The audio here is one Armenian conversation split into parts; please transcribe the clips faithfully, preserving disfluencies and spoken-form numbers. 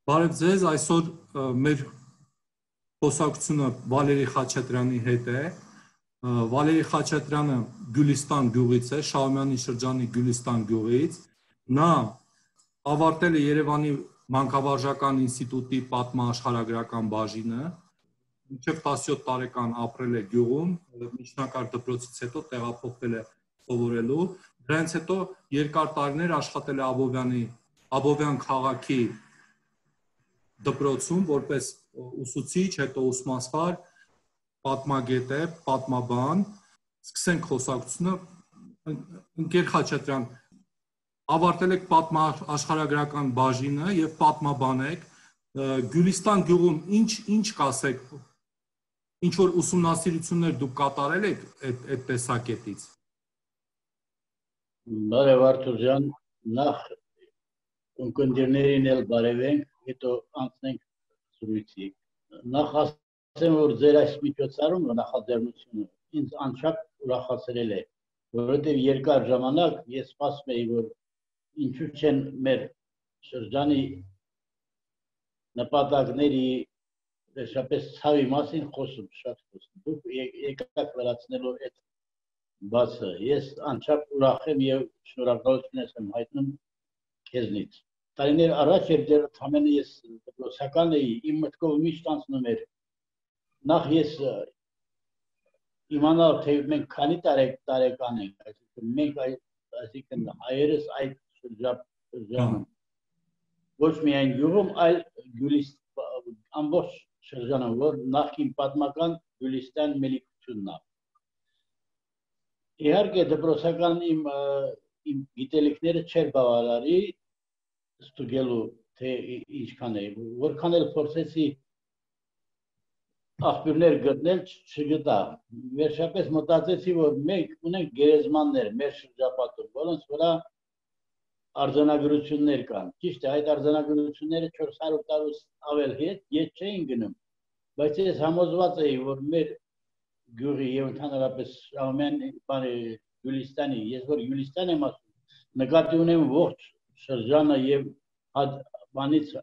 Բարև ձեզ, այսօր ը, մեր խոսակցությունը Վալերի Խաչատրյանի հետ է։ Ը, Վալերի Խաչատրյանը Գյուլիստան գյուղից է, Շահումյանի շրջանի Գյուլիստան գյուղից։ Նա ավարտել է Երևանի Մանկավարժական ինստիտուտի պատմաաշխարհագրական բաժինը, մինչև տասնյոթ տարեկան ապրել է գյուղում, միջնակարգ դպրոցից հետո տեղափոխվել է սովորելու, դրանից հետո երկար տարիներ աշխատել է Աբովյանի Աբովյան քաղաքի դպրոցում որպես ուսուցիչ, հետո ուսմասվար, պատմագետ է, պատմաբան։ Սկսենք խոսակցությունը։ Ընկեր Խաչատրյան, ավարտել եք պատմաաշխարհագրական բաժինը եւ պատմաբան եք։ Գյուլիստան գյուղում ինչ ինչ կասեք, ինչ որ ուսումնասիրություններ դուք կատարել եք այդ այդ տեսակետից։ Բարև Արթուր ջան, նախ ունկնդիրներին էլ բարևենք, հետո անցնենք զրույցի։ Նախ ասեմ, որ ձեր այս միջոցառումը, նախաձեռնությունը ինձ անչափ ուրախացրել է, որովհետև երկար ժամանակ ես սպասում էի, որ ինչու չեն մեր շրջանի նպատակների վերջապես ցավի մասին խոսում, շատ խոսում։ Դուք եկաք վերացնելու այդ բացը, ես անչափ ուրախ եմ եւ շնորհակալություն եմ հայտնում քեզնից։ Տարիներ առաջ երբ ամենը ես դպրոցական էի, իմ մտքով միշտ անցնում էր։ Նախ ես իմանալ, թե մենք քանի տարեկան ենք, այսինքն մենք այսինքն հայերս այդ շրջանում ոչ միայն գյուղում, այլ Գյուլիստ ամբողջ շրջանում, որ նախքին պատմական Գյուլիստան մելիքությունն է։ Իհարկե դպրոցական իմ իմ գիտելիքները չէր բավարարի ստուգելու թե ինչքան է, որքան էլ փորձեցի աղբյուրներ գտնել, չգտա։ Վերջապես մտածեցի, որ մենք ունենք գերեզմաններ մեր շրջապատում, որոնց վրա արձանագրություններ կան։ Ճիշտ է, այդ արձանագրությունները չորս հարյուր տարուց ավել հետ ետ չէին գնում, բայց ես համոզված էի, որ մեր գյուղի եւ ընդհանրապես ամեն բանի Գյուլիստանի, ես որ Գյուլիստան եմ ասում, նկատի ունեմ ողջ շրջանը եւ բանից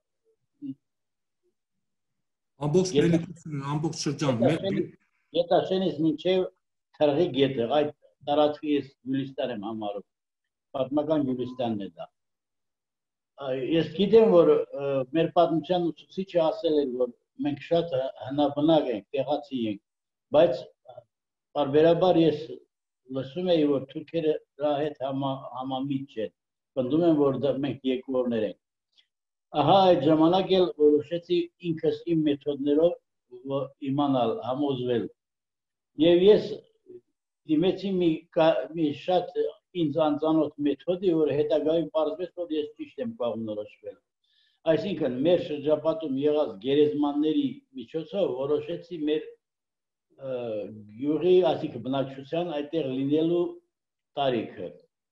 ամբողջ մելիքությունը, ամբողջ շրջանը, Գետաշենից մինչեւ Թրղի գետը, այդ տարածքը ես Գյուլիստան եմ համարում, պատմական Գյուլիստանն է դա։ Ես գիտեմ, որ մեր պատմության ուսուցիչը ասել էր, որ մենք շատ հնաբնակ ենք, տեղացի ենք, բայց բարբերաբար ես լսում էի, որ թուրքերը դրա հետ համամիտ չեն, պնդում են, որ մենք եկողներ ենք։ Ահա այդ ժամանակ էլ որոշեցի ինքս իմ մեթոդներով իմանալ, համոզվել։ Եվ ես դիմեցի մի շատ ինձ անծանոթ մեթոդի, որ հետագայում պարզվեց, որ ես ճիշտ եմ կողմնորոշվել։ Այսինքն մեր շրջապատում եղած գերեզմանների միջոցով որոշեցի մեր գյուղի, այսինքն բնակչության այդտեղ լինելու տարիքը։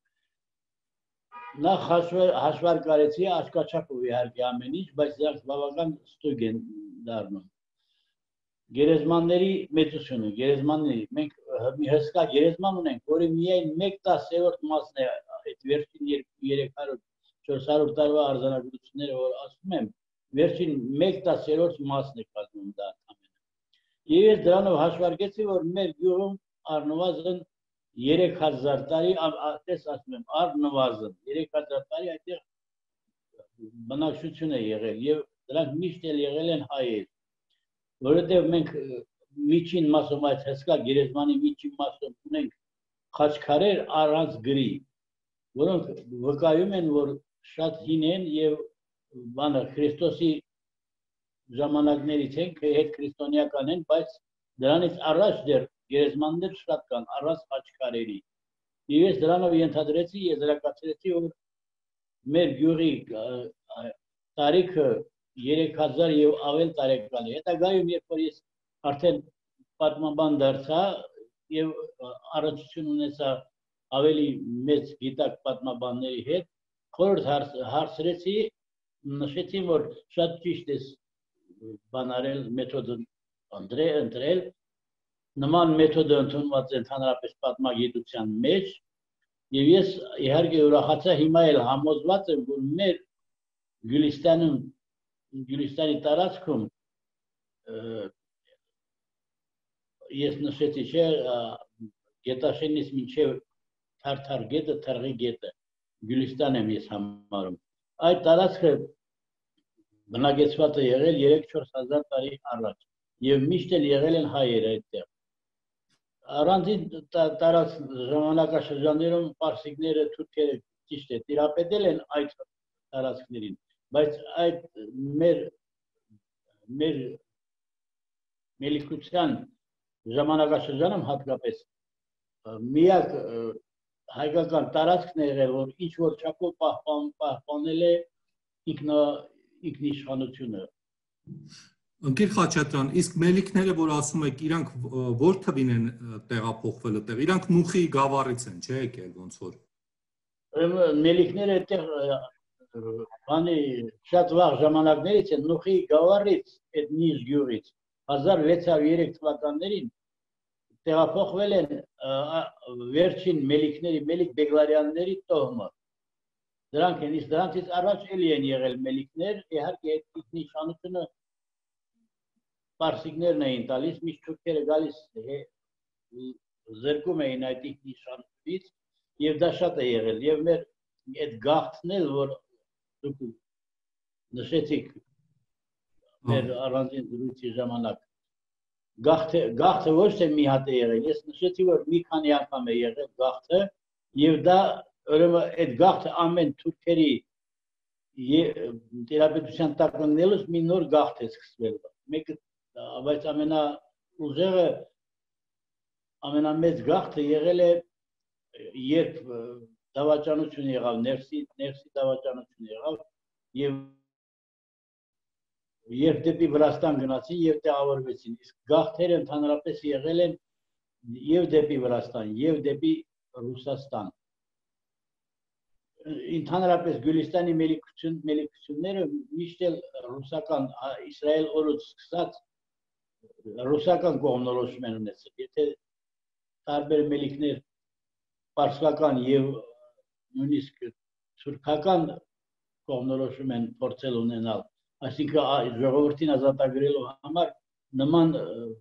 Նախ հաշվարկարեցի աչքաչափով իհարկե ամեն ինչ, բայց դրանք բավական ստույգ են դառնում։ Գերեզմանների մեծությունը, գերեզմանների, մենք մի հսկա գերեզման ունենք, որի միայն մեկ տասնյորդ մասն է այդ վերջին երեք հարյուր չորս հարյուր տարվա արձանագրությունները, որ ասում եմ, վերջին մեկ տասնյորդ մասն է կազմում դա ամենը։ Եվ ես դրանով հաշվարկեցի, որ մեր գյուղում առնվազն երեք հազար տարի, այդպես ասում եմ, առնվազն երեք հազար տարի այդտեղ բնակչություն է եղել եւ դրանք միշտ էլ եղել են հայեր, որովհետեւ մենք միջին մասում այդ հսկա գերեզմանի միջին մասում ունենք խաչքարեր առանց գրի, որոնք վկայում են, որ շատ հին են եւ բանը Քրիստոսի ժամանակներից են, հետ քրիստոնեական են, բայց դրանից առաջ դեռ գերեզմաններ շատ կան առանց խաչքարերի։ Եվ ես դրանով ենթադրեցի, եզրակացրեցի, որ մեր գյուղի տարիքը երեք հազար եւ ավել տարեկան է։ Հետագայում երբ որ ես արդեն պատմաբան դարձա եւ առնչություն ունեցա ավելի մեծ գիտակ պատմաբանների հետ, խորհուրդ հարցրեցի, նշեցի, որ շատ ճիշտ է բանարել մեթոդը ընտրել, նման մեթոդը ընդունված է ընդհանրապես պատմագիտության մեջ, եւ ես իհարկե ուրախացա, հիմա էլ համոզված եմ, որ մեր Գյուլիստանում Գյուլիստանի տարածքում ես նշեցի չէ Գետաշենից մինչև Թարթար գետը, Թրղի գետը, Գյուլիստան եմ ես համարում։ Այդ տարածքը բնակեցված է եղել երեք-չորս հազար տարի առաջ եւ միշտ էլ եղել են հայեր այդտեղ։ Առանձին տարած ժամանակաշրջաններում պարսիկները, թուրքերը ճիշտ է տիրապետել են այդ տարածքներին, բայց այդ մեր մեր մելիքության ժամանակաշրջանում հատկապես միակ հայկական տարածքն է եղել, որ ինչ որ չափով պահպանել է ինքնիշխանությունը։ Ընկեր Խաչատրյան, իսկ մելիքները, որ ասում եք, իրանք որ թվին են տեղափոխվել այդտեղ, իրանք Նուխի գավառից են, չէ՞ եկել ոնց որ։ Մելիքները այդտեղ բանի շատ վաղ ժամանակներից են, Նուխի գավառից, այդ Նիժ գյուղից հազար վեց հարյուր երեք թվականներին տեղափոխվել են վերջին մելիքների, Մելիք Բեգլարյանների տոհմը։ Դրանք են, իսկ դրանցից առաջ էլի են եղել մելիքներ, իհարկե այդ ինքնիշխանությունը պարսիկներն էին տալիս, միշտ թուրքերը գալիս զրկում էին այդ ինքնիշխանությունից եւ դա շատ է եղել եւ մեր այդ գաղթն էլ որ դուք նշեցիք մեր առանձին զրույցի ժամանակ գաղթը գաղթը ոչ թե մի հատ է եղել, ես նշեցի որ մի քանի անգամ է եղել գաղթը եւ դա ուրեմն այդ գաղթը ամեն թուրքերի տիրապետության տակ ընկնելուց մի նոր գաղթ է սկսվել, մեկը բայց ամենաուժեղը ամենամեծ գաղթը եղել է երբ դավաճանություն եղավ, ներսի ներսի դավաճանություն եղավ եւ երբ դեպի Վրաստան գնացին եւ տեղավորվեցին, իսկ գաղթերը ընդհանրապես եղել են եւ դեպի Վրաստան, եւ դեպի Ռուսաստան։ Ընդհանրապես Գյուլիստանի մելիքությունները միշտ էլ ռուսական Իսրայել օրուց սկսած ռուսական կողմնորոշում են ունեցել, եթե տարբեր մելիքներ պարսկական եւ նույնիսկ թուրքական կողմնորոշում են փորձել ունենալ, այսինքն ժողովրդին ազատագրելու համար նման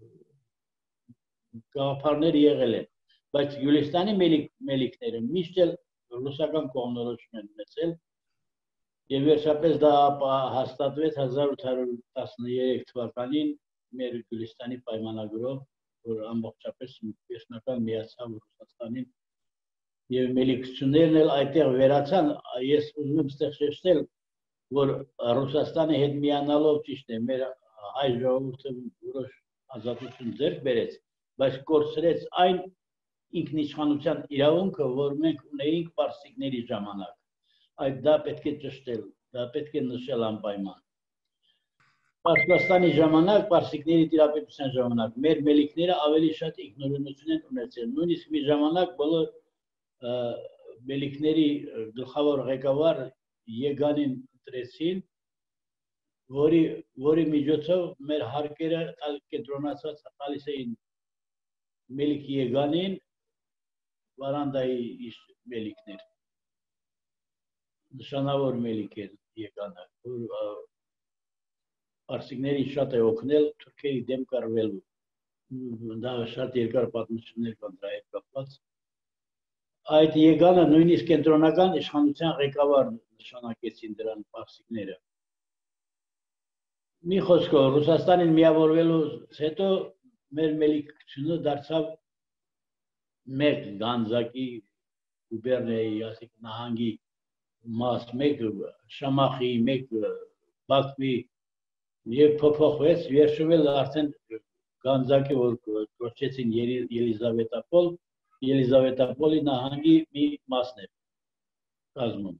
գաղափարներ եղել են, բայց Գյուլիստանի մելիքները միշտ էլ ռուսական կողմնորոշում են ունեցել եւ վերջապես դա հաստատվեց հազար ութ հարյուր տասներեք թվականին մեր Գյուլիստանի պայմանագրով, որ ամբողջապես վերջնական միացավ Ռուսաստանին եւ մելիքություններն էլ այդտեղ վերացան, ես ուզում եմ ստեղ շեշտել, որ Ռուսաստանի հետ միանալով ճիշտ է, մեր հայ ժողովուրդը որոշ ազատություն ձեռք բերեց, բայց կորցրեց այն ինքնիշխանության իրավունքը, որ մենք ունեինք պարսիկների ժամանակ, այդ դա պետք է ճշտել, դա պետք է նշել անպայման։ Պարսկաստանի ժամանակ, պարսիկների տիրապետության ժամանակ, մեր մելիքները ավելի շատ ինքնուրույնություն են ունեցել, նույնիսկ մի ժամանակ բոլոր մելիքների գլխավոր ղեկավար Եգանին ընտրեցին, որի որի միջոցով մեր հարկերը կենտրոնացված տալիս էին Մելիք Եգանին, Վարանդայի մելիքներ, նշանավոր մելիք էր Եգանը, որ պարսիկներին շատ է օգնել թուրքերի դեմ կռվելու, դա շատ երկար պատմություններ կան դրա հետ կապված։ Այդ Եգանը նույնիսկ կենտրոնական իշխանության ղեկավար նշանակեցին դրան պարսիկները։ Մի խոսքով Ռուսաստանին միավորվելուց հետո մեր մելիքությունը դարձավ մեկ Գանձակի գուբերնիայի, ասենք նահանգի մաս, մեկ Շամախի, մեկ Բաքվի եւ փոփոխվեց, վերջվել արդեն Գանձակի, որ կոչեցին Ելիզավետապոլ, Ելիզավետապոլի նահանգի մի մասն է կազմում։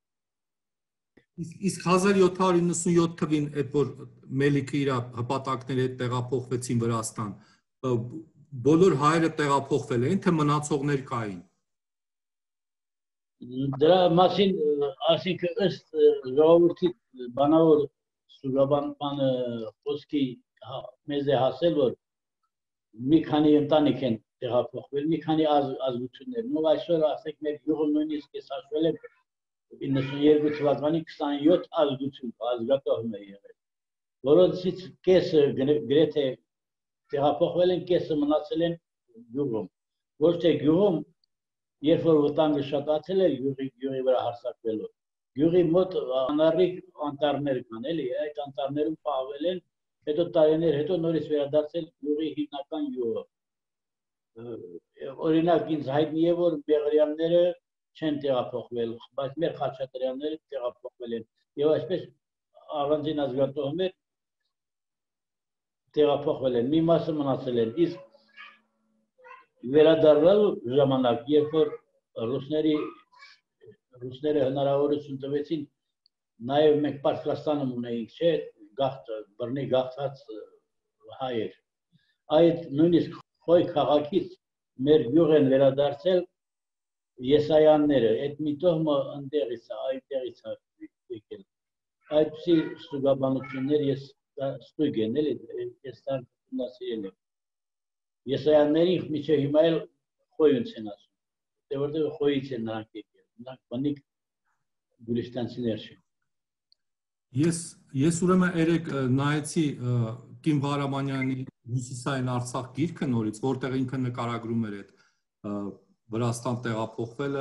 Իսկ հազար յոթ հարյուր իննսունյոթ թվին այդ որ մելիքը իր հպատակների հետ տեղափոխվեցին Վրաստան, բոլոր հայերը տեղափոխվել էին, թե մնացողներ կային։ Դրա մասին, ասինքն ըստ ժողովրդի բանավոր Սուրաբանը խոսքի մեզ է հասել, որ մի քանի ընտանիք են տեղափոխվել, մի քանի ազգություններ, ու այսօր ասենք մեր գյուղը նույնիսկ ես հաշվել եմ իննսունյոթ թվականի քսանյոթ ազգություն, ազգատոհում է եղել։ որոնցից կեսը գրեթե տեղափոխվել են, կեսը մնացել են գյուղում։ Ոչ թե գյուղում, երբ որ վտանգը շատացել է գյուղի գյուղի վրա հարձակվելով, գյուղի մոտ անառիկ անտառներ կան, էլի, այդ անտառներում պահվել են, հետո տարիներ հետո նորից վերադարձել գյուղի հիմնական գյուղը։ Օրինակ ինձ հայտնի է, որ Բեղրյանները չեն տեղափոխվել, բայց մեր Խաչատրյանները տեղափոխվել են։ Եվ այսպես առանձին ազգատոհներ տեղափոխվել են, մի մասը մնացել են։ Իսկ վերադառնալու ժամանակ, երբ որ ռուսների ռուսները հնարավորություն տվեցին, նաև մենք Պարսկաստանում ունեինք, չէ, գաղթ, բռնի գաղթած հայեր։ Այդ նույնիսկ Խոյ քաղաքից մեր գյուղ են վերադարձել եսայանները, այդ մի տոհմը ընդեղից է, այդտեղից է եկել։ Այդպիսի ստուգաբանություններ ես ստույգ են, էլի, ես տան ուսումնասիրել եմ։ Եսայաններին մինչև հիմա էլ Խոյունց են ասում, դե որտեղ Խոյից են նրանք եկել, նրանք բնիկ գուլիստանցիներ չեն։ Ես ես ուրեմն երեք նայեցի Կիմ Ղարամանյանի Հյուսիսային Արցախ գիրքը նորից, որտեղ ինքը նկարագրում էր այդ Վրաստան տեղափոխվելը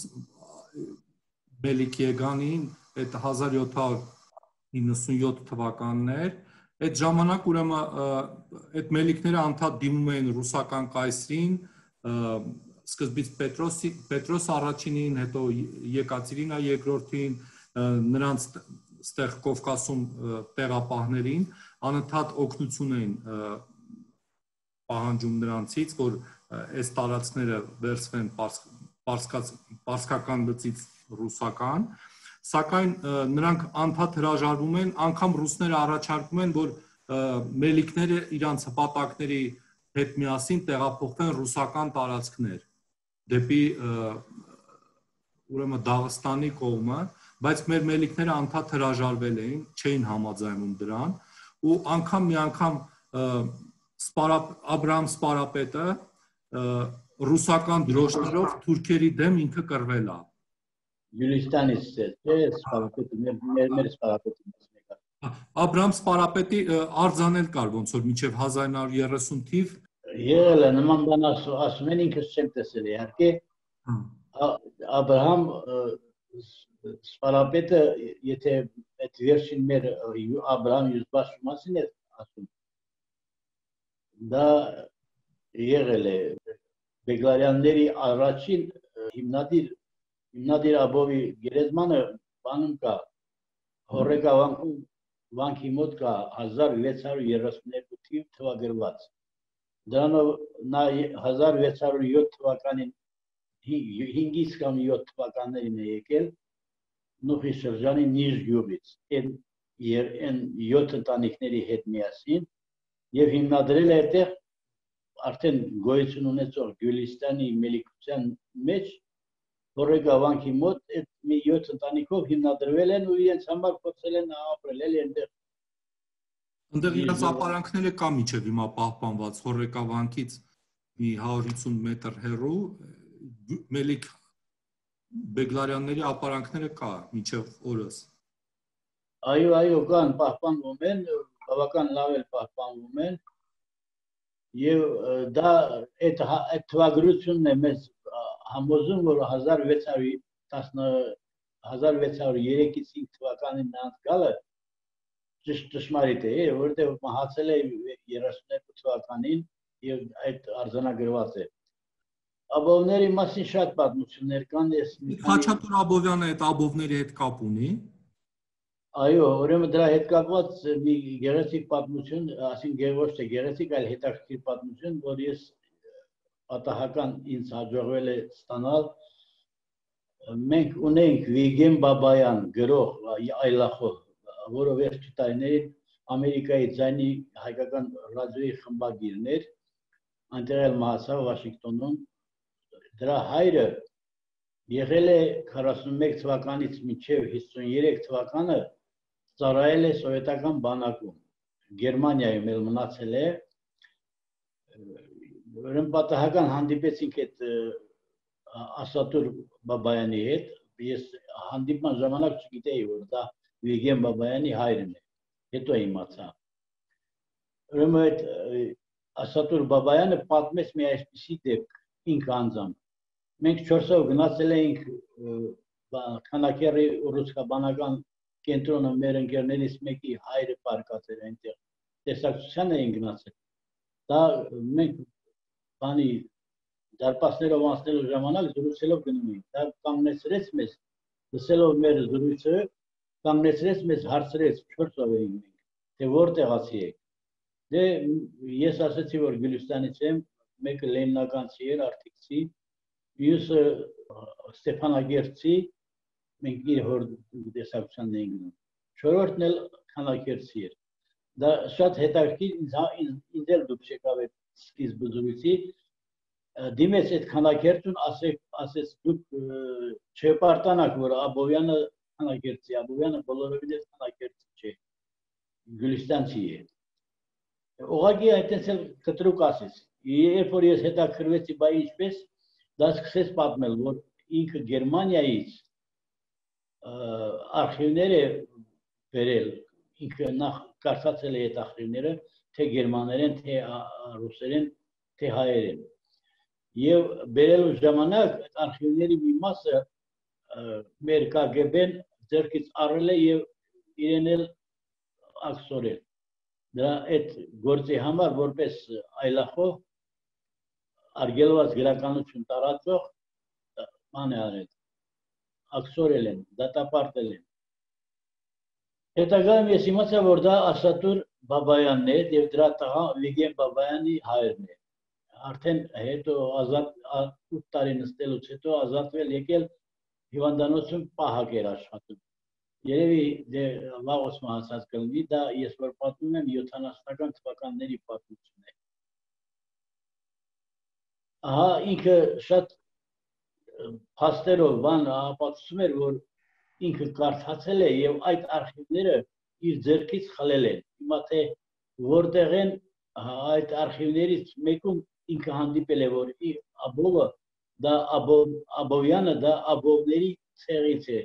Մելիք Եգանին, այդ հազար յոթ հարյուր իննսունյոթ թվականներ, այդ ժամանակ ուրեմն այդ մելիքները անդադ դիմում էին ռուսական կայսրին, սկզբից Պետրոսի, Պետրոս առաջինին, հետո Եկատերինա երկրորդին, նրանց ստեղ Կովկասում տեղապահներին անընդհատ օգնություն էին պահանջում նրանցից, որ այս տարածքները վերցվեն պարսկական լծից ռուսական, սակայն նրանք անդադ հրաժարվում են, անգամ ռուսները առաջարկում են, որ մելիքները իրանց հպատակների հետ միասին տեղափոխվեն ռուսական տարածքներ, դեպի ուրեմն Դաղստանի կողմը, բայց մեր մելիքները անդադ հրաժարվել էին, չէին համաձայնում դրան, ու անգամ մի անգամ Աբրահամ Սպարապետը ռուսական դրոշներով թուրքերի դեմ ինքը կռվել է։ Գյուլիստանից է, չէ, Սպարապետը, մեր Սպարապետը։ Աբրահամ Սպարապետի արձանել կար ոնց որ մինչև հազար ինը հարյուր երեսուն թիվ։ Եղել է, նման բան ասում են, ինքս չեմ տեսել, իհարկե։ Աբրահամ Սպարապետը, եթե այդ վերջին մեր Աբրահամ Յուզբաշու մասին է ասում, դա եղել է Բեգլարյանների առաջին հիմնադիր հիմնադիր Աբովի գերեզմանը բանում կա, Հոռեկա վանքի մոտ կա հազար վեց հարյուր երեսուն երկու թիվ թվագրված։ Դրանով նա հազար վեց հարյուր յոթ թվականին հինգից կամ յոթ թվականներին է եկել Նուխի շրջանի Նիժ գյուղից, այն յոթ ընտանիքների հետ միասին եւ հիմնադրել է այդտեղ արդեն գոյություն ունեցող Գյուլիստանի մելիքության մեջ Հոռեկա վանքի մոտ այդ մի յոթ ընտանիքով հիմնադրվել են ու իրենց համար փորձել են ապրել էլի այնտեղ։ Այնտեղ իրենց ապարանքները կա մինչև հիմա պահպանված Հոռեկա վանքից մի հարյուր հիսուն մետր հեռու Մելիք Բեգլարյանների ապարանքները կա մինչև օրս։ Այո, այո, կան, պահպանվում են, բավական լավ էլ պահպանվում են։ Եվ դա այդ թվագրությունն է մեզ համոզում, որ հազար վեց հարյուր երեքից հինգ թվականին նրանց գալը ճշմարիտ է, որովհետև մահացել է երեսուն երկու թվականին եւ այդ արձանագրված է։ Աբովների մասին շատ պատմություններ կան, ես Խաչատուր Աբովյանը այդ աբովների հետ կապ ունի։ Այո, ուրեմն դրա հետ կապված մի գեղեցիկ պատմություն, այսինքն ոչ թե գեղեցիկ, այլ հետաքրքիր պատմություն, որ ես պատահական ինձ հաջողվել է ստանալ։ Մենք ունենք Վիգեն Բաբայան գրող այլախոհ, որը վերջի տարիներին Ամերիկայի ձայնի հայկական ռադիոյի խմբագիրներ, այնտեղ էլ մահացավ Վաշինգտոնում։ Դրա հայրը եղել է քառասունմեկ թվականից մինչև հիսուներեք թվականը ծառայել է սովետական բանակում, Գերմանիայում էլ մնացել է։ Ուրեմն պատահական հանդիպեցինք այդ Ասատուր Բաբայանի հետ, ես հանդիպման ժամանակ չգիտեի, որ դա Վիգեն Բաբայանի հայրն է։ հետո իմացա։ Ուրեմն այդ Ասատուր Բաբայանը պատմեց մի այսպիսի դեպք ինքը անձամբ։ Մենք չորսով գնացել էինք Քանաքեռի ռուսկաբանական կենտրոնը մեր ընկերներից մեկի հայրը պարկած էր այնտեղ։ Տեսակցության էին գնացել։ Դա մենք բանի դարպասներով անցնելու ժամանակ զրուցելով գնում էինք։ Դա կանգնեցրեց մեզ, լսելով մեր զրույցը, կանգնեցրեց մեզ հարցրեց չորսով էինք մենք, թե որտեղացի եք։ Դե ես ասացի, որ Գյուլիստանից եմ, մեկը Լենինականցի էր, Արտիքցի, մյուսը Ստեփանագերտցի, մենք իր հոր տեսակցությանն էինք գնում։ Չորրորդն էլ Քանաքերտցի էր։ Դա շատ հետաքրքիր ինձ էլ դուք չեկավ այդ սկիզբը զրույցի, դիմեց այդ Քանաքերտուն, ասեց դուք չպարտանաք, որ Աբովյանը Քանաքերտցի, Աբովյանը բոլորովին էլ Քանաքերտցի չէ, Գյուլիստանցի է։ Ուղղակի այդպես էլ կտրուկ ասեց։ Երբ որ ես հետաքրքրվեցի, բայ ինչպես, դա սկսեց պատմել, որ ինքը Գերմանիայից արխիվներ է բերել, ինքը նախ կարդացել է այդ արխիվները, թե գերմաներեն, թե ռուսերեն, թե հայերեն։ Եվ բերելու ժամանակ այդ արխիվների մի մասը մեր Կ Գ B-ն ձեռքից առել է եւ իրեն էլ ակսորել։ Դրա այդ գործի համար որպես այլախոհ արգելված գրականություն տարածող բան է արել, ակսորել են, դատապարտել են։ Հետագայում ես իմացա, որ դա Ասատուր Բաբայանն է եւ դրա տղա Վիգեն Բաբայանի հայրն է։ Արդեն հետո ազատ ութ տարի նստելուց հետո ազատվել եկել հիվանդանոցում պահակ էր աշխատում։ Երևի դե վաղուց մահացած կլինի, դա ես որ պատմում եմ յոթանասունական թվականների պատմություն է։ Ահա ինքը շատ փաստերով բան ապացուցում էր, որ ինքը կարդացել է եւ այդ արխիվները իր ձեռքից խլել են։ Հիմա թե որտեղ են այդ արխիվներից մեկում ինքը հանդիպել է, որ Աբովը դա Աբովյանը դա Աբովների ցեղից է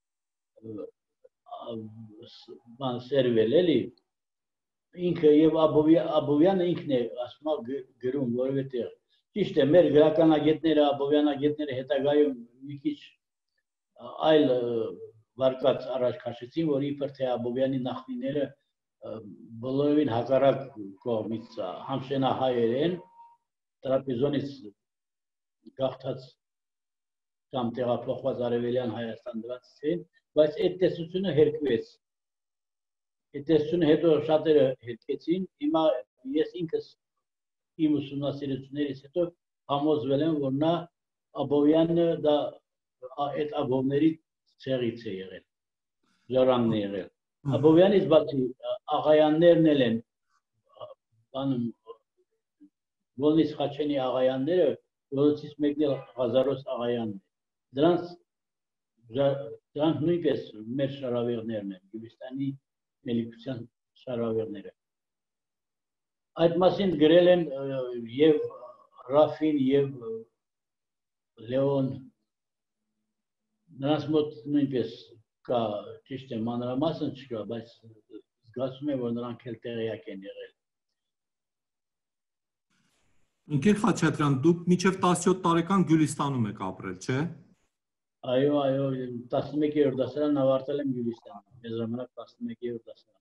բան սերվել էլի ինքը եւ Աբովյանը ինքն է ասում գրում որովհետեւ ճիշտ է մեր գրականագետները Աբովյանագետները հետագայում մի քիչ այլ վարկած առաջ քաշեցին որ իբր թե Աբովյանի նախնիները բոլորովին հակառակ կողմից համշենահայեր են տրապեզոնից գաղթած կամ տեղափոխված արևելյան Հայաստան դրանցից են, բայց այդ տեսությունը հերկվեց։ Այդ տեսությունը հետո շատերը հերկեցին, հիմա ես ինքս իմ ուսումնասիրություններից հետո համոզվել եմ, որ նա Աբովյանը դա այդ Աբովների ցեղից է եղել, ժառանգն է եղել։ Աբովյանից բացի աղայաններն էլ են, բանում Գոլնից Խաչենի աղայանները, որոնցից մեկն էլ Ղազարոս աղայանն է։ Դրանց դրանք նույնպես մեր շարավեղներն են, Գյուլիստանի մելիքության շարավեղները։ Այդ մասին գրել են եւ Ռաֆին եւ Լեոն, նրանց մոտ նույնպես կա, ճիշտ է, մանրամասն չկա, բայց զգացում եմ, որ նրանք էլ տեղյակ են եղել։ Ընկեր Խաչատրյան, դուք մինչև տասնյոթ տարեկան Գյուլիստանում եք ապրել, չէ՞։ Այո, այո, տասնմեկերորդ դասարանն ավարտել եմ Գյուլիստանում, մեզ ժամանակ տասնմեկերորդ դասարան։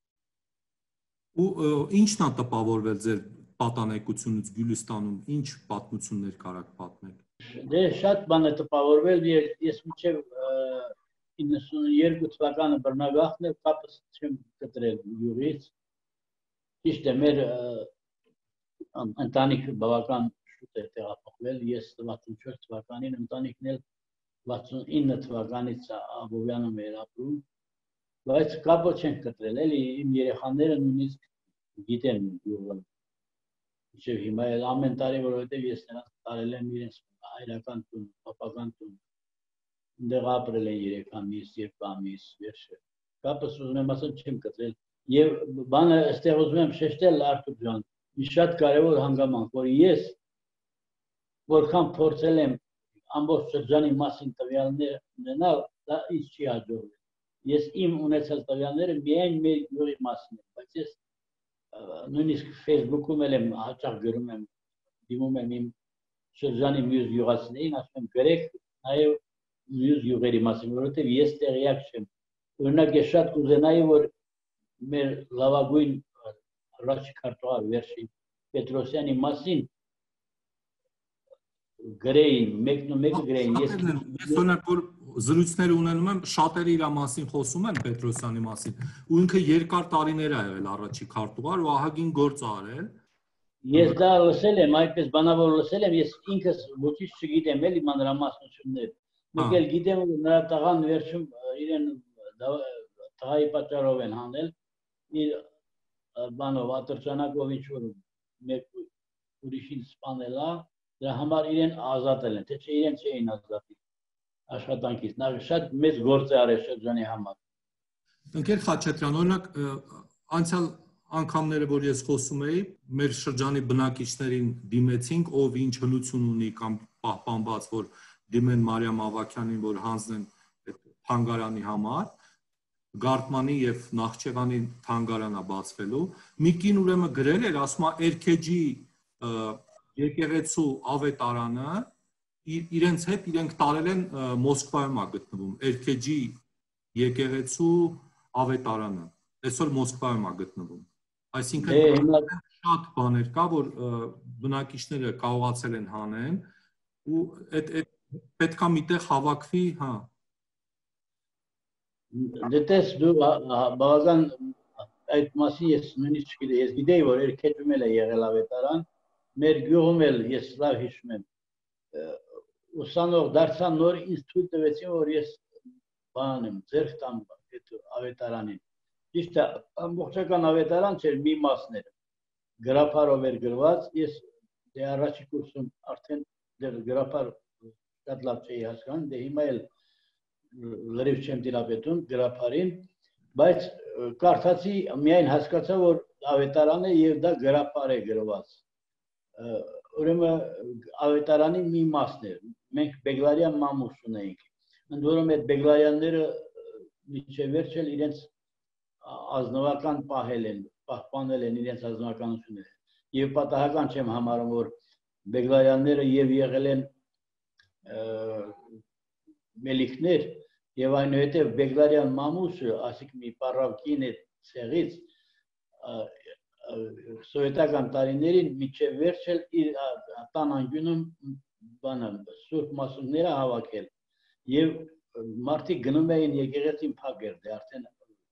Ու ի՞նչն է տպավորվել ձեր պատանեկությունից Գյուլիստանում, ինչ պատմություններ կարաք պատմել։ Դե շատ բան է տպավորվել, ես մինչև իննսունյոթ թվականը բռնագաղթն էլ կապս չեմ կտրել յուղից։ Ճիշտ է, մեր ընտանիքը բավական շուտ է տեղափոխվել, ես վաթսունչորս թվականին, ընտանիքն էլ վաթսունինը թվականից Աբովյանում էր ապրում, բայց կապը չենք կտրել, էլի իմ երեխաները նույնիսկ գիտեն յուղը։ Մինչև հիմա էլ ամեն տարի, որովհետև ես նրանց տարել եմ իրենց հայրական տուն, պապական տուն, այնտեղ ապրել են երեք ամիս, երկու ամիս, վերջը։ Կապս ուզում եմ ասել չեմ կտրել։ Եվ բանը այստեղ ուզում եմ շեշտել Արթուր ջան, մի շատ կարևոր հանգամանք, որ ես որքան փորձել եմ ամբողջ շրջանի մասին տվյալներ ունենալ, դա ինձ չի հաջողվել։ ես իմ ունեցած տվյալները միայն մեր գյուղի մասին են, բայց ես նույնիսկ Facebook-ում եմ հաճախ գրում եմ, դիմում եմ իմ շրջանի մյուս գյուղացիներին, ասում եմ գրեք նաև մյուս գյուղերի մասին, որովհետև ես տեղյակ չեմ։ Օրինակ ես շատ կուզենայի, որ մեր լավագույն առաջի քարտուղար վերջին Պետրոսյանի մասին գրեին, մեկն ու մեկը գրեին։ Ես օրինակ որ զրույցներ ունենում եմ, շատերը իր մասին խոսում են Պետրոսյանի մասին, ու ինքը երկար տարիներ ա եղել առաջի քարտուղար ու ահագին գործ ա արել։ Ես դա լսել եմ, այդպես բանավոր լսել եմ, ես ինքս ոչինչ չգիտեմ, էլի մանրամասնություններ։ Մեկ էլ գիտեմ, որ նրա տղան վերջում իրեն տղայի պատճառով են հանել, իր բանով ատրճանակով ինչ-որ մեկ ուրիշին սպանել ա, դրա համար իրեն ազատել են, թե չէ իրեն չէին ազատի աշխատանքից, նա շատ մեծ գործ է արել շրջանի համար։ Ընկեր Խաչատրյան, օրինակ անցյալ անգամները, որ ես խոսում էի, մեր շրջանի բնակիչներին դիմեցինք, ով ինչ հնություն ունի կամ պահպանված, որ դիմեն Մարիամ Ավագյանին, որ հանձնեն այդ թանգարանի համար, Գարթմանի եւ Նախճեվանի թանգարանա բացվելու։ Մի կին ուրեմն գրել էր, ասում է Էրքեջի եկեղեցու ավետարանը իրենց հետ իրենք տարել են Մոսկվայում է գտնվում, Էրքեջի եկեղեցու ավետարանը, այսօր Մոսկվայում է գտնվում։ Այսինքն շատ բաներ կա, որ բնակիչները կարողացել են հանեն ու այդ պետքա միտեղ հավաքվի, հա։ Դες դու բավական այդ մասին ես նույնիսկ չգիտեի, ես գիտեի, որ Էրքեջում էլ է եղել ավետարան, մեր գյուղում էլ ես լավ հիշում եմ։ Ուսանող դարձան նոր ինձ թույլ տվեցին, որ ես բան եմ, ձեռք տամ այդ ավետարանին։ Ճիշտ է, ամբողջական ավետարան չէր, մի մասն էր, գրափարով էր գրված, ես դե առաջի կուրսում արդեն դեռ գրափար շատ լավ չէի հասկանում, դե հիմա էլ լրիվ չեմ տիրապետում գրափարին, բայց կարդացի, միայն հասկացա, որ ավետարան է և դա գրափար է գրված։ Ուրեմն ավետարանի մի մասն էր, մենք Բեգլարյան մամուս ունեինք, ընդ որում այդ Բեգլարյանները մինչև վերջ էլ իրենց ազնվական պահել են, պահպանել են իրենց ազնվականությունները։ Եվ պատահական չեմ համարում, որ Բեգլարյանները և եղել են մելիքներ, և այնուհետև Բեգլարյան մամուսը, ասիկ մի պարավկին է ցեղից, սովետական տարիներին մինչև վերջ էլ իր տան անկյունում սուրբ մասունքները հավաքել և մարդիկ գնում էին եկեղեցին փակ էր, դե արդեն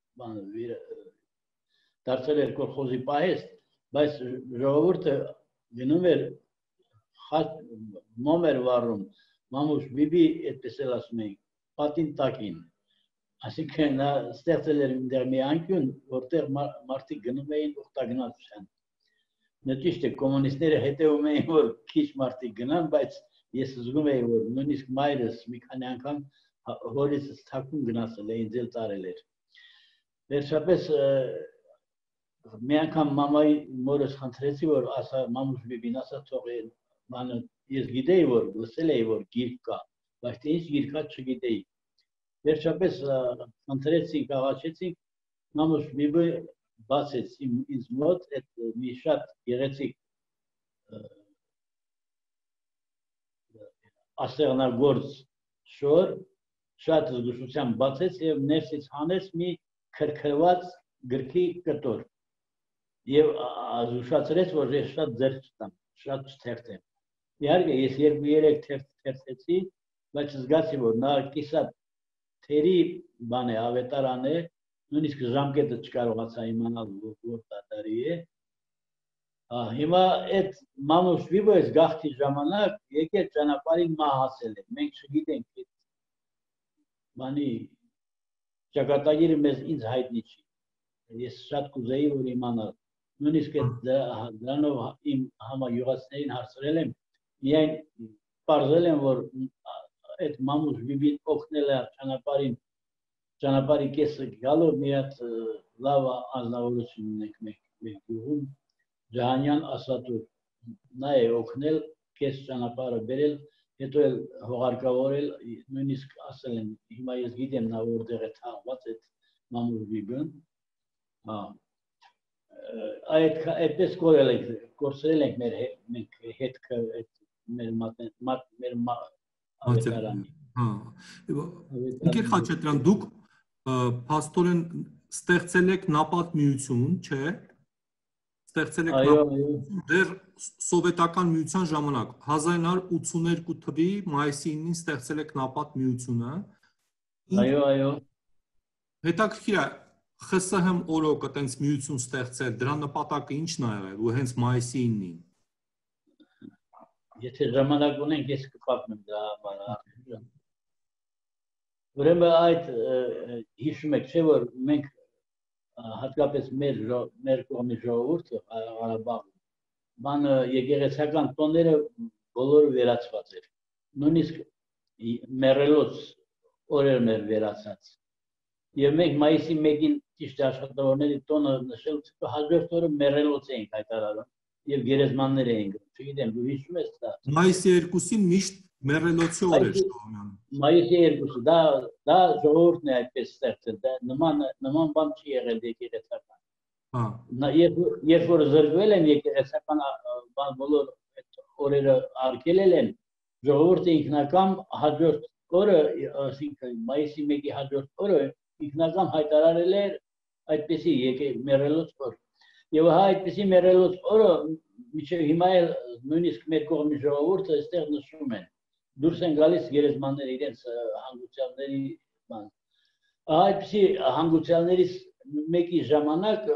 դարձել էր կոլխոզի պահեստ, բայց ժողովուրդը գնում էր մոմ էր վառում, մամուշ բիբի այդպես էլ ասում էինք, պատին տակին, այսինքն նա ստեղծել էր մի անկյուն, որտեղ մարդիկ գնում էին օգտագնացության։ Նա ճիշտ է, կոմունիստները հետևում էին, որ քիչ մարդիկ գնան, բայց ես զգում էի, որ նույնիսկ մայրս մի քանի անգամ հորիցս թաքուն գնացել էին, ձել տարել էր։ Վերջապես մի անգամ մամայի մորս խնդրեցի, որ ասա մամուշ բիբին, ասա թող բանը, ես գիտեի, որ լսել էի, որ գիրք կա, բայց թե ինչ գիրք կա չգիտեի։ Վերջապես խնդրեցինք, աղաչեցինք, մամուշ բիբը բացեց ինձ մոտ այդ մի շատ գեղեցիկ ասեղնագործ շոր, շատ զգուշությամբ բացեց և ներսից հանեց մի քրքրված գրքի կտոր և զուշացրեց, որ ես շատ ձեռք չտամ, շատ չթերթեմ։ Իհարկե, ես երկու-երեք թերթեցի, բայց զգացի, որ նա կիսատ թերի բան է, ավետարան է, նույնիսկ ժամկետը չկարողացա իմանալ, որ դատարի է։ Հիմա այդ մամուշ բիբոյս գաղթի ժամանակ եկել ճանապարհին մահացել է, մենք չգիտենք այդ բանի ճակատագիրը մեզ ինձ հայտնի չի, ես շատ կուզեի, որ իմանալ, նույնիսկ դրանով իմ համագյուղացիներին հարցրել եմ, միայն պարզել եմ, որ այդ մամուշ բիբին օգնել է ճանապարհին, ճանապարհի կեսը գալով մի հատ լավ անձնավորություն ունենք մեր գյուղում, Ջահանյան Ասատուր, նա է օգնել կես ճանապարհը բերել, հետո էլ հողարկավորել, նույնիսկ ասել են, հիմա ես գիտեմ նա որտեղ է թաղված այդ մամուլգիգն, այդ այդպես կորել ենք, կորցրել ենք մեր մենք հետքը այդ մեր մեր ավետարանի։ Հա։ Ինքեր Խաչատրյան, դուք փաստորեն ստեղծել եք նապատ միություն, չէ՞։ Ստեղծել եք նապատ դեռ սովետական միության ժամանակ հազար ինը հարյուր ութսուներկու թվականի մայիսի ինին ստեղծել եք նապատ միությունը։ Այո, այո։ Հետաքրքիր է, Խ Ս Հ օրոք այտենց միություն ստեղծել, դրա նպատակը ի՞նչն է եղել, ու հենց մայիսի ինին։ Եթե ժամանակ ունենք, ես կպատմեմ դրա համար։ Ուրեմն այդ հիշում եք, չէ՞ որ մենք հատկապես մեր մեր կողմի ժողովուրդը Ղարաբաղում, բանը եկեղեցական տոները բոլորը վերացված էր։ Նույնիսկ մեռելոց օրեր մեր վերացած։ Եվ մենք մայիսի մեկին ճիշտ աշխատավորների տոնը նշել, հաջորդ օրը մեռելոց էինք հայտարարում եւ գերեզմաններ էինք։ Չգիտեմ, դու հիշում ես դա։ Մայիսի երկուսին միշտ մեռելոցի օր էր Շահումյանը։ Մայիսի երկուսը, դա դա ժողովուրդն է այդպես ստեղծել, դա նման նման բան չի եղել եկեղեցական։ Հա։ Երբ որ զրկվել են եկեղեցական բան բոլոր այդ օրերը արգելել են, ժողովուրդը ինքնական հաջորդ օրը, ասինքն մայիսի մեկի հաջորդ օրը ինքնական հայտարարել էր այդպեսի մեռելոց օր։ Եվ հա այդպեսի մեռելոց օրը մինչև հիմա էլ նույնիսկ մեր կողմի ժողովուրդը այստեղ նշում են։ Դուրս են գալիս գերեզմանները իրենց հանգուցյալների բան։ Այդպեսի հանգուցյալներից մեկի ժամանակ,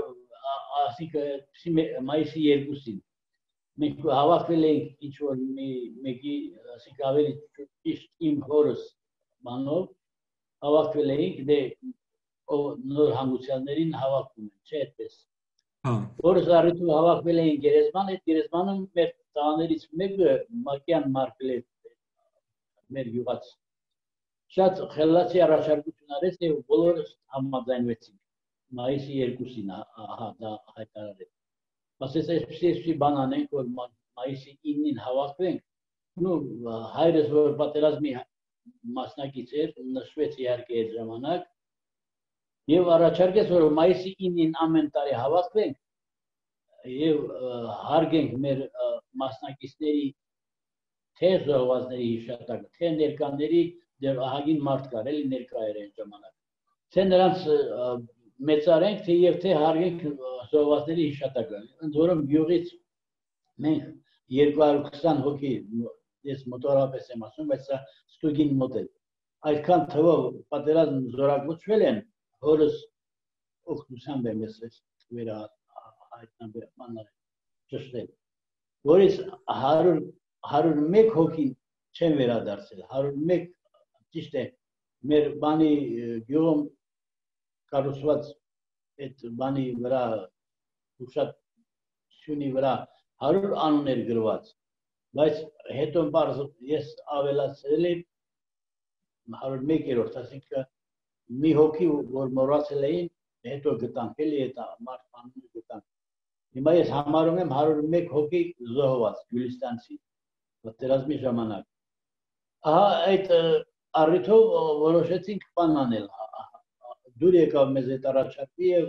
ասինքն մայիսի երկուսին, մենք հավաքվել էինք ինչ որ մեկի, ասինքն ավելի ճիշտ իմ հորս բանով, հավաքվել էինք, դե նոր հանգուցյալներին հավաքում են, չէ՞ այդպես։ Որս առիթով հավաքվել էին գերեզման, այդ գերեզմանում մեր տղաներից մեկը Մակյան Մարկել մեր յուղած շատ խելացի առաջարկություն արեց եւ բոլորս համաձայնվեցինք մայիսի երկուսին ահա դա հայտարարել։ Ասես այսպեսի բան անենք, որ մայիսի ինին հավաքվենք, նու հայրս որ պատերազմի մասնակից էր, նշվեց իհարկե այդ ժամանակ եւ առաջարկեց, որ մայիսի ինին ամեն տարի հավաքվենք եւ հարգենք մեր մասնակիցների թե զոհվածների հիշատակը, թե ներկաների դեռ ահագին մարդ կար, էլի ներկա էր այն ժամանակ։ Թե նրանց մեծարենք, թե եւ թե հարգենք զոհվածների հիշատակը։ Ընդ որում գյուղից մենք երկու հարյուր քսան հոգի, ես մոտորապես եմ ասում, բայց սա ստուգին մոտ է։ Այդքան թվով պատերազմ զորակոչվել են, հորս օգնությամբ եմ ես վերա հայտնաբերել, ճշտել, որից հարյուր մեկ հոգի չեն վերադարձել, հարյուր մեկ ճիշտ է, մեր բանի գյուղում կառուցված այդ բանի վրա, ուշադրությունի վրա հարյուր անուններ գրված, բայց հետո ես ավելացրել եմ հարյուր մեկերորդ, ասինքն մի հոգի, որ մոռացել էին, հետո գտանք, էլի այդ մարդ անունը գտանք։ Հիմա ես համարում եմ հարյուր մեկ հոգի զոհված գյուլիստանցի պատերազմի ժամանակ։ Ահա այդ առիթով որոշեցինք բան անել, դուր եկավ մեզ այդ առաջարկը եւ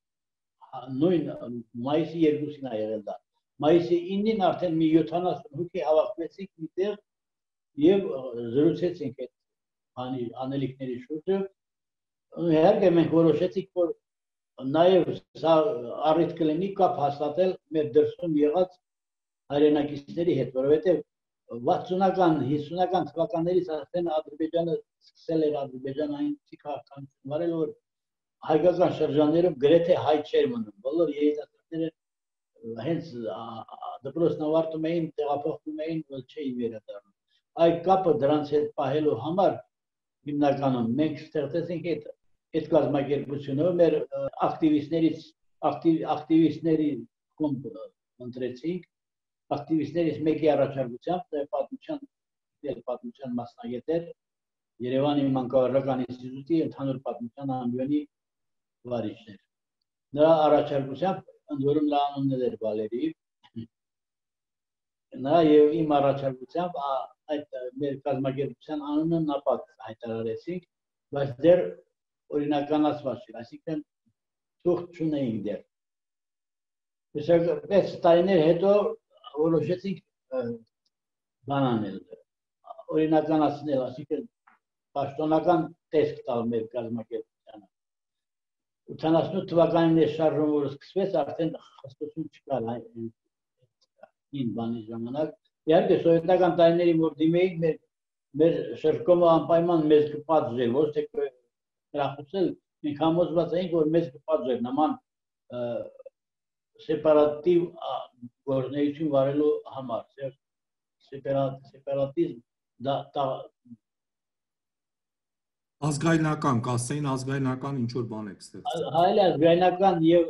նույն մայիսի երկուսին է եղել դա։ Մայիսի ինին արդեն մի յոթանասուն հոգի հավաքվեցինք միտեղ եւ զրուցեցինք այդ բանի անելիքների շուրջը։ Իհարկե մենք որոշեցինք, որ նաև սա առիթ կլինի կապ հաստատել մեր դրսում եղած հայրենակիցների հետ, որովհետև վաթսունական, հիսունական թվականներից արդեն Ադրբեջանը սկսել էր ադրբեջանայինցի քաղաքականություն վարել, որ հայկական շրջաններում գրեթե հայ չէր մնում, բոլոր երիտասարդները հենց դպրոցն ավարտում էին, տեղափոխվում էին, որ չէին վերադառնում։ Այդ կապը դրանց հետ պահելու համար հիմնականում մենք ստեղծեցինք այդ այդ կազմակերպությունը, մեր ակտիվիստներից ակտիվիստների կոմբ ընտրեցինք, ակտիվիստներից մեկի առաջարկությամբ պատմության պատմության մասնագետ էր Երևանի մանկավարժական ինստիտուտի ընդհանուր պատմության ամբիոնի վարիչներ։ Նրա առաջարկությամբ ընդ որում նա անունն էր Վալերի։ Նա եւ իմ առաջարկությամբ այդ մեր կազմակերպության անունը նապակ հայտարարեցինք, բայց դեռ օրինականացված չէր, այսինքն թուղթ չունեինք դեռ։ Վեց տարիներ հետո որոշեցինք բան անել, օրինականացնել, այսինքն պաշտոնական տեսք տալ մեր կազմակերպությանը։ ութանասունութ թվականին է շարժումը, որ սկսվեց, արդեն խստություն չկար այն բանի ժամանակ։ Իհարկե սովետական տարիներին, որ դիմեինք, մեր մեր շրջկոմը անպայման մեզ կպատժեր, ոչ թե հրախուսել, մենք համոզված էինք, որ մեզ կպատժեր նման սեպարատիվ գործունեություն վարելու համար, սեպարատիզմ ազգայնական, կասեին ազգայնական ինչ-որ բան եք ստեղծել։ Հայել ազգայնական և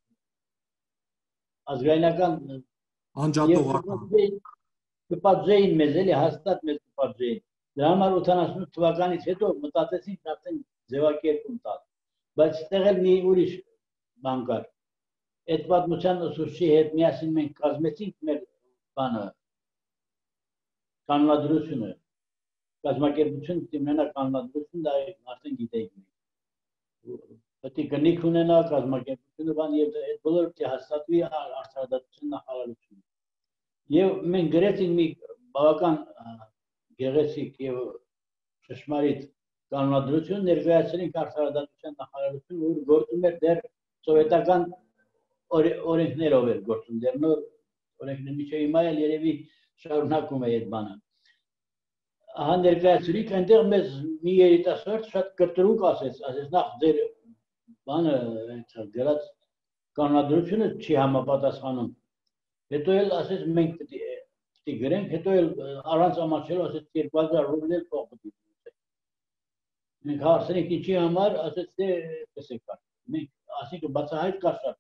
ազգայնական անջատողական կպատժեին մեզ, էլի հաստատ մեզ կպատժեին։ Դրա համար ութանասունութ թվականից հետո մտածեցինք արդեն ձևակերպում տալ, բայց ստեղ էլ մի ուրիշ բան կար։ Այդ պատմության ուսուցչի հետ միասին մենք կազմեցինք մեր բանը, կանոնադրությունը, կազմակերպություն ունենա կանոնադրություն, դա արդեն գիտեինք։ Պետք է կնիք ունենա կազմակերպությունը բան եւ այդ բոլորը պետք է հաստատվի արդարադատության նախարարությունը։ Եվ մենք գրեցինք մի բավական գեղեցիկ եւ ճշմարիտ կանոնադրություն, ներկայացրինք արդարադատության նախարարությունը, որ գործում էր դեռ սովետական օրենքներով էր գործում, դեռ նոր օրենքներ միջև հիմա էլ երևի շարունակում է այդ բանը։ Ահա ներկայացրինք, այնտեղ մեզ մի երիտասարդ շատ կտրուկ ասեց, ասեց նախ ձեր բանը գրած կանոնադրությունը չի համապատասխանում։ Հետո էլ ասեց մենք պետք է գրենք, հետո էլ առանց ամաչելու ասեց երկու հազար ռուբլ էլ փող պետք է։ Մենք հարցրինք ինչի համար, ասեց թե էս է կար։ Մենք ասինք բացահայտ կար շատ։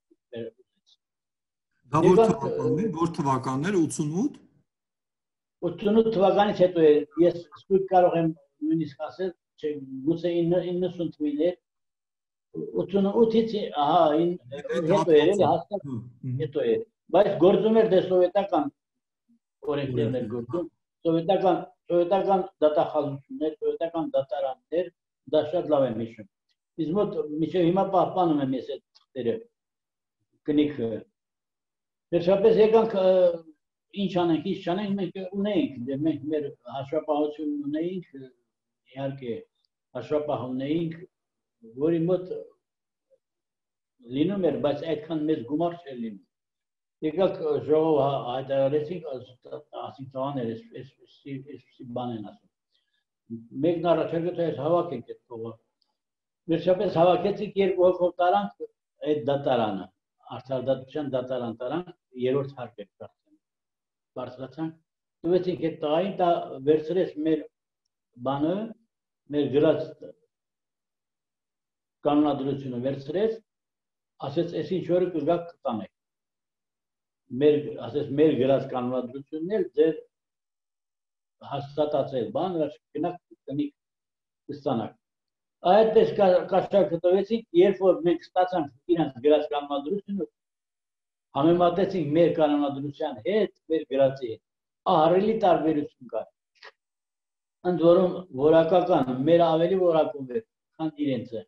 Դա որ թվականներ, որ թվականներ ութանասունութ ութանասունութ թվականից հետո է, ես սկույր կարող եմ նույնիսկ ասել, չէ, գուցե իննսուն թվականներ ութանասունութից, ահա, հետո էր, էլի հաստատ հետո էր, բայց գործում էր դե սովետական օրենքներն էր գործում, սովետական սովետական դատախազություններ, սովետական դատարաններ, դա շատ լավ եմ հիշում։ Իսկ մոտ մինչև հիմա պահպանում եմ ես այդ թղթերը, կնիքը։ Վերջապես եկանք ինչ անենք, ինչ չանենք, մենք ունեինք, մենք մեր հաշվապահություն ունեինք, իհարկե հաշվապահ ունեինք, որի մոտ լինում էր, բայց այդքան մեծ գումար չէր լինում։ Եկանք ժողով հայտարարեցինք, ասինք տղաներ, այսպիսի բան են ասում։ Մեկն առաջարկեց, այս հավաքենք այդ փողը։ Վերջապես հավաքեցինք, երկու հոգով տարանք այդ դատարանը, արդարադատության դատարան տարանք, երրորդ հարկ էր կարծեմ, բարձրացանք, տվեցինք այդ տղային, դա վերցրեց մեր բանը, մեր գրած կանոնադրությունը վերցրեց, ասեց, այս ինչ որը կգաք կտանեք, ասեց, մեր գրած կանոնադրությունն էլ ձեր հաստատացել բան, գնաք կնիք կստանաք։ Այդպես կաշառքը տվեցինք, երբ որ մենք ստացանք իրենց գրած կանոնադրությունը, համեմատեցինք մեր կանոնադրության հետ, մեր գրածի հետ, ահռելի տարբերություն կար։ Ընդ որում որակական, մեր ավելի որակում էր, քան իրենցը։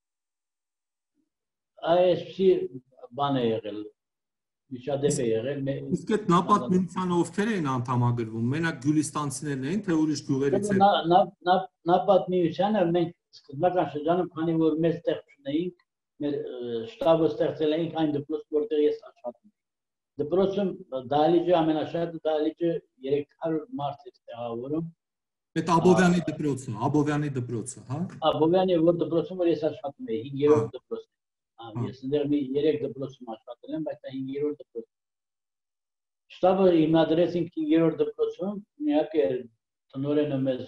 Այսպիսի բան է եղել, միջադեպ է եղել։ Իսկ այդ նապատ միությանը ովքեր էին անդամագրվում, մենակ գյուլիստանցիներն էին, թե ուրիշ գյուղերից էր։ Նապատ միությանը մենք սկզբնական շրջանում, քանի որ մեզ տեղ չունեինք, մեր շտաբը ստեղծել էինք այն դպրոցում, որտեղ ես աշխատում էի։ Դպրոցում դահլիճը ամենաշատը դահլիճը երեք հարյուր մարդ էր տեղավորում։ Այդ Աբովյանի դպրոցը, Աբովյանի դպրոցը, հա։ Աբովյանի որ դպրոցում որ ես աշխատում էի, հինգերորդ դպրոցն է։ Ես ընդդեմ մի երեք դպրոցում աշխատել եմ, բայց դա հինգերորդ դպրոց։ Շտաբը հիմնադրեցինք հինգերորդ դպրոցում, իհարկե տնօրենը մեզ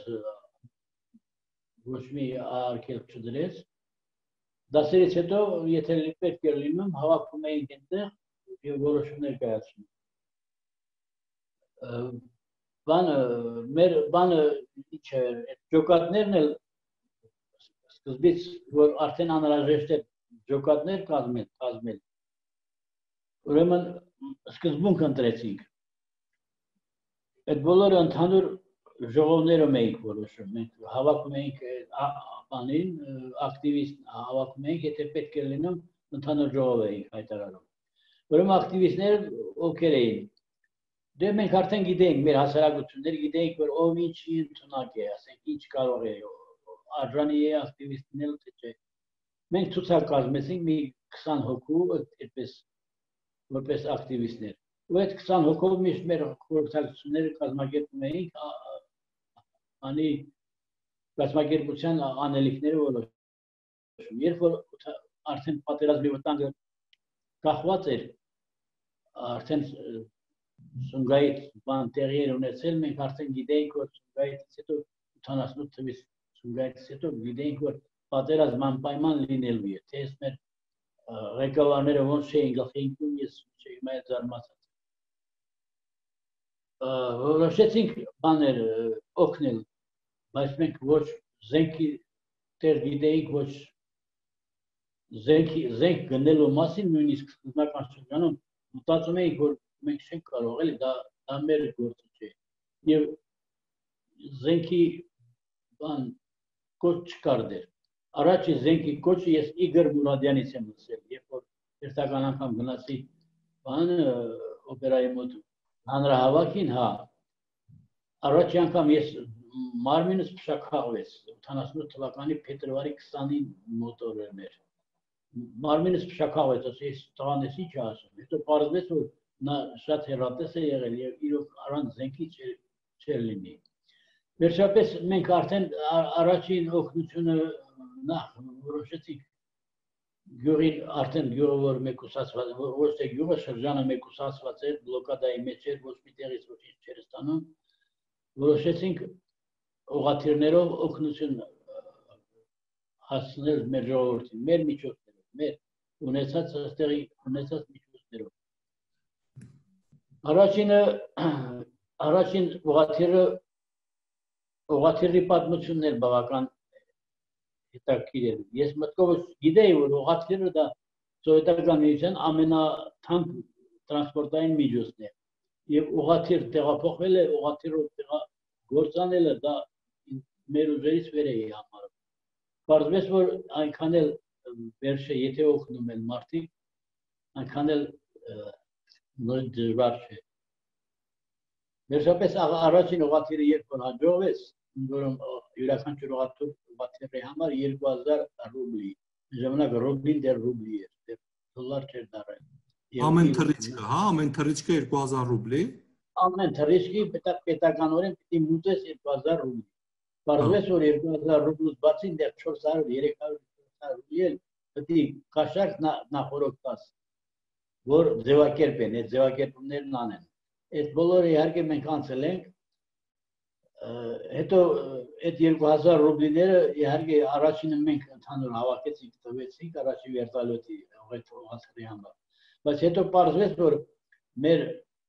ոչ մի արգելք չդրեց։ Դասերից հետո, եթե պետք էր լինում, հավաքում էինք այնտեղ եւ որոշումներ կայացնում։ Բանը, մեր բանը ինչ էր, այդ ջոկատներն էլ սկզբից, որ արդեն անհրաժեշտ է ջոկատներ կազմել, կազմել։ Ուրեմն սկզբունք ընտրեցինք։ Այդ բոլորը ընդհանուր ժողովներում էինք որոշում, մենք հավաքում էինք բանին, ակտիվիստ հավաքում էինք, եթե պետք է լինում, ընդհանուր ժողով էինք հայտարարում։ Ուրեմն ակտիվիստները ովքեր էին, դե մենք արդեն գիտեինք, մեր հասարակությունները գիտեինք, որ ով ինչի ընդունակ է, ասենք ինչ կարող է, արժանի է ակտիվիստներ թե չէ։ Մենք ցուցակ կազմեցինք մի քսան հոգու, այդպես որպես ակտիվիստներ։ Ու այդ քսան հոգով միշտ մեր խորհրդակցությունները կազմակերպում էինք, անի կազմակերպության անելիքները որոշում։ Երբ որ արդեն պատերազմի վտանգը կախված էր, արդեն Սումգայիթ բան տեղի էր ունեցել, մենք արդեն գիտեինք, որ Սումգայիթից հետո ութանասունութ թվականից Սումգայիթից հետո գիտեինք, որ պատերազմ անպայման լինելու է, թե այս մեր ղեկավարները ոնց չէին գլխի ընկնում, ես չէի մայր զարմացած։ Որոշեցինք բաներ օգնել, բայց մենք ոչ զենքի տեր գիտեինք, ոչ զենք գնելու մասին, նույնիսկ սկզբնական շրջանում մտածում էինք, որ մենք չենք կարող, էլի դա մեր գործը չէ։ Եվ զենքի բան կոչ չկար դեր։ Առաջի զենքի կոչը ես Իգոր Մուրադյանից եմ լսել, երբ որ երթական անգամ գնացի բան օպերայի մոտ հանրահավաքին, հա։ Առաջի անգամ ես մարմինս փշաքաղվեց, ութանասունութ թվականի փետրվարի քսանին մոտորը մեր։ Մարմինս փշաքաղվեց, ասի ես տղան ես ինչ ասում։ Հետո պարզվեց, որ նա շատ հեռատես է եղել եւ իրոք առանց զենքի չէր լինի։ Վերջապես մենք արդեն առաջին օգնությունը նախ որոշեցինք գյուղին արդեն գյուղը որ մեկուսացված, ոչ թե գյուղը շրջանը մեկուսացված էր, բլոկադայի մեջ էր, ոչ մի տեղից ոչինչ չէր ստանում, որոշեցինք ուղղաթիռներով օգնություն հասցնել մեր ժողովրդին, մեր միջոցներով, մեր ունեցած այստեղի ունեցած միջոցներով։ Առաջինը առաջին ուղղաթիռը ուղղաթիռի պատմությունն էր բավական հետաքրքիր էր։ Ես մտքովս գիտեի, որ ուղղաթիռը դա սովետական միության ամենաթանկ տրանսպորտային միջոցն է։ Եվ ուղղաթիռ տեղափոխվել է, ուղղաթիռով գործանելը դա մեր ուժերից վեր է համարում։ Պարզվեց, որ այնքան էլ վերջը եթե օգնում են մարդիկ, այնքան էլ դժվար չէ։ Վերջապես առաջին ուղղաթիռը երբ որ հաջողվեց, որում յուրաքանչյուր ուղղաթիռի համար երկու հազար ռուբլի, ժամանակ ռուբլին դեռ ռուբլի էր, դեռ դոլար չէր դառել։ Ամեն թռիչքը, հա, ամեն թռիչքը երկու հազար ռուբլի։ Ամեն թռիչքի պետականորեն պիտի մուծես երկու հազար ռուբլի։ Պարզվեց, որ երկու հազար ռուբլուց բացի դեռ չորս հարյուր երեք հարյուր ռուբլի էլ պիտի կաշառք նախորդ տաս, որ ձևակերպեն, այդ ձևակերպումներն անեն։ Այդ բոլորը իհարկե մենք անցել ենք, հետո այդ երկու հազար ռուբլիները իհարկե առաջինը մենք ընդհանուր հավաքեցինք, տվեցինք առաջի վերտալյոտի ուղղաթիռի համար, բայց հետո պարզվեց, որ մեր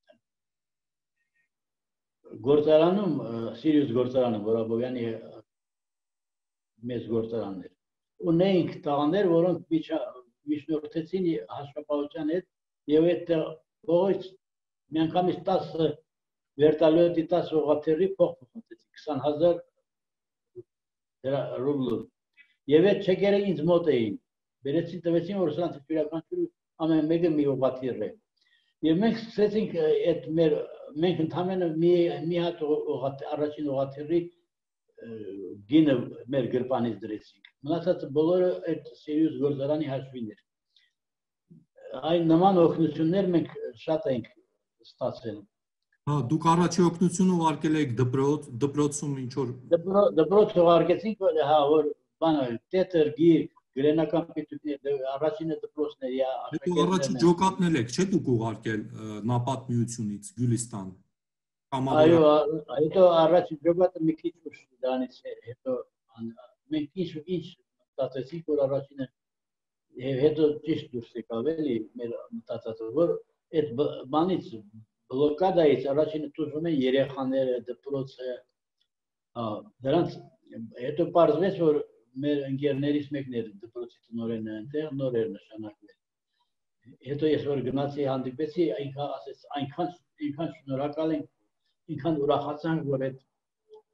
գործարանում, Սիրիուս գործարանը, Որաբովյանի մեծ գործարանն էր, ունեինք տղաներ, որոնք միջնորդեցին հաշվապահության հետ եւ այդ փողից միանգամից տասը վերտալյոտի տասը ուղղաթիռի փող փոխեցին քսան հազար ռուբլու։ Եվ այդ չեկերը ինձ մոտ էին։ Բերեցին տվեցին, որ սրանց յուրաքանչյուրը ամեն մեկը մի ուղղաթիռ է։ Եվ մենք սկսեցինք այդ մեր մենք ընդհանրապես մի մի հատ առաջին ուղղաթիռի գինը մեր գրպանից դրեցինք։ Մնացածը բոլորը այդ Սիրիուս գործարանի հաշվին էր։ Այն նման օգնություններ մենք շատ ենք ստացել։ Հա, դուք առաջի օգնությունը ուղարկել եք դպրոց, դպրոցում ինչ որ դպրոց ուղարկեցինք, հա, որ բանը տետր, գիր, գրենական պետություններ, առաջինը դպրոցներ, յա Դուք առաջի ջոկատնել եք, չէ՞ դուք ուղարկել Նապատմիությունից Գյուլիստան։ Այո, հետո առաջի ջոկատը մի քիչ ուշ դրանից հետո մենք ինչ ինչ մտածեցինք, որ առաջինը եւ հետո ճիշտ դուրս եկավ էլի մեր մտածածը, որ այդ բանից բլոկադայից առաջինը տուժում են երեխաները, դպրոցը, դրանց հետո պարզվեց, որ մեր ընկերներից մեկն էր դպրոցի տնօրենը այնտեղ նոր էր նշանակվել։ Հետո ես որ գնացի հանդիպեցի, այնքան ասեց, այնքան այնքան շնորհակալ ենք, այնքան ուրախացանք, որ այդ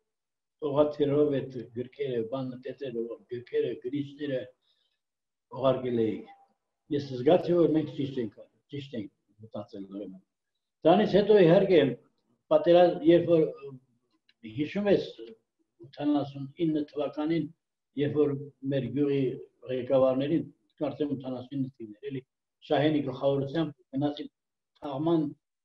օղաթերով այդ գրքերը, բանը տետերը, գրքերը, գրիչները ուղարկել էի։ Ես զգացի, որ մենք ճիշտ ենք, ճիշտ ենք մտածել ուրեմն։ Դրանից հետո իհարկե պատերազմ, երբ որ հիշում ես ութանասունինը թվականին, երբ որ մեր գյուղի ղեկավարներին, կարծեմ ութանասունինը թիվներ, էլի Շահենի գլխավորությամբ գնացին թաղման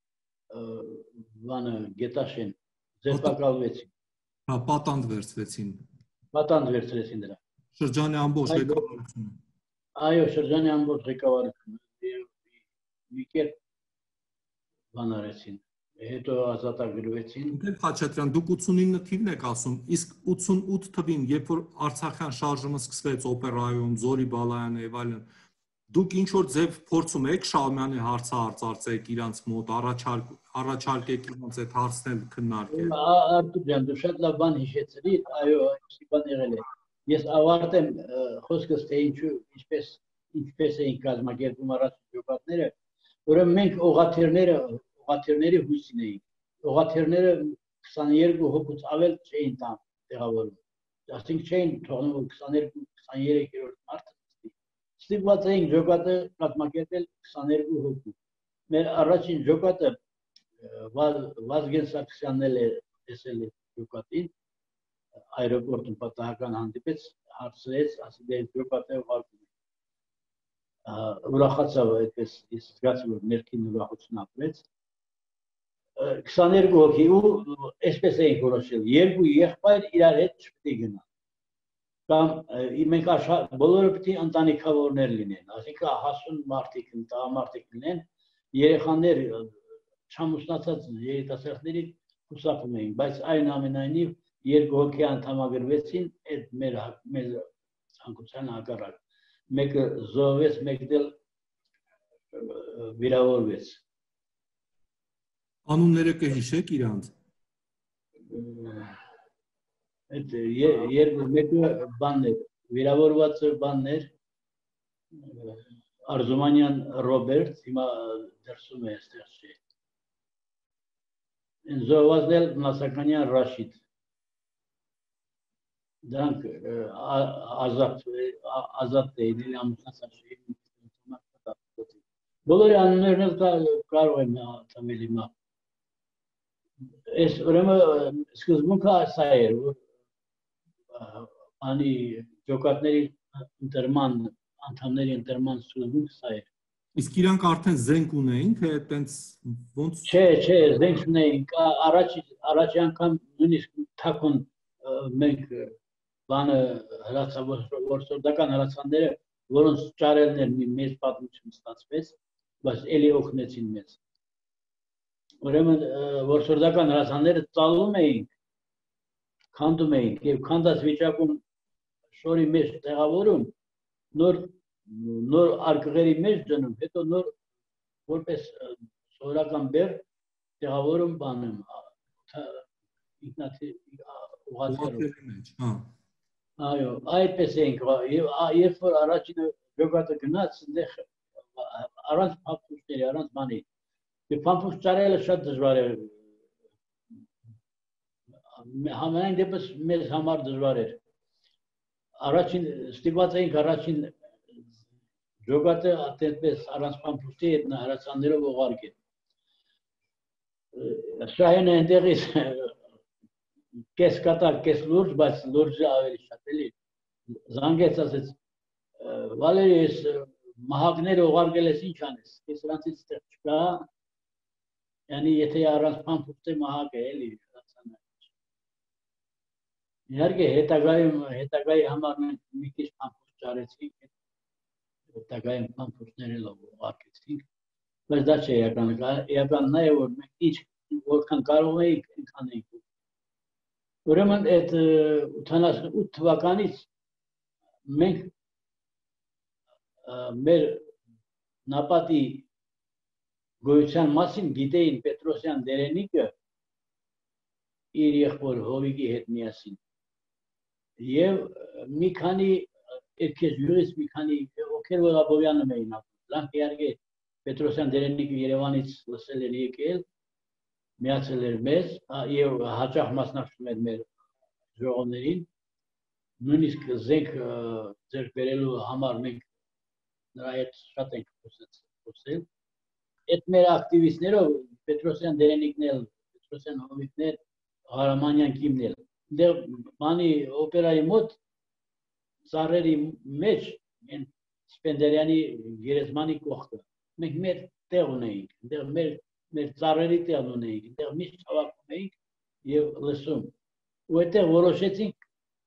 բանը գետաշեն, ձերբակալվեցին։ Հա, պատանդ վերցվեցին։ Պատանդ վերցրեցին դրա։ Շրջանի ամբողջ ղեկավարությունը։ Այո, շրջանի ամբողջ ղեկավարությունը մի կերպ բան արեցին։ Հետո ազատագրվեցին։ Ինքն Խաչատրյան, դուք ութսունինը թիվն եք ասում, իսկ ութսունութ թվին, երբ որ Արցախյան շարժումը սկսվեց օպերայում, Զորի Բալայանը եւ այլն, դուք ինչ որ ձև փորձում եք Շահումյանի հարցը արծարծեք իրանց մոտ, առաջարկ առաջարկեք իրանց այդ հարցնել քննարկել։ Արտուր ջան, դու շատ լավ բան հիշեցրիր, այո, այսի բան եղել է։ Ես ավարտեմ խոսքս թե ինչու ինչպես ինչպես էին կազմակերպում առաջ ջոկատները, ուրեմն մենք օղաթերները օղաթերների հույսին էինք։ Օղաթերները քսաներկու հոգուց ավել չէին տան տեղավորում։ Ասենք չէին թողնում քսաներկու քսաներեք-րդ մարդը ստիպված էինք ջոկատը կազմակերպել քսաներկու հոգու։ Մեր առաջին ջոկատը Վազգեն Սարգսյանն էլ տեսել է ջոկատին, այրոպորտում պատահական հանդիպեց, հարցրեց, ասի դե ջոկատը ուղարկում է։ Ուրախացավ այդպես, ես զգացի, որ ներքին ուրախություն ապրեց։ քսաներկու հոգի ու այսպես էինք որոշել, երկու եղբայր իրար հետ չպետք է գնան։ Կամ մենք բոլորը պետք է ընտանիքավորներ լինեն, այսինքն հասուն մարդիկ, տղամարդիկ լինեն, երեխաներ չամուսնացած երիտասարդների խուսափում էին, բայց այնուամենայնիվ երկու հոգի անդամագրվեցին, այդ մեր մեր ցանկության հակառակ։ Մեկը զոհվեց, մեկը դել վիրավորվեց։ Անունները կհիշեք իրանց։ Այդ երկու մեկը բանն էր, վիրավորվածը բանն էր, Արզումանյան Ռոբերտ, հիմա դրսում է այստեղ չէ։ Զոհվածն էլ Նասականյան Ռաշիդ։ Դրանք ազատ ազատ էին, ամուսնացած էին։ Բոլորի անուններն կարող եմ տանել հիմա։ Այս ուրեմն սկզբունքը սա էր, որ անի ջոկատների ընտրման, անդամների ընտրման սկզբունքը սա էր։ Իսկ իրանք արդեն զենք ունեին, թե այտենց ոնց։ Չէ, չէ, զենք չունեին, առաջ առաջ անգամ նույնիսկ թակուն մենք բանը հրացավորական հրացանները, որոնց ճարելն էր մի մեծ պատմություն ստացվեց, բայց էլի օգնեցին մեզ։ Ուրեմն որսորդական հրացանները ծալում էինք, քանդում էինք եւ քանդած վիճակում շորի մեջ տեղավորում, նոր նոր արկղերի մեջ դնում, հետո նոր որպես սովորական բեր տեղավորում բանում ինքնաթիռ ուղղաթիռի մեջ, հա։ Այո, այդպես էինք եւ երբ որ առաջինը ջոկատը գնաց, այնտեղ առանց փամփուշտների, առանց բանի Եվ փամփուշտ ճարելը շատ դժվար է, համենայն դեպս մեզ համար դժվար էր։ Առաջին ստիպված էինք առաջին ջոկատը այդպես առանց փամփուշտի հետ հրացաններով ուղարկել։ Շահենը այնտեղից կես կատակ, կես լուրջ, բայց լուրջը ավելի շատ էլի։ Զանգեց, ասեց, Վալերի, ես մահակները ուղարկել ես ինչ անես, ես նրանցից ստեղ չկա, Yani եթե առանց փամփուշտի մահակ է էլի հրացանը։ Իհարկե հետագայում հետագայի համար մենք մի քիչ փամփուշտ ճարեցինք, հետագայում փամփուշտները լավ ուղարկեցինք, բայց դա չէ էականը, էականն է որ մենք ինչ որքան կարող էինք այնքան էինք։ Ուրեմն այդ ութանասունութ թվականից մենք մեր նապատի գոյության մասին գիտեին Պետրոսյան Դերենիկը իր եղբոր Հովիկի հետ միասին եւ մի քանի երկես յուրից մի քանի ովքեր որ Աբովյանը էին ապրում լավ իհարկե Պետրոսյան Դերենիկը Երևանից լսել էր եկել միացել էր մեզ եւ հաճախ մասնակցում էր մեր ժողովներին, նույնիսկ զենք ձեռք բերելու համար մենք նրա հետ շատ ենք խոսել։ Այդ մեր ակտիվիստներով Պետրոսյան դերենիկներ, Պետրոսյան հովիկներ, Ղարամանյան կիմներ, դեռ բանի օպերայի մոտ ծառերի մեջ են Սպենդերյանի գերեզմանի կողքը։ Մենք մեր տեղ ունեինք, դեռ մեր մեր ծառերի տեղ ունեինք, դեռ միշտ հավաքում էինք եւ լսում։ Ու այդտեղ որոշեցինք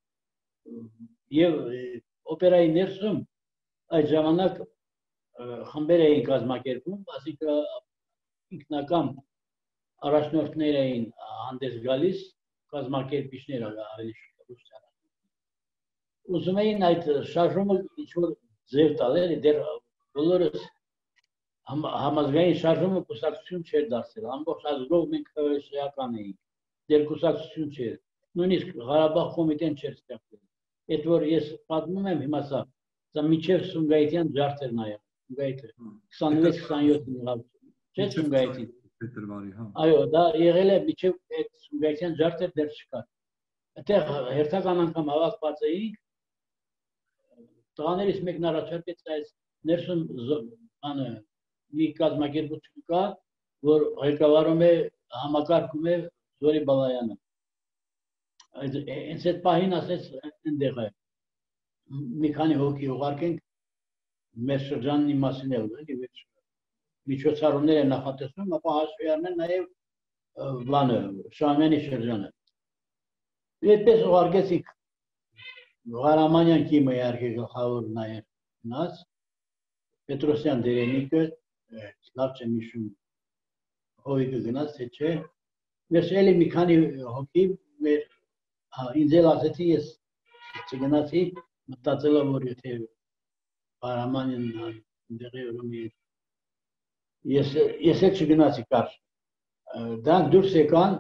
եւ օպերայի ներսում այդ ժամանակ խմբեր էին կազմակերպում, այսինքն ինքնական առաջնորդներ էին հանդես գալիս, կազմակերպիչներ ավելի շուտ։ Ուզում էին այդ շարժումը ինչ-որ ձև տալ, դեռ բոլորս համազգային շարժումը կուսակցություն չէր դարձել, ամբողջ ազգով մենք քվեշեական էինք, դեռ կուսակցություն չէր, նույնիսկ Ղարաբաղ կոմիտեն չէր ստեղծել։ Այդ որ ես պատմում եմ հիմա սա, սա միջև Սումգայիթյան ջարդերն ա եղել, Սումգայիթը քսանվեց քսանյոթ եղավ, չէ՞ Սումգայիթին։ Այո, դա եղել է միջև այդ Սումգայիթյան ջարդեր դեռ չկար։ Այդտեղ հերթական անգամ հավաքված էինք, տղաներից մեկն առաջարկեց այս ներսում անը մի կազմակերպություն կա, որ ղեկավարում է, համակարգում է Զորի Բալայանը։ Հենց այդ պահին ասեց այնտեղ է, մի քանի հոգի ուղարկենք մեր շրջանի մասին էլ, միջոցառումներ են նախատեսում, ապա հաշվի առնել նաև բանը, Շահումյանի շրջանը։ Այդպես ուղարկեցինք Ղարամանյան կիմը իհարկե գլխավոր նաև գնաց, Պետրոսյան դերենիկը, լավ չեմ հիշում, հովիկը գնաց, թե չէ։ Մեր էլի մի քանի հոգի մեր ինձ էլ ասեցի, ես չգնացի, մտածելով, որ եթե Ղարամանյան դեղի ուրում է, ես էլ չգնացի կարճ։ Դրանք դուրս եկան,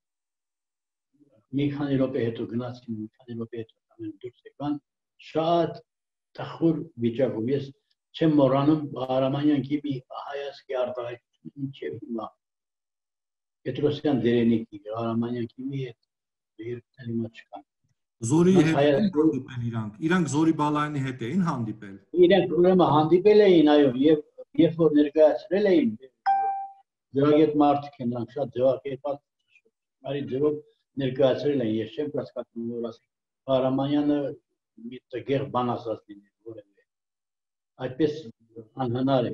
մի քանի րոպե հետո գնացին, մի քանի րոպե հետո դուրս եկան, շատ տխուր վիճակում, ես չեմ մոռանում Ղարամանյան կիմի հայացքի արտահայտությունը մինչև հիմա։ Պետրոսյան դերենիկի, Ղարամանյան կիմի հետ երկել հիմա չկան։ Զորի հետ էին հանդիպել իրանք, իրանք Զորի Բալայանի հետ էին հանդիպել։ Իրանք ուրեմն հանդիպել էին, այո, եւ երբ որ ներկայացրել էին, դրագետ մարդիկ են, նրանք շատ ձևակերպած, արի ձևով ներկայացրել են, ես չեմ կասկածում, որ ասենք Ղարամանյանը մի տգեղ բան ասած լինի, որևէ։ Այդպես անհնար է։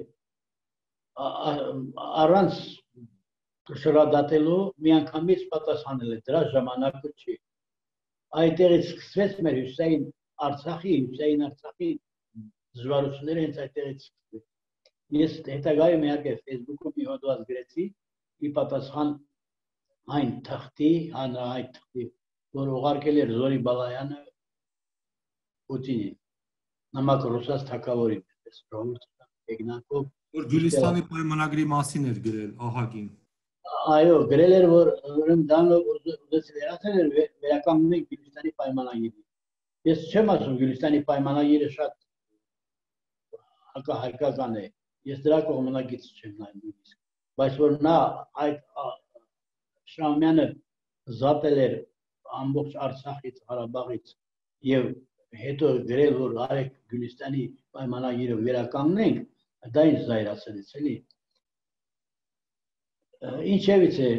Առանց շրջադատելու միանգամից պատասխանել է, դրա ժամանակը չի։ Այդտեղից սկսվեց մեր հյուսային Արցախի, հյուսային Արցախի դժվարությունները հենց այդտեղից սկսվեց։ Ես հետագայում իհարկե Facebook-ում մի հոդված գրեցի, ի պատասխան այն թղթի, հանրահայտ թղթի, որ ուղարկել էր Զորի Բալայանը Պուտինին, նամակ ռուսաց թագավորին, եկնարկով։ Որ Գյուլիստանի պայմանագրի մասին էր գրել ահագին։ Այո, գրել էր, որ դանով ուզեցի վերացել էր վերականգնել Գյուլիստանի պայմանագիրը։ Ես չեմ ասում Գյուլիստանի պայմանագիրը շատ հակահայկական է, ես դրա կողմնակից չեմ նույնիսկ, բայց որ նա այդ Շահումյանը զատել էր ամբողջ Արցախից, Ղարաբաղից եւ հետո գրել, որ արեք Գյուլիստանի պայմանագիրը վերականգնենք, դա ինձ զայրացրեց, էլի։ Ինչևից է,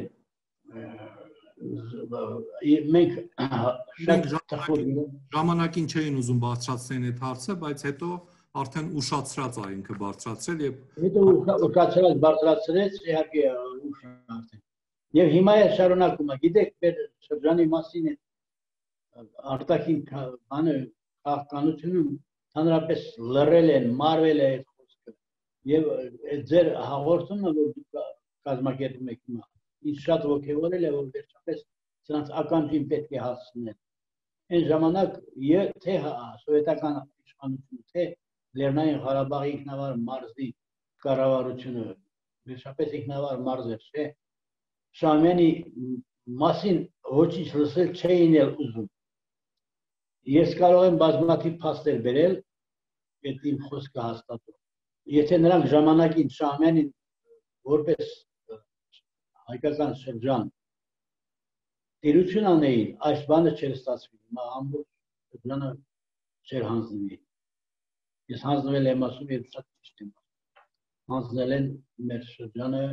մենք շատ ժամանակին չէին ուզում բարձրացնել այդ հարցը, բայց հետո արդեն ուշացրած ա ինքը բարձրացրել եւ հետո ուշացրած բարձրացրեց, իհարկե ուշ արդեն։ Եվ հիմա է շարունակում է, գիտեք, մեր շրջանի մասին է արտաքին բանը քաղաքականությունում հանրապես լռել են, մարվել է այդ խոսքը եւ ձեր հաղորդումը, որ դուք կազմակերպում եք հիմա, ինձ շատ ոգևորել է, որ վերջապես սրանց ականջին պետք է հասցնել։ Այն ժամանակ թե սովետական իշխանությունը, թե Լեռնային Ղարաբաղի ինքնավար մարզի կառավարությունը, վերջապես ինքնավար մարզ էր, չէ՞։ Շահումյանի մասին ոչինչ լսել չէին էլ ուզում։ Ես կարող եմ բազմաթիվ փաստեր բերել, այդ իմ խոսքը հաստատում։ Եթե նրանք ժամանակին Շահումյանին որպես հայկական շրջան տիրություն անեին, այս բանը չէր ստացվի, հիմա ամբողջ շրջանը չէր հանձնվի։ Ես հանձնվել եմ ասում եւ շատ ճիշտ եմ ասում։ Հանձնել են մեր շրջանը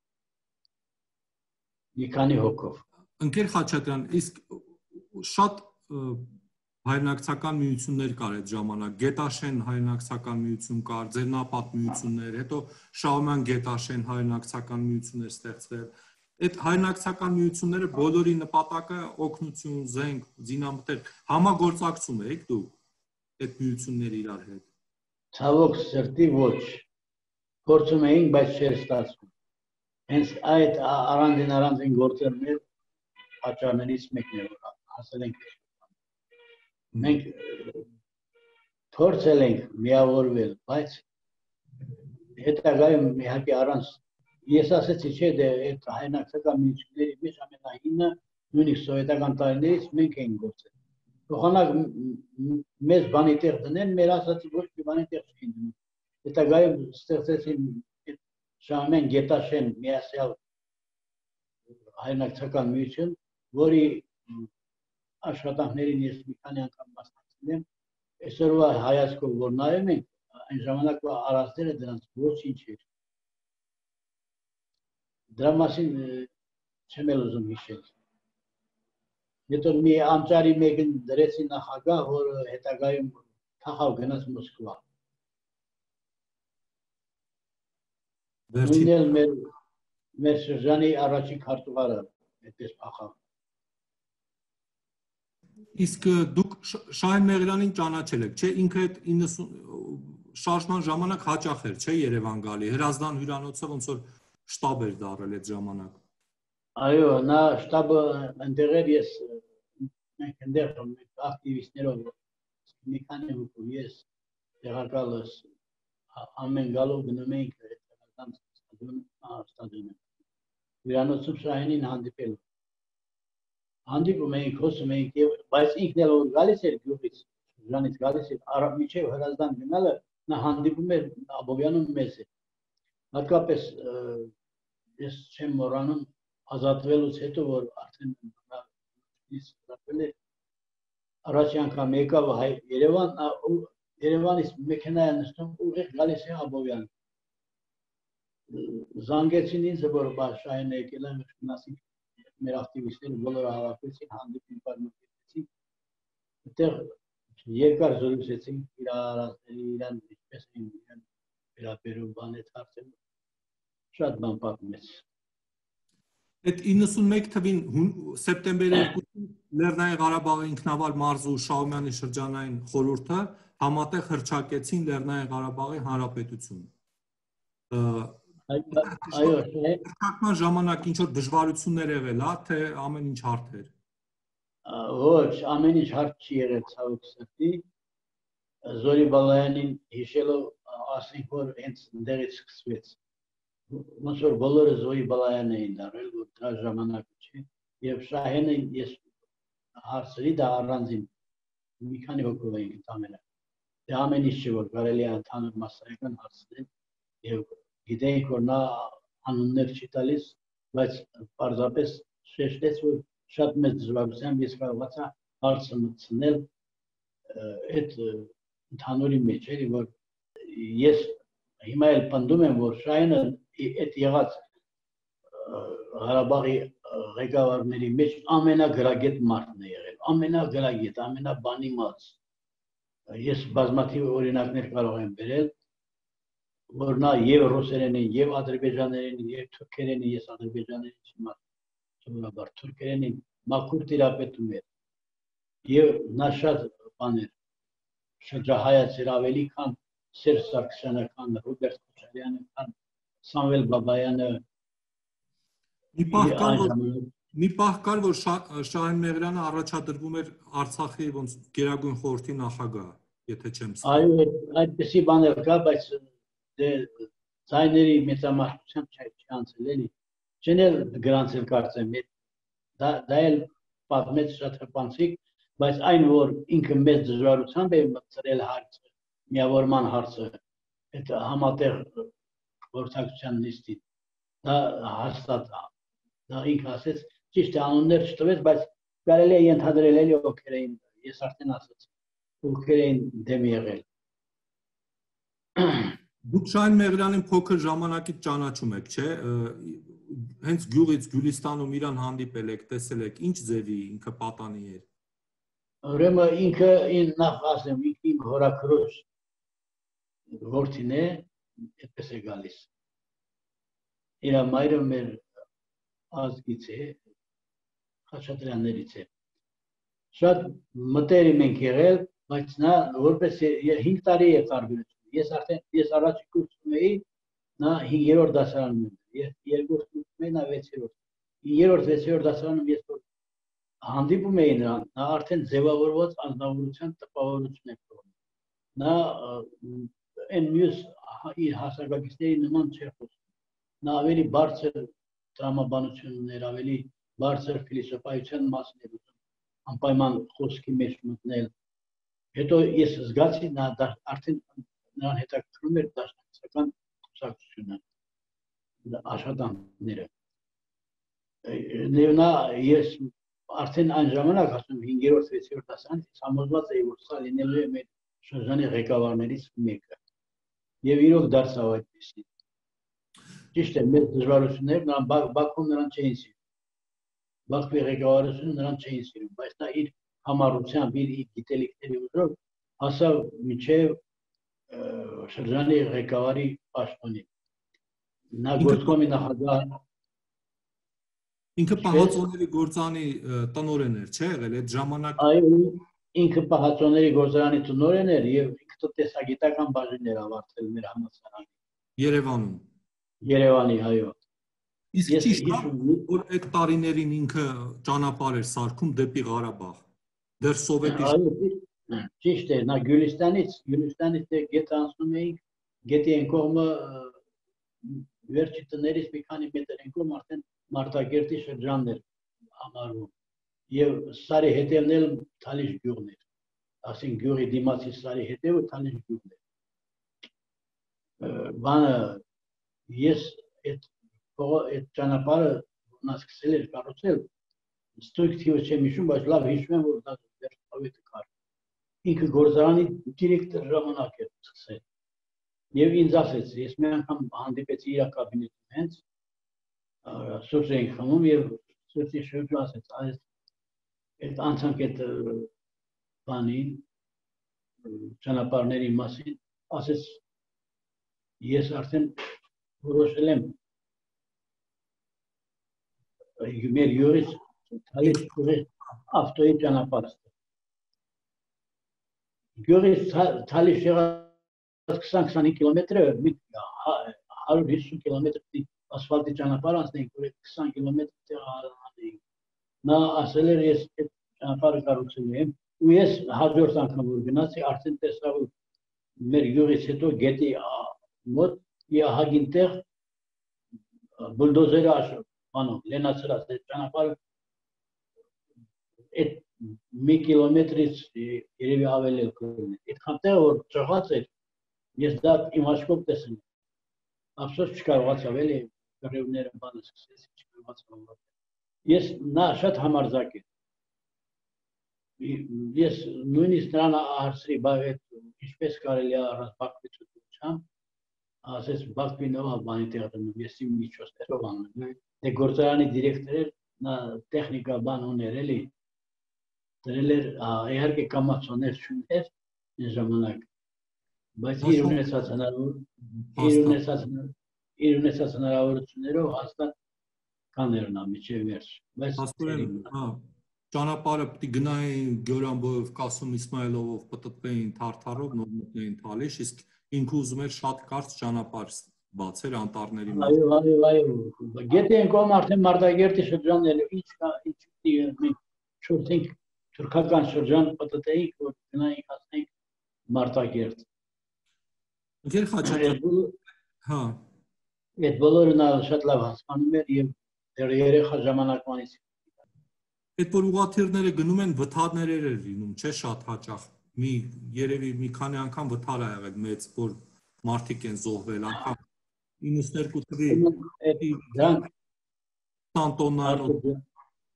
մի քանի հոգով։ Ընկեր Խաչատրյան, իսկ շատ հայրենակցական միություններ կար այդ ժամանակ, Գետաշեն հայրենակցական միություն կար, Ձեռնապատ միություններ, հետո Շահումյան Գետաշեն հայրենակցական միություններ ստեղծվել։ Այդ հայրենակցական միությունները բոլորի նպատակը օգնություն, զենք, զինամթերք, համագործակցում եք դուք այդ միությունները իրար հետ։ Ցավոք սրտի ոչ։ Փորձում էինք, բայց չէր ստացվում։ Հենց այդ առանձին առանձին գործերներ պատճառներից մեկն է, որ հասել ենք։ Մենք փորձել ենք միավորվել, բայց հետագայում իհարկե առանց ես ասեցի չէ, դե այդ հայրենակցական միությունների մեջ ամենահինը նույնիսկ սովետական տարիներից մենք էինք գործել։ Փոխանակ մեզ բանի տեղ դնեն, մեր ասացի ոչ մի բանի տեղ չէին դնում։ Հետագայում ստեղծեցին Շահումյան Գետաշեն միասյալ հայրենակցական միություն, որի աշխատանքներին ես մի քանի անգամ մասնակցել եմ, այսօրվա հայացքով որ նայում ենք, այն ժամանակվա արածները դրանց ոչինչ չէր։ Դրա մասին չեմ էլ ուզում հիշել։ Հետո մի անճարի մեկին դրեցի նախագահ, որը հետագայում թախավ գնաց Մոսկվա։ Նույնն էլ մեր մեր շրջանի առաջին քարտուղարը այդպես փախավ։ Իսկ դուք Շահեն Մեղրյանին ճանաչել եք, չէ՞, ինքը այդ իննսուն շարժման ժամանակ հաճախ էր, չէ՞, Երևան գալի, Հրազդան հյուրանոցը ոնց որ շտաբ էր դարել այդ ժամանակ։ Այո, նա շտաբը ընդեղ էր, ես մենք ընդեղ ակտիվիստներով մի քանի հոգով ես տեղակալս ամեն գալով գնում էինք Հրազդան ստադիոնում։ Հյուրանոցում Շահենին հանդիպել։ Հանդիպում էինք, խոսում էինք, բայց ինքն էլ որ գալիս էր գյուղից, շրջանից գալիս էր, մինչև Հրազդան գնալը նա հանդիպում էր Աբովյանում մեզ հետ։ Հատկապես ես չեմ մոռանում ազատվելուց հետո, որ արդեն ազատվել էր, առաջի անգամ եկավ Երևան, Երևանից մեքենա է նստում, ուղիղ գալիս է Աբովյան։ Զանգեցին ինձ, որ Շահենը եկել է, գնացինք մեր ակտիվիստները բոլորը հավաքվեցին, հանդիպին պատմեցին, այդտեղ երկար զրուցեցինք իր արարածների, իրան ինչպես էին իրան վերաբերում բաներ հարցերով, շատ բան պատմեց։ Այդ իննսունմեկ թվին սեպտեմբերի երկուսին Լեռնային Ղարաբաղի ինքնավար մարզու Շահումյանի շրջանային խորհուրդը համատեղ հռչակեցին Լեռնային Ղարաբաղի Հանրապետություն։ Այո, հռչակման ժամանակ ինչ որ դժվարություններ եղել, հա, թե ամեն ինչ հարթ էր։ Ոչ, ամեն ինչ հարթ չի եղել, ցավոք սրտի։ Զորի Բալայանին հիշելով ասենք, որ հենց ընդեղից սկսվեց։ Ոնց որ բոլորը Զորի Բալայան էին դարել, որ դրա ժամանակը չէ, եւ Շահենը ես հարցրի դա առանձին մի քանի հոգով էին ընդամենը։ Դե ամեն ինչ չէ, որ կարելի է ընդհանուր մասսայական հարցնել եւ գիտեինք, որ նա անուններ չի տալիս, բայց պարզապես շեշտեց, որ շատ մեծ դժվարությամբ ես կարողացա հարցը մտցնել այդ ընդհանուրի մեջ, էլի որ ես հիմա էլ պնդում եմ, որ Շահենը այդ եղած Ղարաբաղի ղեկավարների մեջ ամենագրագետ մարդն է եղել, ամենագրագետ, ամենաբանիմաց։ Ես բազմաթիվ օրինակներ կարող եմ բերել, որ նա եւ ռուսերենին, եւ ադրբեջաներենին, եւ թուրքերենին, ես ադրբեջաներենին չիմացա, սովորաբար թուրքերենին մաքուր տիրապետում էր։ Եվ նա շատ բաներ շրջահայաց էր ավելի քան Սերժ Սարգսյանը, քան Ռոբերտ Քոչարյանը, քան Սամվել Բաբայանը։ Մի պահ կար, որ Շահեն Մեղրյանը առաջադրվում էր Արցախի ոնց Գերագույն խորհրդի նախագահ, եթե չեմ սխալվում։ Այո, այդպեսի բաներ կա, բայց դե ձայների մեծամասնությամբ չանցել էլի։ Չեն էլ գրանցել կարծեմ, դա էլ պատմեց շատ հպանցիկ, բայց այն, որ ինքը մեծ դժվարությամբ է մտցրել հարցը, միավորման հարցը, այդ համատեղ խորհրդակցության նիստին, դա հաստատ է։ Դա ինքը ասեց, ճիշտ է անուններ չտվեց, բայց կարելի է ենթադրել էլի ովքեր էին, ես արդեն ասացի, ովքեր էին դեմ եղել։ Դուք Շահեն Մեղրյանին փոքր ժամանակից ճանաչում եք, չէ՞։ Հենց գյուղից Գյուլիստանում իրան հանդիպել եք, տեսել եք, ինչ ձևի ինքը պատանի էր։ Ուրեմն ինքը նախ ասեմ, ինքը իմ հորաքրոջ որդին է, այդպես է գալիս։ Իր մայրը մեր ազգից է, Խաչատրյաններից է։ Շատ մտերիմ ենք եղել, բայց նա որպես հինգ տարի է տարբերություն։ Ես արդեն ես առաջի կուրսում էի, նա հինգերորդ դասարանում էր, ես երկրորդ կուրսում էի, նա վեցերորդ։ Երրորդ վեցերորդ դասարանում ես հանդիպում էի նրան, նա արդեն ձևավորված անձնավորության տպավորություն է կրում։ Նա այն մյուս իր հասակակիցների նման չէր խոսում։ Նա ավելի բարձր տրամաբանություն ուներ, ավելի բարձր փիլիսոփայության մասն էր ուզում անպայման խոսքի մեջ մտնել։ Հետո ես զգացի նա արդեն նրան հետաքրքրում էր դաշնակցական կուսակցությունը, աշխատանքները։ Նա ես արդեն այն ժամանակ ասում հինգերորդ վեցերորդ դասարանից համոզված էի, որ սա լինելու է մեր շրջանի ղեկավարներից մեկը։ Եվ իրոք դարձավ այդպեսին։ Ճիշտ է, մեր դժվարություններ նրան Բաքվում նրան չէին սիրում։ Բաքվի ղեկավարությունը նրան չէին սիրում, բայց նա իր համառությամբ, իր գիտելիքների ուժով հասավ մինչև շրջանի ղեկավարի պաշտոնին։ Նա գործկոմի նախագահ Ինքը Պահածոների գործարանի տնօրեն էր, չէ՞ եղել այդ ժամանակ։ Այո, ինքը Պահածոների գործարանի տնօրեն էր եւ ինքը տնտեսագիտական բաժին էր ավարտել մեր համալսարանի։ Երևանում։ Երևանի, այո։ Իսկ ճիշտ է, որ այդ տարիներին ինքը ճանապարհ էր սարքում դեպի Ղարաբաղ։ Դեռ սովետի։ Այո, ճիշտ է, նա Գյուլիստանից, Գյուլիստանից դե գետ անցնում էինք, գետի այն կողմը վերջի տներից մի քանի մետր այն կողմ արդեն Մարտակերտի շրջանն էր համարվում եւ Սարի հետևն էլ Թալիշ գյուղն էր, ասենք գյուղի դիմացի Սարի հետևը Թալիշ գյուղն էր։ Բանը ես այդ այդ ճանապարհը նա սկսել էր կառուցել, ստույգ թիվը չեմ հիշում, բայց լավ հիշում եմ, որ դա դեռ սովետը կար։ Ինքը գործարանի դիրեկտոր ժամանակ էր սկսել։ Եվ ինձ ասեց, ես մի անգամ հանդիպեցի իր կաբինետում հենց սուրճ էինք խմում և սուրճի շրջը ասեց, այդ անցանք այդ բանին, ճանապարհների մասին, ասեց, ես արդեն որոշել եմ մեր յուղից Թալիշ գյուղի ավտոյի ճանապարհ ստեղծել։ Գյուղից Թալիշ եղած քսան-քսանհինգ կիլոմետրը հարյուր հիսուն կիլոմետր ասֆալտի ճանապարհ անցնենք, որ քսան կիլոմետր տեղ անենք։ Նա ասել էր, ես այդ ճանապարհը կառուցելու եմ, ու ես հաջորդ անգամ որ գնացի, արդեն տեսա, որ մեր յուղից հետո գետի մոտ մի ահագին տեղ բուլդոզերը բանով, լենացրած, այդ ճանապարհը այդ մի կիլոմետրից երևի ավելի կլինի։ Այդքան տեղը որ ճղած էր, ես դա իմ աչքով տեսել եմ։ Ափսոս չկարողացավ էլի կռիվները բանը սկսեցի, չկարողացավ ավարտել։ Ես նա շատ համարձակ է։ Ես նույնիսկ նրան հարցրի, բայց ինչպես կարելի է առանց Բաքվի ցուցության, ասեց Բաքվին ով բանի տեղ դնում, ես իմ միջոցներով անում եմ։ Դե գործարանի դիրեկտոր էր, նա տեխնիկա բան ուներ էլի։ Դրել էր, իհարկե կամացոներ չուներ այն ժամանակ, բայց իր ունեցած իր ունեցած հնարավորություններով հաստատ կաներ նա միջև վերջ, բայց ճանապարհը պիտի գնային Գյուրանբոյով, Կասում Իսմայելովով, պտտվեին Թարթարով, նոր մտնեին Թալիշ, իսկ ինքը ուզում էր շատ կարճ ճանապարհ բացեր անտառների մեջ։ Այո, այո, այո։ Գետի են կողմ արդեն Մարտակերտի շրջանն էլ ինչ կա, ինչ մենք շուրթենք թուրքական շրջան պտտեինք, որ գնայինք հասնենք Մարտակերտ։ Ընկեր Խաչատրյան, հա։ Այդ բոլորը նա շատ լավ հասկանում էր եւ դեռ երեխա ժամանակվանից։ Այդ որ ուղղաթիռները գնում են վթարներ էր լինում, չէ՞ շատ հաճախ։ Մի երևի մի քանի անգամ վթար ա եղել մեծ, որ մարդիկ են զոհվել, անգամ իննսուն թվի դրանք տոննանոց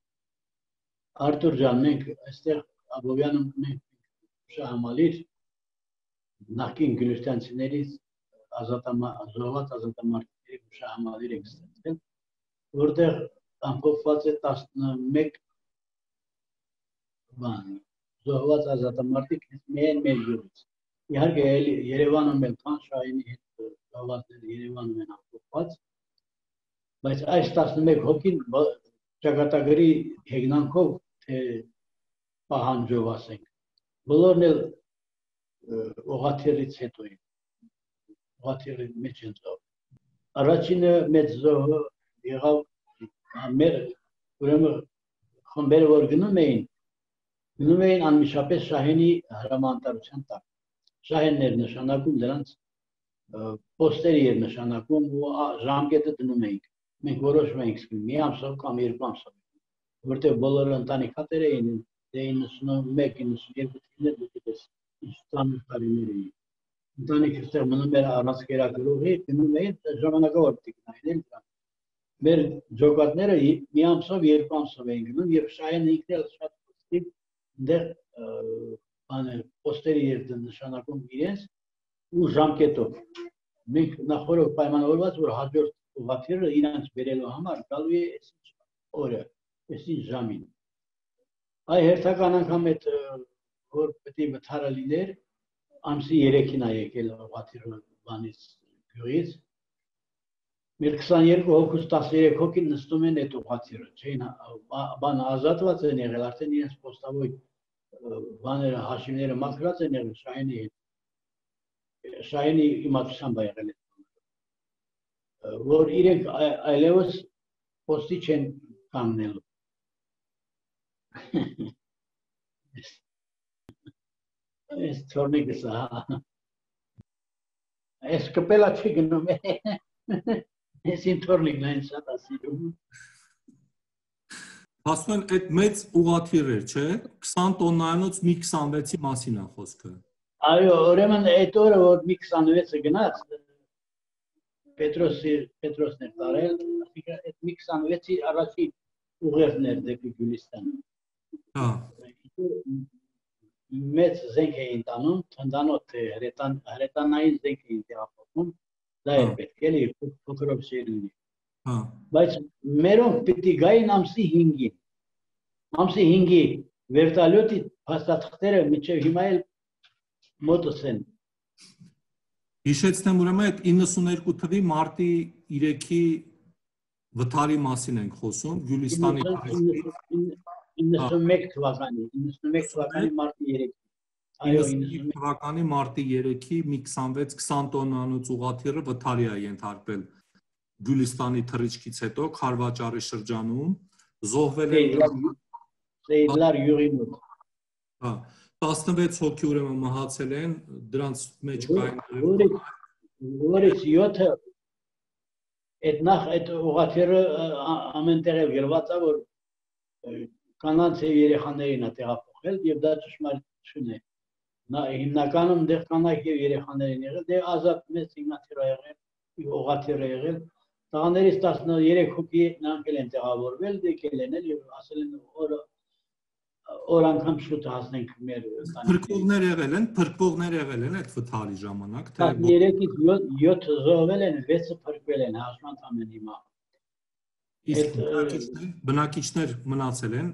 Artur ջան, մենք այստեղ Աբովյանում ունենք շահամալիր նախկին գյուլիստանցիներից զոհված ազատամարտիկների շահամալիր ենք ստեղծել, որտեղ ամփոփված է տասնմեկ բան զոհված ազատամարտիկ միայն մեր գյուղից։ Իհարկե Երևանում էլ կան Շահինի հետ զոհվածները Երևանում են ամփոփված, բայց այս տասնմեկ հոգին ճակատագրի հեգնանքով թե պահանջով ասենք, բոլորն էլ օղաթիռից հետո են, օղաթիռի մեջ են զոհվել։ Առաջինը մեծ զոհը եղավ մեր ուրեմն խմբերը, որ գնում էին, գնում էին անմիջապես Շահինի հրամանատարության տակ։ Շահինն էր նշանակում, դրանց պոստերի էր նշանակում ու ժամկետը դնում էինք։ Մենք որոշում էինք մի ամսով կամ երկու ամսով, որտեղ բոլորը ընտանիք հատեր էին, դե իննսունմեկ իննսունյոթ թվականներ ծանր տարիներ էին։ Ընտանիքը այստեղ մնում էր առանց կերակրողի, գնում էին ժամանակավոր պիտի գնային դրան։ Մեր ջոկատները մի ամսով, երկու ամսով էին գնում, եւ Շահինը ինքն էլ շատ պոստի դեռ բաներ պոստերի էր նշանակում իրենց ու ժամկետով։ Մենք նախորդ պայմանավորված, որ հաջորդ ուղղաթիռը իրանց բերելու համար գալու է այսինչ օրը, այսինչ ժամին։ Այ հերթական անգամ այդ որ պետք է վթարը լիներ, ամսի երեքին է եկել ուղղաթիռը բանից գյուղից։ Մեր քսաներկու հոգուց տասներեք հոգին նստում են այդ ուղղաթիռը, չէին բան ազատված են եղել, արդեն իրենց պոստավոր բաները, հաշիվները մաքրած են եղել Շահինի հետ։ Շահինի իմացությամբ է եղել, որ իրենք այլևս պոստի չեն կանգնելու։ Այս թորնիկս, այս կպելա չի գնում է, այս իմ թորնիկն այն շատ ասիրում։ Ասում են, այդ մեծ ուղղաթիռ էր, չէ, քսան տոննայանոց մի քսանվեցի մասին է խոսքը։ Այո, ուրեմն այդ օրը, որ մի քսանվեցը գնաց, Պետրոսն էր տարել, այդ մի քսանվեցի առաջի ուղերձն էր դեպի Գյուլիստան։ Մեծ զենք էին տանում, թնդանոթ հրետանային զենք էին տեղափոխում, դա էր պետք, էլի փոքրով շեր լինի։ Բայց մերոնք պիտի գային ամսի հինգին։ Ամսի հինգի վերտալյոտի փաստաթղթերը մինչև հիմա էլ մոտս են։ Հիշեցնեմ ուրեմն այդ իննսուներկու թվականի մարտի երեքի վթարի մասին ենք խոսում, Գյուլիստանի իննսունմեկ թվականի, իննսունմեկ թվականի մարտի երեքի։ Այո, իննսունմեկ թվականի մարտի երեքի մի քսանվեց քսան տոննանոց ուղղաթիռը վթարի է ենթարկվել Գյուլիստանի թռիչքից հետո Խարվաճարի շրջանում, զոհվել են Սեյդլար յուղի մոտ։ Հա, տասնվեց հոգի ուրեմն մահացել են, դրանց մեջ կային որից յոթը այդ նախ այդ ուղղաթիռը ամենտեղ էլ գրված է, որ կանանց եւ երեխաներին է տեղափոխել եւ դա ճշմարտություն է։ Նա հիմնականում դեռ կանայք եւ երեխաներ են եղել, դե ազատ մեծ իննաթիռ է եղել, ուղղաթիռ է եղել։ Տղաներից տասներեք հոգի նրանք էլ են տեղավորվել, եկել են եւ ասել են օրը օր անգամ շուտ հասնենք մեր փրկվողներ եղել են, փրկվողներ եղել են այդ վթարի ժամանակ, թե տասներեքից յոթ զոհվել են, վեցը փրկվել են հաշմանդամ են հիմա։ Իսկ բնակիչներ մնացել են,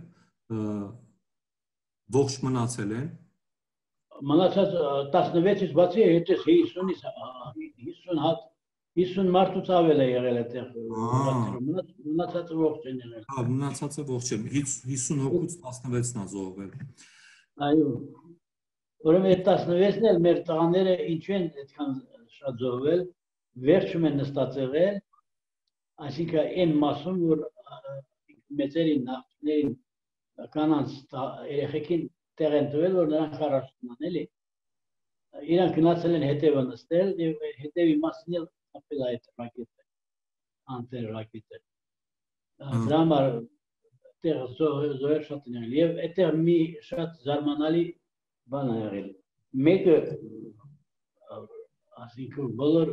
ողջ մնացել են։ Մնացած տասնվեցից բացի հետս հիսունից հիսուն հատ հիսուն մարդուց ավել է եղել այդտեղ, մնացածը ողջ են եղել։ Հա, մնացածը ողջ են, հիսուն հոգուց տասնվեցն է զոհվել։ Այո, ուրեմն այդ տասնվեցն էլ մեր տղաները ինչու են այդքան շատ զոհվել, վերջում են նստած եղել, այսինքն այն մասում, որ մեծերին, նախկիներին, կանանց երեխեքին տեղ են տվել, որ նրանք առաջնան էլի։ Իրանք գնացել են հետևը նստել եւ հետևի մասն էլ ապել այդ ռակետը, անտեր ռակետը։ Դրա համար այդտեղ զոհեր շատ են եղել եւ այդտեղ մի շատ զարմանալի բան է եղել։ Մեկը ասինքն բոլոր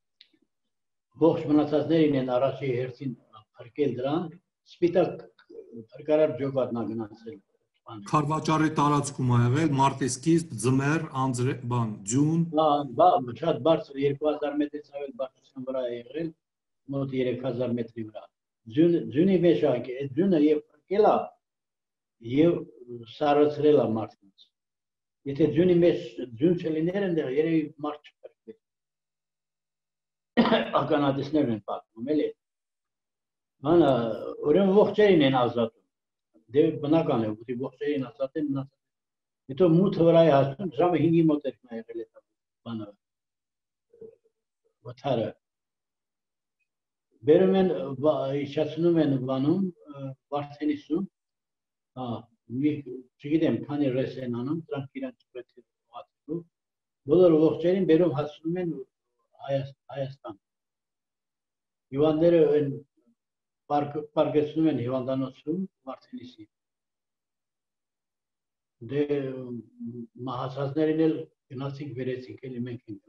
ողջ մնացածներին են առաջի հերթին փրկել դրանք, սպիտակ փրկարար ջոկատնա գնացել։ Քարվաճարի տարածքում ա եղել մարտի սկիզբ, ձմեռ, անձր, բան, ջուն։ Բա շատ բարձր երկու հազար մետրից ավել բարձրության վրա է եղել, մոտ երեք հազար մետրի վրա։ Ձյունի մեջ ա, այդ ձյունը եւ փրկել ա եւ սառեցրել ա մարդկանց։ Եթե ձյունի մեջ ձյուն չլիներ այնտեղ երևի մարդ չփրկվեր։ Ականատեսներն են պատմում, էլի։ Մանա, ուրեմն ողջերին են ազատում։ Դե բնական է, որ ողջերին ազատեն, մնացած։ Հետո մութը վրա է հասնում, ժամը հինգի մոտերքն է եղել այդ բանը։ Վթարը։ Բերում են, իջացնում են բանում, Վարդենիսում, հա, չգիտեմ, քանի ռես են անում, դրանք իրանք պետք է ուղղացնելու, բոլոր ողջերին բերում հասնում են Հայաստան։ Հիվանդները պարգեցնում են հիվանդանոցում Վարդենիսի։ Դե մահացածներին էլ գնացինք վերեցինք, էլի մենք ենք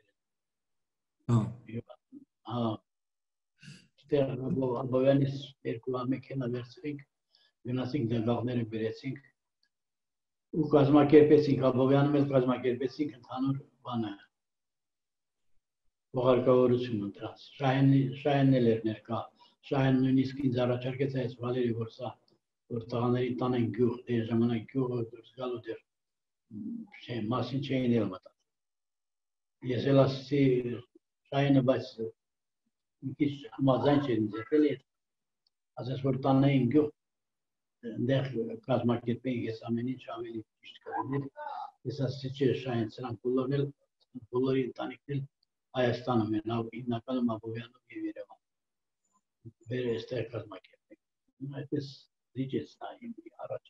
գնացել։ Հա։ Ստեղ Աբովյանից երկու մեքենա վերցրինք, գնացինք դեղաղները վերեցինք ու կազմակերպեցինք, Աբովյանում էլ կազմակերպեցինք ընդհանուր բանը, ուղարկավորությունը դրանց։ Շահենն էլ էր ներկա, Շահեն նույնիսկ ինձ առաջարկեց այս Վալերի, որ սա որ տղաների տանեն գյուղ, դե ժամանակ գյուղը դուրս գալու դեր մասին չէին էլ մտածում։ Ես էլ ասեցի Շահենը, բայց մի քիչ համաձայն չէր ինձ հետ, էլի ասես որ տանեին գյուղ, այնտեղ կազմակերպեինք ես ամեն ինչ ավելի ճիշտ կլիներ։ Ես ասեցի չէ Շահեն, սրանք բոլորն էլ բոլորի ընտանիքն էլ Հայաստանում են, հիմնականում Աբովյանում եւ Երևանում։ Վեր էստեղ կազմակերպենք։ Այդպես դիջես նայինք առաջ։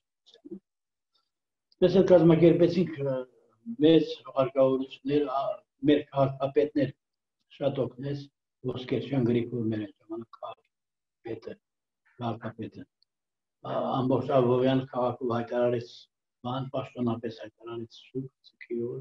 Պես էլ կազմակերպեցինք մեծ հարկավորություններ, մեր քաղաքապետներ շատ օգնեց, Ոսկերչյան Գրիգոր մեր ժամանակ քաղաքապետը, քաղաքապետը։ Ամբողջ Աբովյան քաղաքում հայտարարեց բան, պաշտոնապես հայտարարեց շուտ, ցկիոր,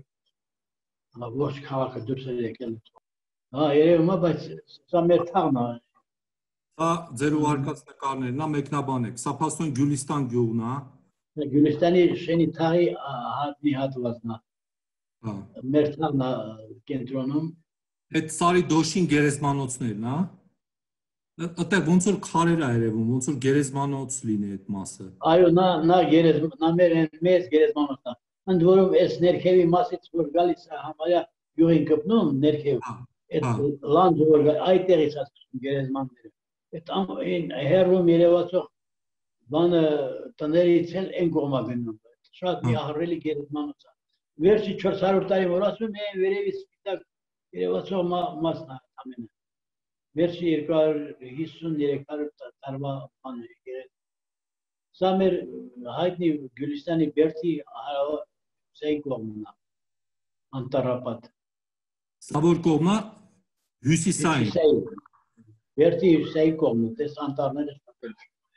ողջ քաղաքը դուրս էր եկել։ Հա, երևում է, բայց սա մեր թաղն է։ Սա ձեր ուղարկած նկարներն է, մեկնաբան եք, սա փաստորեն Գյուլիստան գյուղն է։ Գյուլիստանի շենի թաղի մի հատվածն է։ Մեր թաղն է կենտրոնում։ Այդ Սարի Դոշին գերեզմանոցներն է։ Այդտեղ ոնց որ քարեր է երևում, ոնց որ գերեզմանոց լինի այդ մասը։ Այո, նա նա գերեզման, նա մեր մեծ գերեզմանոցն է։ Ընդ որում այս ներքևի մասից որ գալիս է համարյա գյուղին կպնում ներքև։ Այդ լանջը որ այդտեղից է սկսում գերեզմանները։ Այդ հերում երևացող բանը տներից էլ են կողմա գնում։ Շատ մի ահռելի գերեզմանոց է։ Վերջի չորս հարյուր տարի որ ասում են վերևից սպիտակ երևացող մասն է ամենը։ Վերջի երկու հարյուր հիսուն երեք հարյուր տարվա բանը եղել։ Սա մեր հայտնի Գյուլիստանի Բերդի հարավային կողմն է։ Անտառապատ։ Սա որ կողմն է հյուսիսային։ Բերդի հյուսիսային կողմն է, տես անտառները շատել։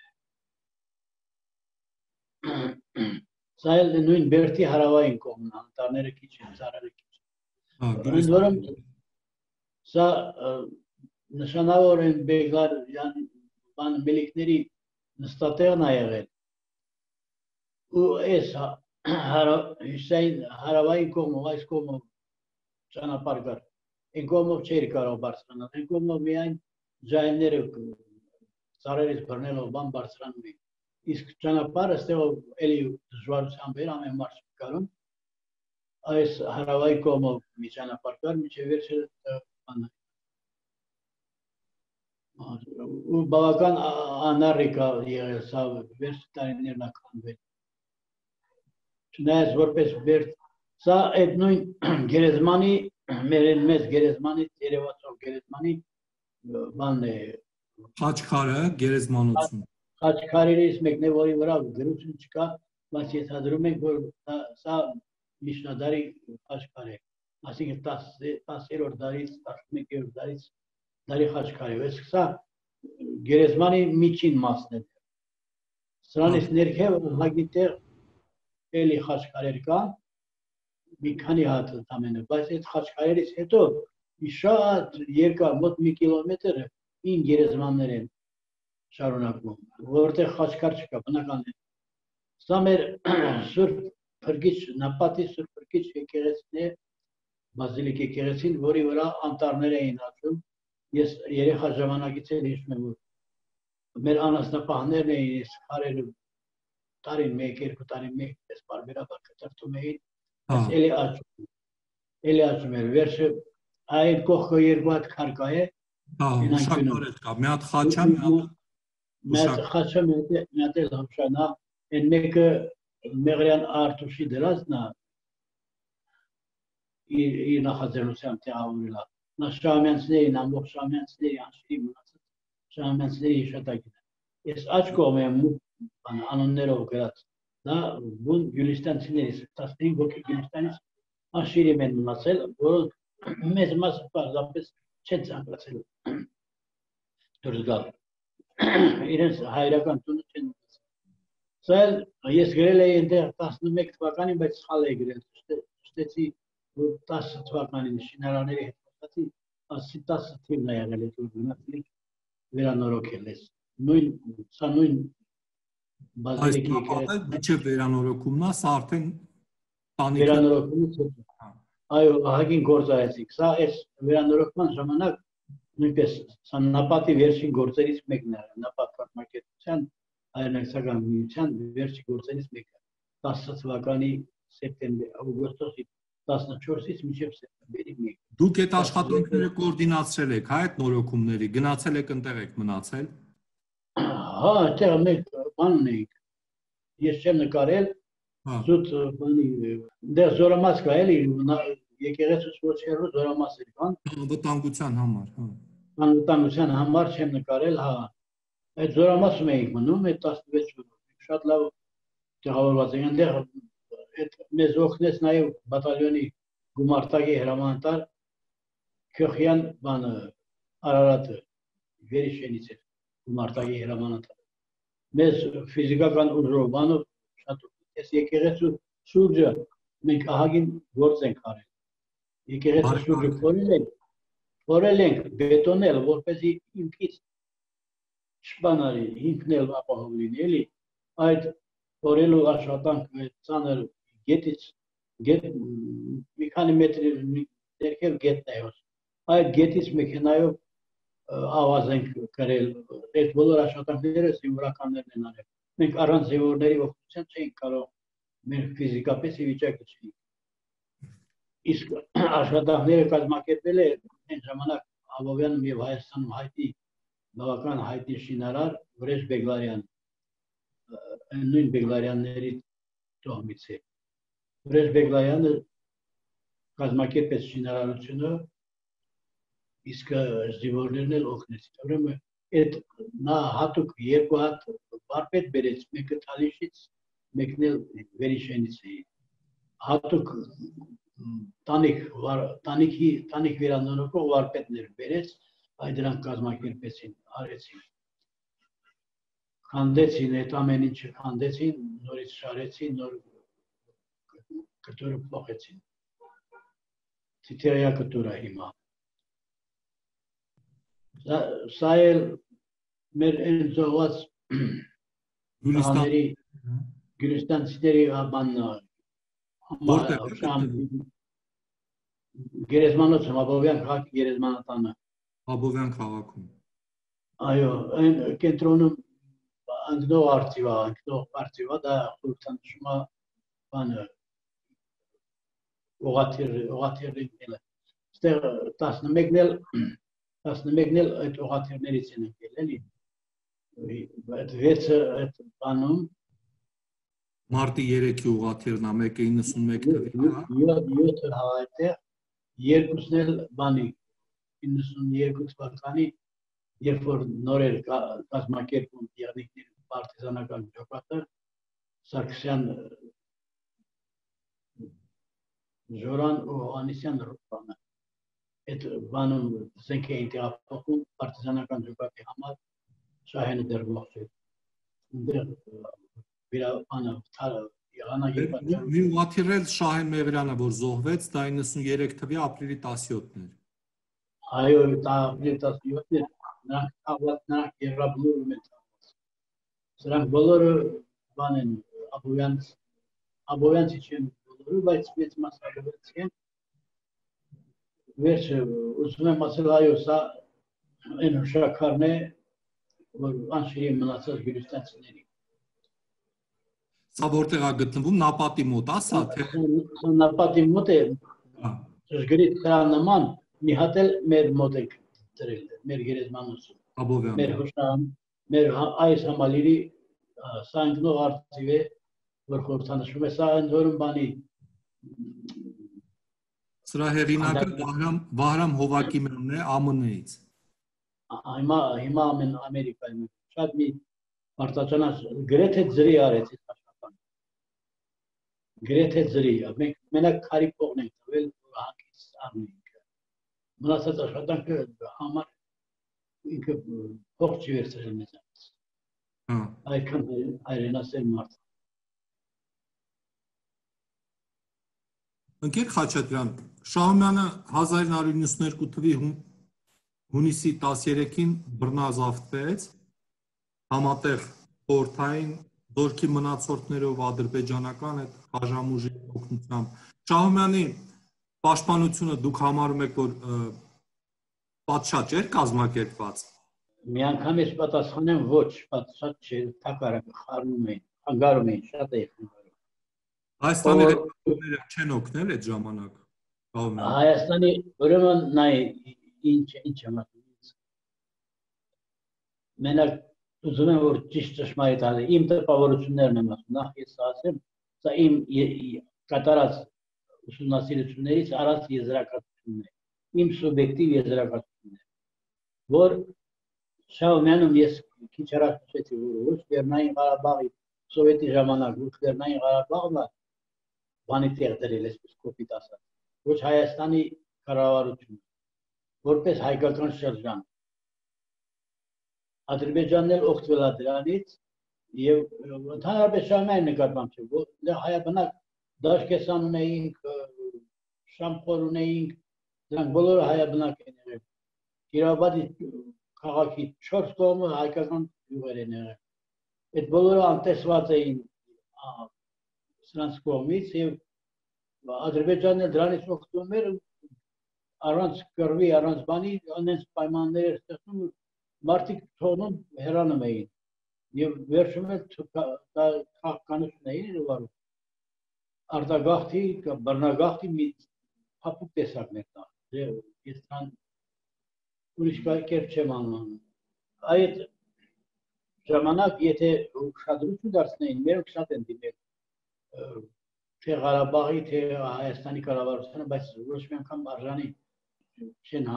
Սա էլ նույն Բերդի հարավային կողմն է, անտառները քիչ են, ծառերը քիչ։ Ընդ որում սա նշանավոր են Բեգլար բան մելիքների նստատեղն է եղել։ Ու այս հարավային կողմով, այս կողմով ճանապարհ կար։ Այն կողմով չէր կարող բարձրանալ, այն կողմով միայն ջայինները ծառերից բռնելով բան բարձրանում էին։ Իսկ ճանապարհը ստեղով էլի դժվարությամբ էր ամեն մարդ կարում։ Այս հարավային կողմով մի ճանապարհ կար, մինչև վերջը բանը։ Ու բավական անառիկ եղել սա վերջի տարիներն է քանդվել։ Չնայած որպես Բերդ, սա այդ նույն գերեզմանի, մեր մեծ գերեզմանից երևացող գերեզմանի բանն է։ Խաչքարը գերեզմանոցում։ Խաչքարերից մեկն է, որի վրա գրություն չկա, բայց ենթադրում ենք, որ սա միջնադարի խաչքար է։ Այսինքն տասերորդ դարից, տասնմեկերորդ դարից դարի խաչքար է։ Այս սա գերեզմանի միջին մասն է։ Սրանից ներքև հագիտեղ էլի խաչքարեր կան, մի քանի հատ ամենը, բայց այդ խաչքարերից հետո շատ երկար, մոտ մի կիլոմետր ին գերեզմաններ են, շարունակում, որտեղ խաչքար չկա, բնական է։ Սա մեր Սուրբ Փրկիչ, Նապատի Սուրբ Փրկիչ եկեղեցին է, բազիլիկ եկեղեցին, որի վրա անտառներ էին աճում։ Ես երեխա ժամանակից էլ հիշում եմ, որ մեր անասնապահներն էին ես քարերը տարին մեկ, երկու տարին մեկ, պես բարբերաբար կտրտում էին, ես էլի աճում, էլի աճում էր, վերջը այդ կողքը երկու հատ քար կա է, ուշակներ էլ կա, մի հատ խաչա, մի հատ խաչա, մի հատ էլ հմշանա, այն մեկը Մեղրյան Արտուշի դրածն է, իր նախաձեռնությամբ տեղավորել է, նա Շահումյանցներին, ամբողջ Շահումյանցների անշիրի մնացած Շահումյանցների հիշատակին է։ Ես աջ կողմ եմ անուններով գրած, դա բուն գյուլիստանցիներից, տասնհինգ հոգի գյուլիստանից անշիրի են մնացել, որոնք մեծ մասը պարզապես չեն ցանկացել դուրս գալ, իրենց հայրական տունը չեն մնացել։ Սա էլ ես գրել էի այնտեղ տասնմեկ թվականին, բայց սխալ էի գրել, շտեցի, որ տասը թվականին շինարարների հետ խոսացի, ասի տասը թիվն է եղել, որ գնացի վերանորոգել ես։ Նույն, սա նույն բազիլիկ եկեղեցին։ Մինչև վերանորոգումն է, սա արդեն տանիքը վերանորոգումից հետո։ Այո, ահագին գործ արեցիք։ Սա այս վերանորոգման ժամանակ նույնպես սա Նապատի վերջին գործերից մեկն է, Նապատ կազմակերպության հայրենակցական միության վերջի գործերից մեկը։ տասը թվականի սեպտեմբեր, օգոստոսի տասնչորսից մինչև սեպտեմբերի մեկը։ Դուք այդ աշխատանքները կոորդինացրել եք, հա, այդ նորոգումների, գնացել եք ընտեղ եք մնացել։ Հա, այդտեղ մեկ բան ունեինք։ Ես չեմ նկարել, զուտ բանի, դեռ զորամաս կա էլի, եկեղեցուց ոչ հեռու զորամաս էր կան։ Անվտանգության համար, հա։ Անվտանգության համար չեմ նկարել, հա։ Այդ զորամասում էինք մնում, այդ տասնվեց շատ լավ տեղավորված էինք, այնտեղ այդ մեզ օգնեց նաև բատալյոնի գումարտակի հրամանատար Քյոխյան բանը Արարատը Վերիշենից էր գումարտակի հրամանատար։ Մեզ ֆիզիկական ուժով բանով շատ այս եկեղեցու շուրջը մենք ահագին գործ ենք արել։ Եկեղեցու շուրջը փորել ենք, փորել ենք բետոնել, որպեսզի ինքից չբանալի, ինքն էլ ապահով լինի, էլի այդ փորելու աշխատանքը ծանր գետից, գետ մի քանի մետրի ներքև գետն է հոս։ Այդ գետից մեքենայով ավազ ենք կրել, այդ բոլոր աշխատանքները զինվորականներն են արել։ Մենք առանց զինվորների օգնության չէինք կարող մեր ֆիզիկապես ի վիճակի չէինք։ Իսկ աշխատանքները կազմակերպել է այն ժամանակ Աբովյանում եւ Հայաստանում հայտի բավական հայտի շինարար Վրեժ Բեգլարյան, նույն Բեգլարյանների տոհմից է։ Վրեժ Բեգլարյանը կազմակերպեց շինարարությունը, իսկ զինվորներն էլ օգնեցին։ Ուրեմն այդ նա հատուկ երկու հատ վարպետ բերեց, մեկը Թալիշից, մեկն էլ Վերիշենից է։ Հատուկ տանիք, տանիքի, տանիք վերանորոգող վարպետներ բերեց, այդ դրանք կազմակերպեցին, արեցին։ Քանդեցին, այդ ամեն ինչը քանդեցին, նորից շարեցին, նոր կտորը փոխեցին։ Թիթեղյա կտոր է հիմա։ Սա էլ մեր այն զոհված գյուլիստանցիների բանն Գերեզմանոցում, Աբովյան քաղաքի գերեզմանատանը։ Աբովյան քաղաքում։ Այո, այն կենտրոնում անկնող արծիվ է, անկնող արծիվ է, դա խորհրդանշում է բանը օղաթիռն էլ։ Այստեղ տասնմեկն էլ տասնմեկն էլ այդ օղաթիռներից են եկել, էլի։ Այդ վեցը այդ բանում Մարտի երեքի ուղղաթիռն է, մեկը իննսունմեկ թվականին, հա։ յոթը հա այդտեղ, երկուսն էլ բանի իննսունյոթ թվականի, երբ որ նոր էր կազմակերպում եղնիկների պարտիզանական ջոկատը, Սարգսյան Ժորան ու Հովհաննիսյան բանը, այդ բանում զենք էին տեղափոխում պարտիզանական ջոկատի համար, Շահենը դեռ ողջ էր։ Մի ուղղաթիռ էլ Շահեն Մեղրյանը, որ զոհվեց, դա իննսունյոթ թվականի ապրիլի տասնյոթն էր։ Այո, դա ապրիլի տասնյոթն էր, նրանք թաղված, նրանք Եղրաբլուրում են թաղված։ Սրանք բոլորը բան են Աբովյանց Աբովյանցի չեն բոլորը, բայց մեծ մասը Աբովյանցի են։ Վերջը ուզում եմ ասել, այո, սա այն հուշաքարն է, որ անշերի մնացած գյուլիստանցիների։ Սա որտեղ է գտնվում, Նապատի մոտ, է սա թե Նապատի մոտ է, ճշգրիտ սրա նման մի հատ էլ մեր մոտ է դրել, մեր գերեզմանոցում։ Աբովյան։ Մեր հուշան, մեր այս համալիրի սա ընկնող արծիվ է, որ խորհրդանշվում է, սա ընդորում բանի։ Սրա հեղինակը Վահրամ Վահրամ Հովակիմյանն է Α M N-ից։ Հիմա հիմա ամեն Ամերիկայում շատ մի արտաճանաչ գրեթե ծրի արեց այս աշխատանքը։ Գրեթե ծրի, մենք մենակ քարի փողն ենք տվել, որ հակից առնենք։ Մնացած աշխատանքը համար ինքը փող չի վերցրել մեզանից։ Հա։ Այդքան հայրենասեր մարդ։ Ընկեր Խաչատրյան, Շահումյանը հազար նորը նվաթ թվականի հունիսի տասներեքին բռնազավթվեց համատեղ խորհրդային զորքի մնացորդներով ադրբեջանական այդ բաժանմուժի օգնությամբ։ Շահումյանի պաշտպանությունը դուք համարում եք, որ պատշաճ էր կազմակերպված։ Մի անգամ ես պատասխանեմ ոչ, պատշաճ չէ, թակարակը խառնում էին, խանգարում էին, շատ է խանգարում։ Հայաստանի ռեժիմները չեն օգնել այդ ժամանակ։ Հայաստանի ուրեմն նայ ինչ ինչ եմ ասում։ Մենակ ուզում եմ որ ճիշտ ճշմարիտ ասեմ, իմ տպավորություններն եմ ասում, նախ ես ասեմ, սա իմ կատարած ուսումնասիրություններից առած եզրակացությունն է, իմ սուբյեկտիվ եզրակացությունն է, որ Շահումյանում ես քիչ առաջ ասեցի, որ ոչ Լեռնային Ղարաբաղի սովետի ժամանակ ոչ Լեռնային Ղարաբաղը բանի տեղ դրել էսպես կոպիտ ասած, ոչ Հայաստանի կառավարությունը, որպես հայկական շրջան։ Ադրբեջանն էլ օգտվել է դրանից եւ ընդհանրապես Շահումյանի նկատմամբ չէ, որ հայաբնակ Դաշկեսան ունեինք, Շամխոր ունեինք, դրանք բոլորը հայաբնակ են եղել։ Կիրովադի քաղաքի չորս կողմը հայկական գյուղեր են եղել։ Այդ բոլորը անտեսված էին սրանց կողմից եւ Ադրբեջանն դրանից օգտվում էր առանց կռվի, առանց բանի, անենց պայմաններ էր ստեղծում, մարդիկ թողնում հեռանում էին եւ վերջում էլ քաղաքականություն էին ուղղում արտագաղթի, բռնագաղթի մի փափուկ տեսակներ տա։ Ես դրան ուրիշ կերպ չեմ անում։ Այդ ժամանակ եթե ուշադրություն դարձնեին, մերոնք շատ են դիմել թե Ղարաբաղի, թե Հայաստանի կառավարությունը, բայց ոչ մի անգամ արժանի չեն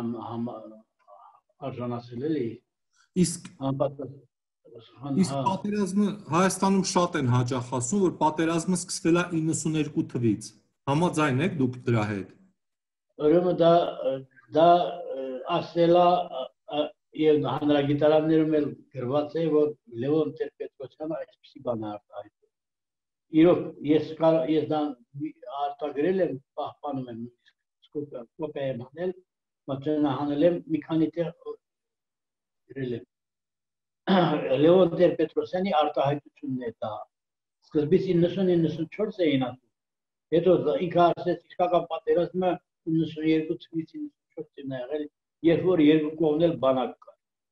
արժանացել էլի։ Իսկ իսկ պատերազմը Հայաստանում շատ են հաճախ ասում, որ պատերազմը սկսվել է իննսուներկու թվականից։ Համաձայն եք դուք դրա հետ։ Ուրեմն դա դա ասելա եւ հանրագիտարաններում էլ գրված է, որ Լևոն Տեր-Պետրոսյանը այսպեսի բան է արտահայտել։ Իրոք ես ես դա արտագրել եմ, պահպանում եմ, կոպիա եմ անել, մատենահանել եմ, մի քանի տեղ գրել եմ։ Լևոն Տեր-Պետրոսյանի արտահայտությունն է դա։ Սկզբից իննսուն իննսունչորս էին ասում։ Հետո ինքը ասեց իսկական պատերազմը իննսուներկու թվականից իննսունչորսին է եղել, երբ որ երկու կողմն էլ բանակ կար։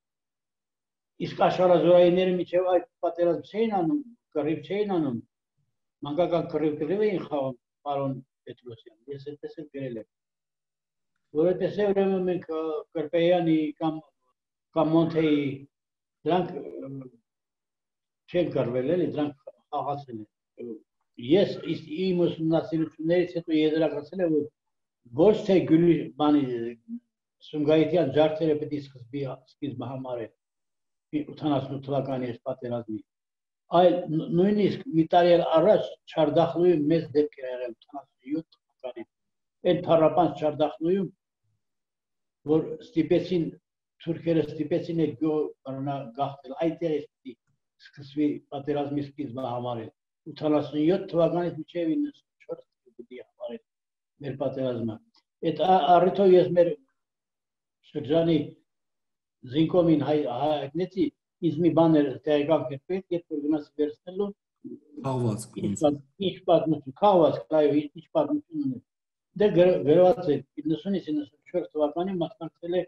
Իսկ աշխարհազորայինները միջև այդ պատերազմ չէին անում, կռիվ չէին անում։ Մանկական կռիվ էին խաղում պարոն Պետրոսյան։ Ես այդպես էլ գրել եմ։ Որովհետեւ ուրեմն մենք Կրպեյանի կամ կամ Մոնթեի դրանք չեն կռվել էլի, դրանք խաղացել են։ Ես իմ ուսումնասիրություններից հետո եզրակացել եմ, որ ոչ թե գյուլի բանի Սումգայիթյան ջարդերը պետք է սկզբի սկիզբը համարել ութանասունութ թվականի այս պատերազմի, այլ նույնիսկ մի տարի առաջ Չարդախլույում մեծ դեպք էր եղել ութանասունյոթ թվականին։ Այն թառապանց Չարդախլույում, որ ստիպեցին թուրքերը ստիպեցին այդ գյուղը գաղթել, այդտեղ է սկսվի պատերազմի սկիզբը համարել։ ութանասունյոթ թվականից մինչև իննսունչորս պետք է համարել մեր պատերազմը։ Այդ առիթով ես մեր շրջանի զինկոմին հայտնեցի, ինձ մի բան էր տեղեկանք էր պետք, երբ որ գնաց վերցնելու Խաղվածք ոնց։ Ինչ պատմություն, խաղվածք, այո, ինչ պատմություն ունի։ Դե գրված է իննսունից իննսունչորս թվականին մասնակցել է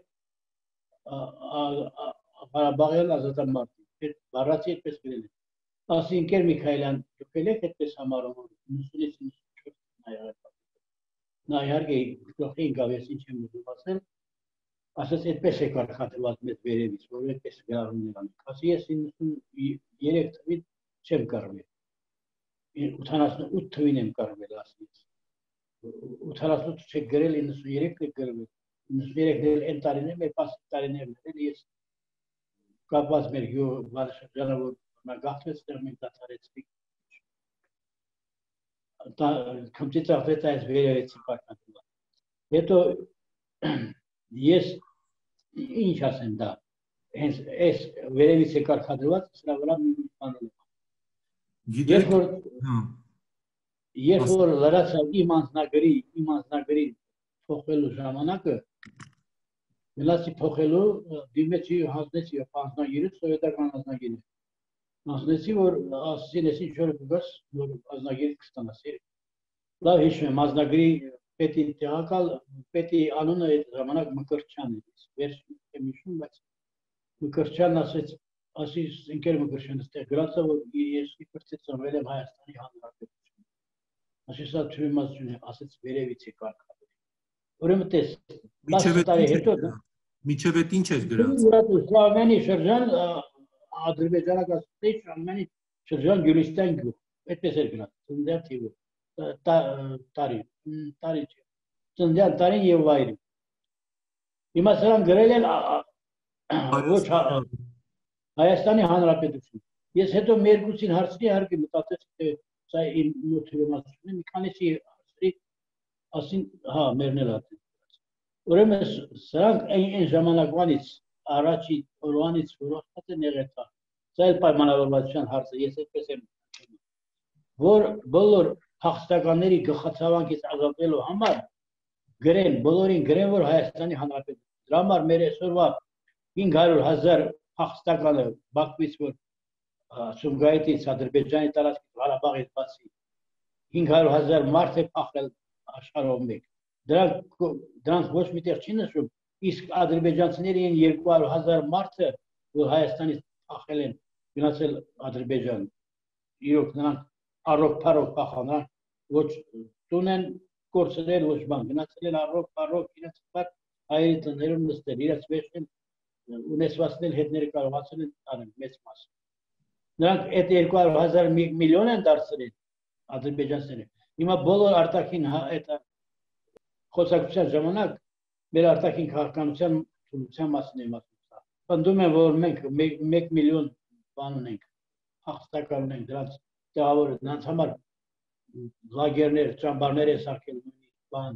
Ղարաբաղյան ազատամարտին, այդ բառացի այդպես գրել է։ Ասի ընկեր Միքայելյան, դուք եք այդպես համարում, որ իննսունից իննսունչորս նա եղել։ Նա իհարկե գլխի ընկավ, ես ինչ եմ ուզում ասել, ասաց այդպես է կարգադրված մեծ վերևից, որ այդպես գրառումներ անի։ Ասի ես իննսունյերեք թվին չեմ կարվել։ ութանասունութ թվին եմ կարվել ասից։ ութանասունութ չեք գրել, իննսունյերեքն եք գրվել։ իննսունյերեքն էլ այն տարիներ, մեր պասիկ տարիներն էլ ես կապված մեր գյուղը որ գաղթվեց դեռ մենք դադարեցինք։ Կմծիծաղվեց այս վերևեցի կարգադրված։ Հետո ես ինչ ասեմ դա, հենց այս վերևից է կարգադրված, սրա վրա մի բան Երբ որ երբ որ լրացավ իմ անձնագրի, իմ անձնագրի փոխելու ժամանակը, գնացի փոխելու, դիմեցի հանձնեցի անձնագիրը, սովետական անձնագիրը։ Հանձնեցի, որ ասեցին, ես ինչ որ կգաս, որ անձնագիրը կստանաս։ Լավ հիշում եմ, անձնագրի պետի տեղակալ, պետի անունը այդ ժամանակ Մկրտչյան էր։ Վերջին եմ հիշում, բայց Մկրտչյանն ասեց ասի ընկեր Մկրտչյանը ստեղ գրածա, որ ես իբրծից ծնվել եմ Հայաստանի Հանրապետություն։ Ասի սա թյուրիմացություն է, ասեց վերևից է կարգադրել։ Ուրեմն տես, տասը տարի հետո Միջև այդ ինչ էր գրած։ Շահումյանի շրջան, ադրբեջանական Շահումյանի շրջան Գյուլիստան գյուղ, այդպես էր գրած, ծննդյան թիվը, տարի, տարի չէ, ծննդյան տարին և վայրը։ Հիմա սրան գրել են ոչ Հայաստանի Հանրապետություն։ Ես հետո մերկուսին հարցրի, հարկի մտածեցի, թե սա իմ թյուրիմացությունն է, մի քանիսի հարցրի, ասին, հա, մերն էլ ատեն։ Ուրեմն սրանք այն ժամանակվանից, առաջի օրվանից, որ ախտած են եղել դա, սա էլ պայմանավորվածության հարց է, ես այդպես եմ որ բոլոր փախստականների գլխացավանքից ազատվելու համար գրեն, բոլորին գրեն, որ Հայաստանի Հանրապետություն։ Դրա համար մեր այսօրվա հինգ հարյուր հազար փախստականը Բաքվից, որ Սումգայիթից, Ադրբեջանի տարածքից, Ղարաբաղից բացի հինգ հարյուր հազար մարդ է փախել աշխարհով մեկ։ Դրանք ոչ միտեղ չի նշում, իսկ ադրբեջանցիների են երկու հարյուր հազար մարդը, որ Հայաստանից փախել են, գնացել Ադրբեջան։ Իրոք նրանք առողջ-փառող փախան, ոչ տուն են կորցրել, ոչ բան, գնացել են առողջ-փառող, իրենց հայերի տներում նստել, իրենց վերջին ունեցվածքներ հետները կարողացել են տանել մեծ մասը։ Նրանք այդ երկու հարյուր հազար միլիոն են դարձրել ադրբեջանցիները։ Հիմա բոլոր արտաքին խոսակցության ժամանակ մեր արտաքին քաղաքականության թուլության մասին եմ ասում։ Պնդում են, որ մենք մեկ միլիոն բան ունենք, փախստական ունենք, դրանց տեղավորը, դրանց համար լագերներ, ճամբարներ են սարքել բան։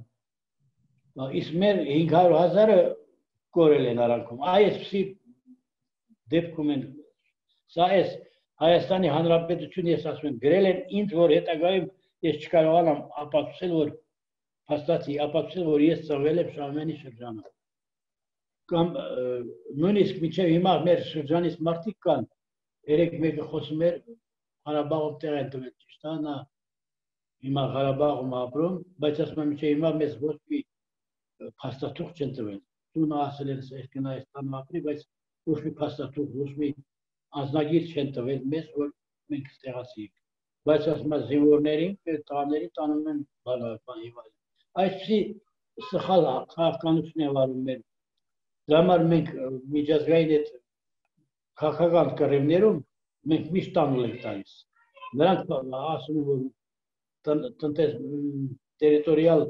Իսկ մեր հինգ հարյուր հազարը կորել են արանքում։ Այսպիսի դեպքում են, սա ես Հայաստանի Հանրապետություն ես ասում եմ, գրել են ինձ, որ հետագայում ես չկարողանամ ապացուցել, որ հաստատի, ապացուցել, որ ես ծնվել եմ Շահումյանի շրջանում։ Կամ նույնիսկ մինչև հիմա մեր շրջանից մարդիկ կան, երեք մեկը խոսում էր Ղարաբաղում տեղ են տվել, ճիշտ է, նա հիմա Ղարաբաղում ապրում, բայց ասում եմ մինչև հիմա մեզ ոչ մի փաստաթուղթ չեն տվել։ Տունը ասել են այս գնա այս տանը ապրի, բայց ոչ մի փաստաթուղթ, ոչ մի անձնագիր չեն տվել մեզ, որ մենք ստեղացիք։ Բայց ասում եմ զինվորներին, տղաներին տանում են բան եւ այլն։ Այսպիսի սխալ քաղաքականություն է վարում մեր։ Դրա համար մենք միջազգային այդ քաղաքական կռիվներում մենք միշտ տանուլ ենք տալիս։ Նրանք ասում են, որ տնտես տերիտորիալ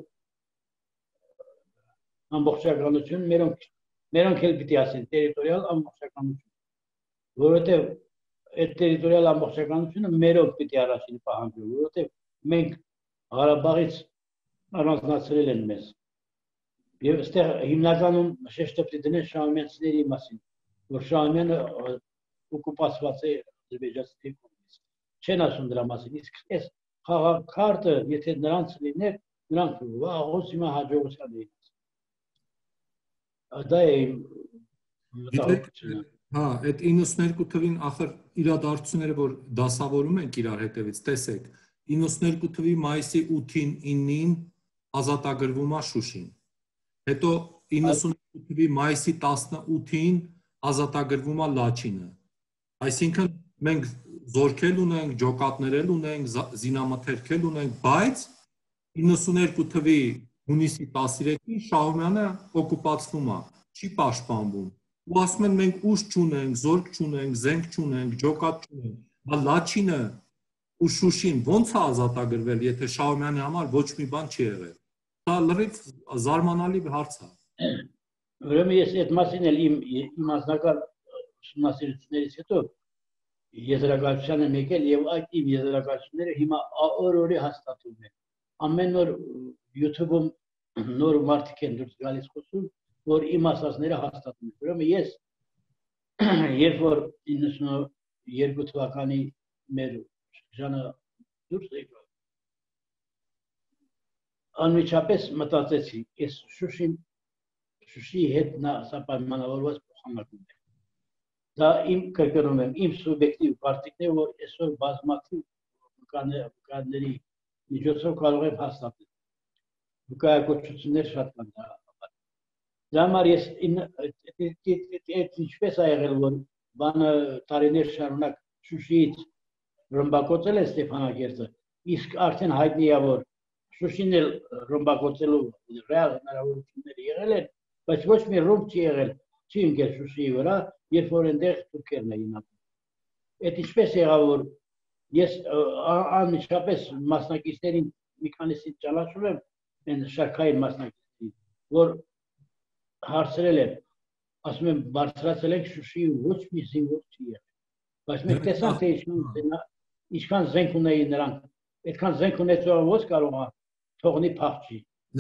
ամբողջականություն, մերոնք մերոնք էլ պիտի ասեն տերիտորիալ ամբողջականություն, որովհետև այդ տերիտորիալ ամբողջականությունը մերոնք պիտի առաջին պահանջեն, որովհետև մենք Ղարաբաղից առանձնացրել են մեզ։ Եվ այստեղ հիմնականում շեշտը պիտի դնեն շահումյանցիների մասին, որ Շահումյանը օկուպացված է ադրբեջանցիների կողմից։ Չեն ասում դրա մասին, իսկ այս խաղաքարտը, եթե նրանց լիներ, նրանք վաղուց հիմա հաջողության էին։ Դա է իմ մտահոգությունը։ Հա, այդ իննսուներկու թվին ախր իրադարձությունները, որ դասավորում ենք իրար հետևից, տեսեք, իննսուներկու թվի մայիսի ութին իննին ազատագրվում է Շուշին։ Հետո իննսուներկու թվի մայիսի տասնութին ազատագրվում է Լաչինը։ Այսինքն մենք զորքեր ունենք, ջոկատներ ունենք, զինամթերքեր ունենք, բայց իննսուներկու թվի հունիսի տասներեքին Շահումյանը օկուպացվում է, չի պաշտպանվում։ Ու ասում են մենք ուժ չունենք, զորք չունենք, զենք չունենք, ջոկատ չունենք, բայց Լաչինը ու Շուշին ո՞նց է ազատագրվել, եթե Շահումյանի համար ոչ մի բան չի եղել։ Դա լրիվ զարմանալի հարց է։ Ուրեմն ես այդ մասին էլ իմ իմ անձնական ուսումնասիրություններից հետո եզրակացության եմ եկել եւ այդ իմ եզրակացությունները հիմա օր-օրի հաստատվում են։ Ամեն օր YouTube-ում նոր մարդիկ են դուրս գալիս խոսում, որ իմ ասածները հաստատում են։ Ուրեմն ես երբ որ իննսունյոթ թվականի մեր շրջանը դուրս եկա, անմիջապես մտածեցի, ես Շուշին Շուշիի հետ նա սա պայմանավորված փոխանակում է։ Դա իմ կրկնում եմ, իմ սուբյեկտիվ կարծիքն է, որ այսօր բազմաթիվ վկաների միջոցով կարող եմ հաստատել։ Վկայակոչություններ շատ կան դա։ Դա համար ես ինչպես է եղել, որ բանը տարիներ շարունակ Շուշիից ռմբակոծել է Ստեփանակերտը, իսկ արդեն հայտնի է, որ Շուշին էլ ռմբակոծելու ռեալ հնարավորություններ եղել են, բայց ոչ մի ռումբ չի եղել, չի ընկել Շուշիի վրա, երբ որ այնտեղ թուրքերն էին ապրում։ Այդ ինչպես եղավ, որ ես անմիջապես մասնակիցներին մի քանիսին ճանաչում եմ, այն շարքային մասնակիցներին, որ հարցրել եմ, ասում եմ, բարձրացել ենք Շուշիի ոչ մի զինվոր չի եղել։ Բայց մենք տեսանք, թե ինչքան զենք ունեին նրանք, այդքան զենք ունեցողը ոչ կարող է թողնի փախչի։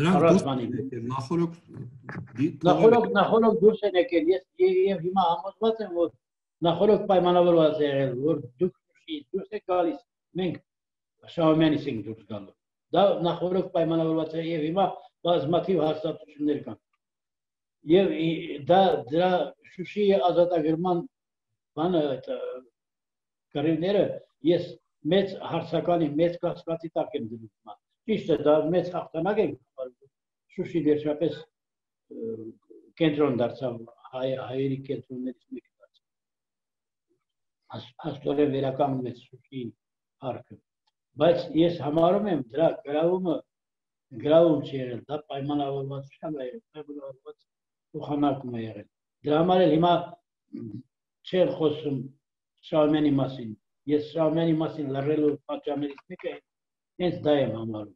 Նախորդ նախորդ դուրս են եկել, ես եւ հիմա համոզված եմ, որ նախորդ պայմանավորված է եղել, որ դուք Շուշիից դուրս եք գալիս, մենք Շահումյանից ենք դուրս գալու։ Դա նախորդ պայմանավորված է եւ հիմա բազմաթիվ հաստատություններ կան։ Եվ դա դրա Շուշիի ազատագրման բանը կռիվները ես մեծ հարցականի, մեծ կասկածի տակ եմ դնում։ Ճիշտ է, դա մեծ հաղթանակ է, Շուշի վերջապես կենտրոն դարձավ, հայերի կենտրոններից մեկը դարձավ։ Հաստորեն վերականգնվեց Շուշիի հարքը։ Բայց ես համարում եմ դրա գրավումը գրավում չի եղել, դա պայմանավորվածության է եղել, պայմանավորված փոխանակում է եղել։ Դրա համար էլ հիմա չեն խոսում Շահումյանի մասին։ Ես Շահումյանի մասին լռելու պատճառներից մեկը հենց դա եմ համարում։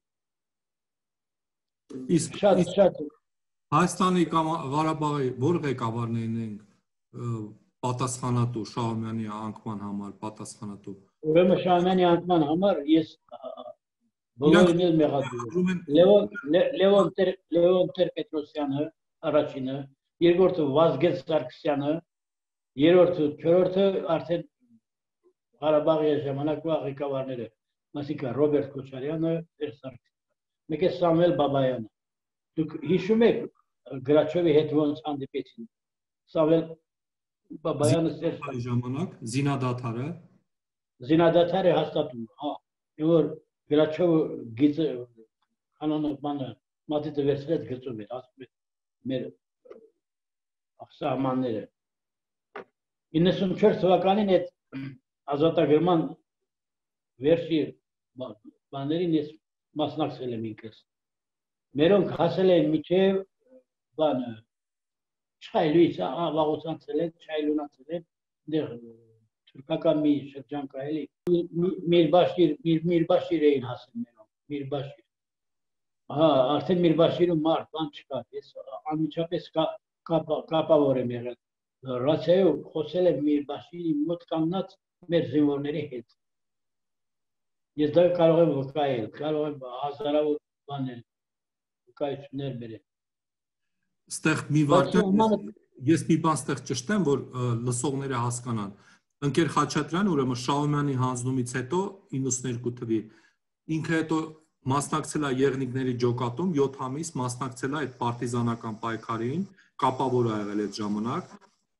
Իսկ Հայաստանի կամ Ղարաբաղի որ ղեկավարներն են պատասխանատու Շահումյանի անկման համար պատասխանատու։ Ուրեմն Շահումյանի անկման համար ես բոլորին էլ մեղադրում եմ։ Լևոն Լևոն Տեր-Պետրոսյանը առաջինը, երկրորդը Վազգեն Սարգսյանը, երրորդը, չորրորդը արդեն Ղարաբաղի ժամանակվա ղեկավարները, մասիկա Ռոբերտ Քոչարյանը, Տեր Սարգսյանը, մեկ է Սամվել Բաբայանը։ Դուք հիշում եք Գրաչովի հետ ոնց հանդիպեցին։ Սամվել Բաբայանը Տեր ժամանակ զինադադարը զինադադարը հաստատում, հա, որ Գրաչովը գիծը կանոնը մատիտը վերցրեց գծում էր, ասում էր մեր սահմանները։ իննսունչորս թվականին այդ ազատագրման վերջի բաներին ես մասնակցել եմ ինքս։ Մերոնք հասել են միջև բանը Չայլույց, վաղուց անցել են, Չայլուն անցել են, դեղ թուրքական մի շրջան կա էլի, Միրբաշիր, Միրբաշիր էին հասել մերոնք, Միրբաշիր։ Հա, արդեն Միրբաշիրում մարդ բան չկա, ես անմիջապես կապավոր եմ եղել։ Ռացիայով խոսել եմ Միրբաշիրի մոտ կանգնած մեր զինվորների հետ։ Ես դա կարող եմ վկայել, կարող եմ հազարավոր բանել, վկայություններ բերել։ Ստեղ մի վարքան ես մի բան ստեղ ճշտեմ, որ լսողները հասկանան։ Ընկեր Խաչատրյանը, ուրեմն Շահումյանի հանձնումից հետո իննսուներկու թվի ինքը հետո մասնակցել է եղնիկների ջոկատում յոթ ամիս, մասնակցել է այդ պարտիզանական պայքարին, կապավոր ա եղել այդ ժամանակ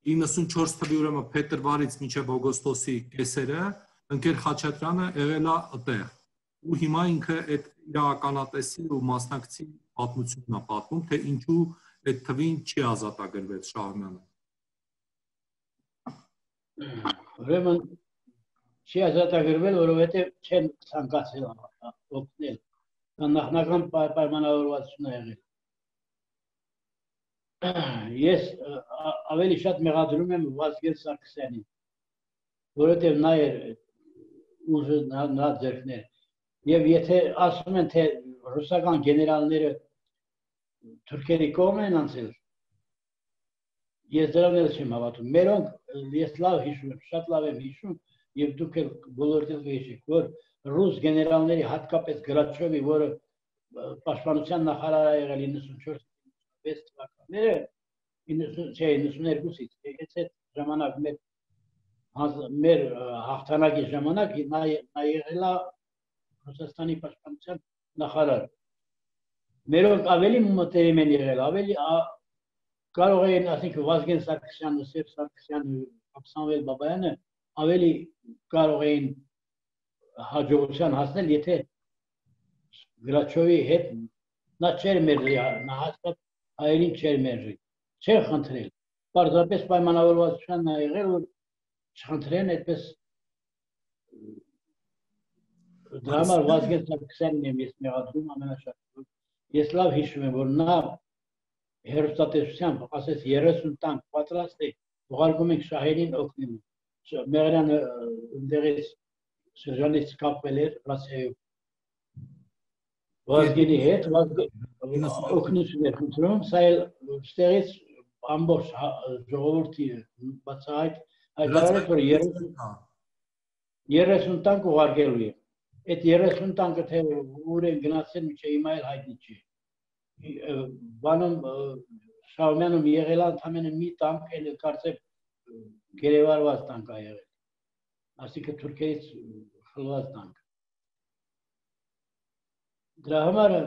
իննսունչորս թվականի ուրեմն փետրվարից մինչև օգոստոսի կեսերը ընկեր Խաչատրյանը եղել է այդտեղ։ Ու հիմա ինքը այդ իրականատեսի ու մասնակցի պատմությունն է պատմում, թե ինչու այդ թվին չի ազատագրվեց Շահումյանը։ Ուրեմն չի ազատագրվել, որովհետև չեն ցանկացել օգնել։ Նախնական պայմանավորվածություն է եղել։ Ես ավելի շատ մեղադրում եմ Վազգեն Սարգսյանին, որովհետև նա էր ուժը նրա ձեռքներ։ Եվ եթե ասում են, թե ռուսական գեներալները թուրքերի կողմ են անցել, ես դրան էլ չեմ հավատում։ Մերոնք ես լավ հիշում եմ, շատ լավ եմ հիշում, եւ դուք էլ բոլորդ էլ հիշեք, որ ռուս գեներալների, հատկապես Գրաչովի, որը պաշտպանության նախարար է եղել իննսունչորս վեց թվականները, իննսուներկուսից, ես այդ ժամանակ մեր մեր հաղթանակի ժամանակ նա եղել է Ռուսաստանի պաշտպանության նախարար։ Մերոնք ավելի մտերիմ են եղել, ավելի կարող էին, ասենք Վազգեն Սարգսյանը, Սերժ Սարգսյանը, Սամվել Բաբայանը ավելի կարող էին հաջողության հասնել, եթե Գրաչովի հետ նա չէր մերժի, նա հաստատ հայերին չէր մերժի, չէր խնդրել։ Պարզապես պայմանավորվածությունն է եղել, որ չխնդրեն այդպես դրա համար Վազգեն Սարգսյանն եմ ես մեղադրում ամենաշատը։ Ես լավ հիշում եմ, որ նա հեռուստատեսությամբ, ասես երեսուն տանկ պատրաստ է, ուղարկում ենք շահերին օգնելու։ Մեղրյանը ընդեղից շրջանից կապվել էր Ռասիայով։ Վազգենի հետ օգնություն էր խնդրում, սա էլ ստեղից ամբողջ ժողովրդի բացահայտ հայտարարեց, որ երեսուն տանկ ուղարկելու է։ Այդ երեսուն տանկը թե ուր են գնացել, մինչև հիմա էլ հայտնի չի։ Բանում Շահումյանում եղել է ընդամենը մի տանկ, էլ կարծեմ գերեվարված տանկ է եղել, այսինքն թուրքերից խլված տանկ։ Դրա համար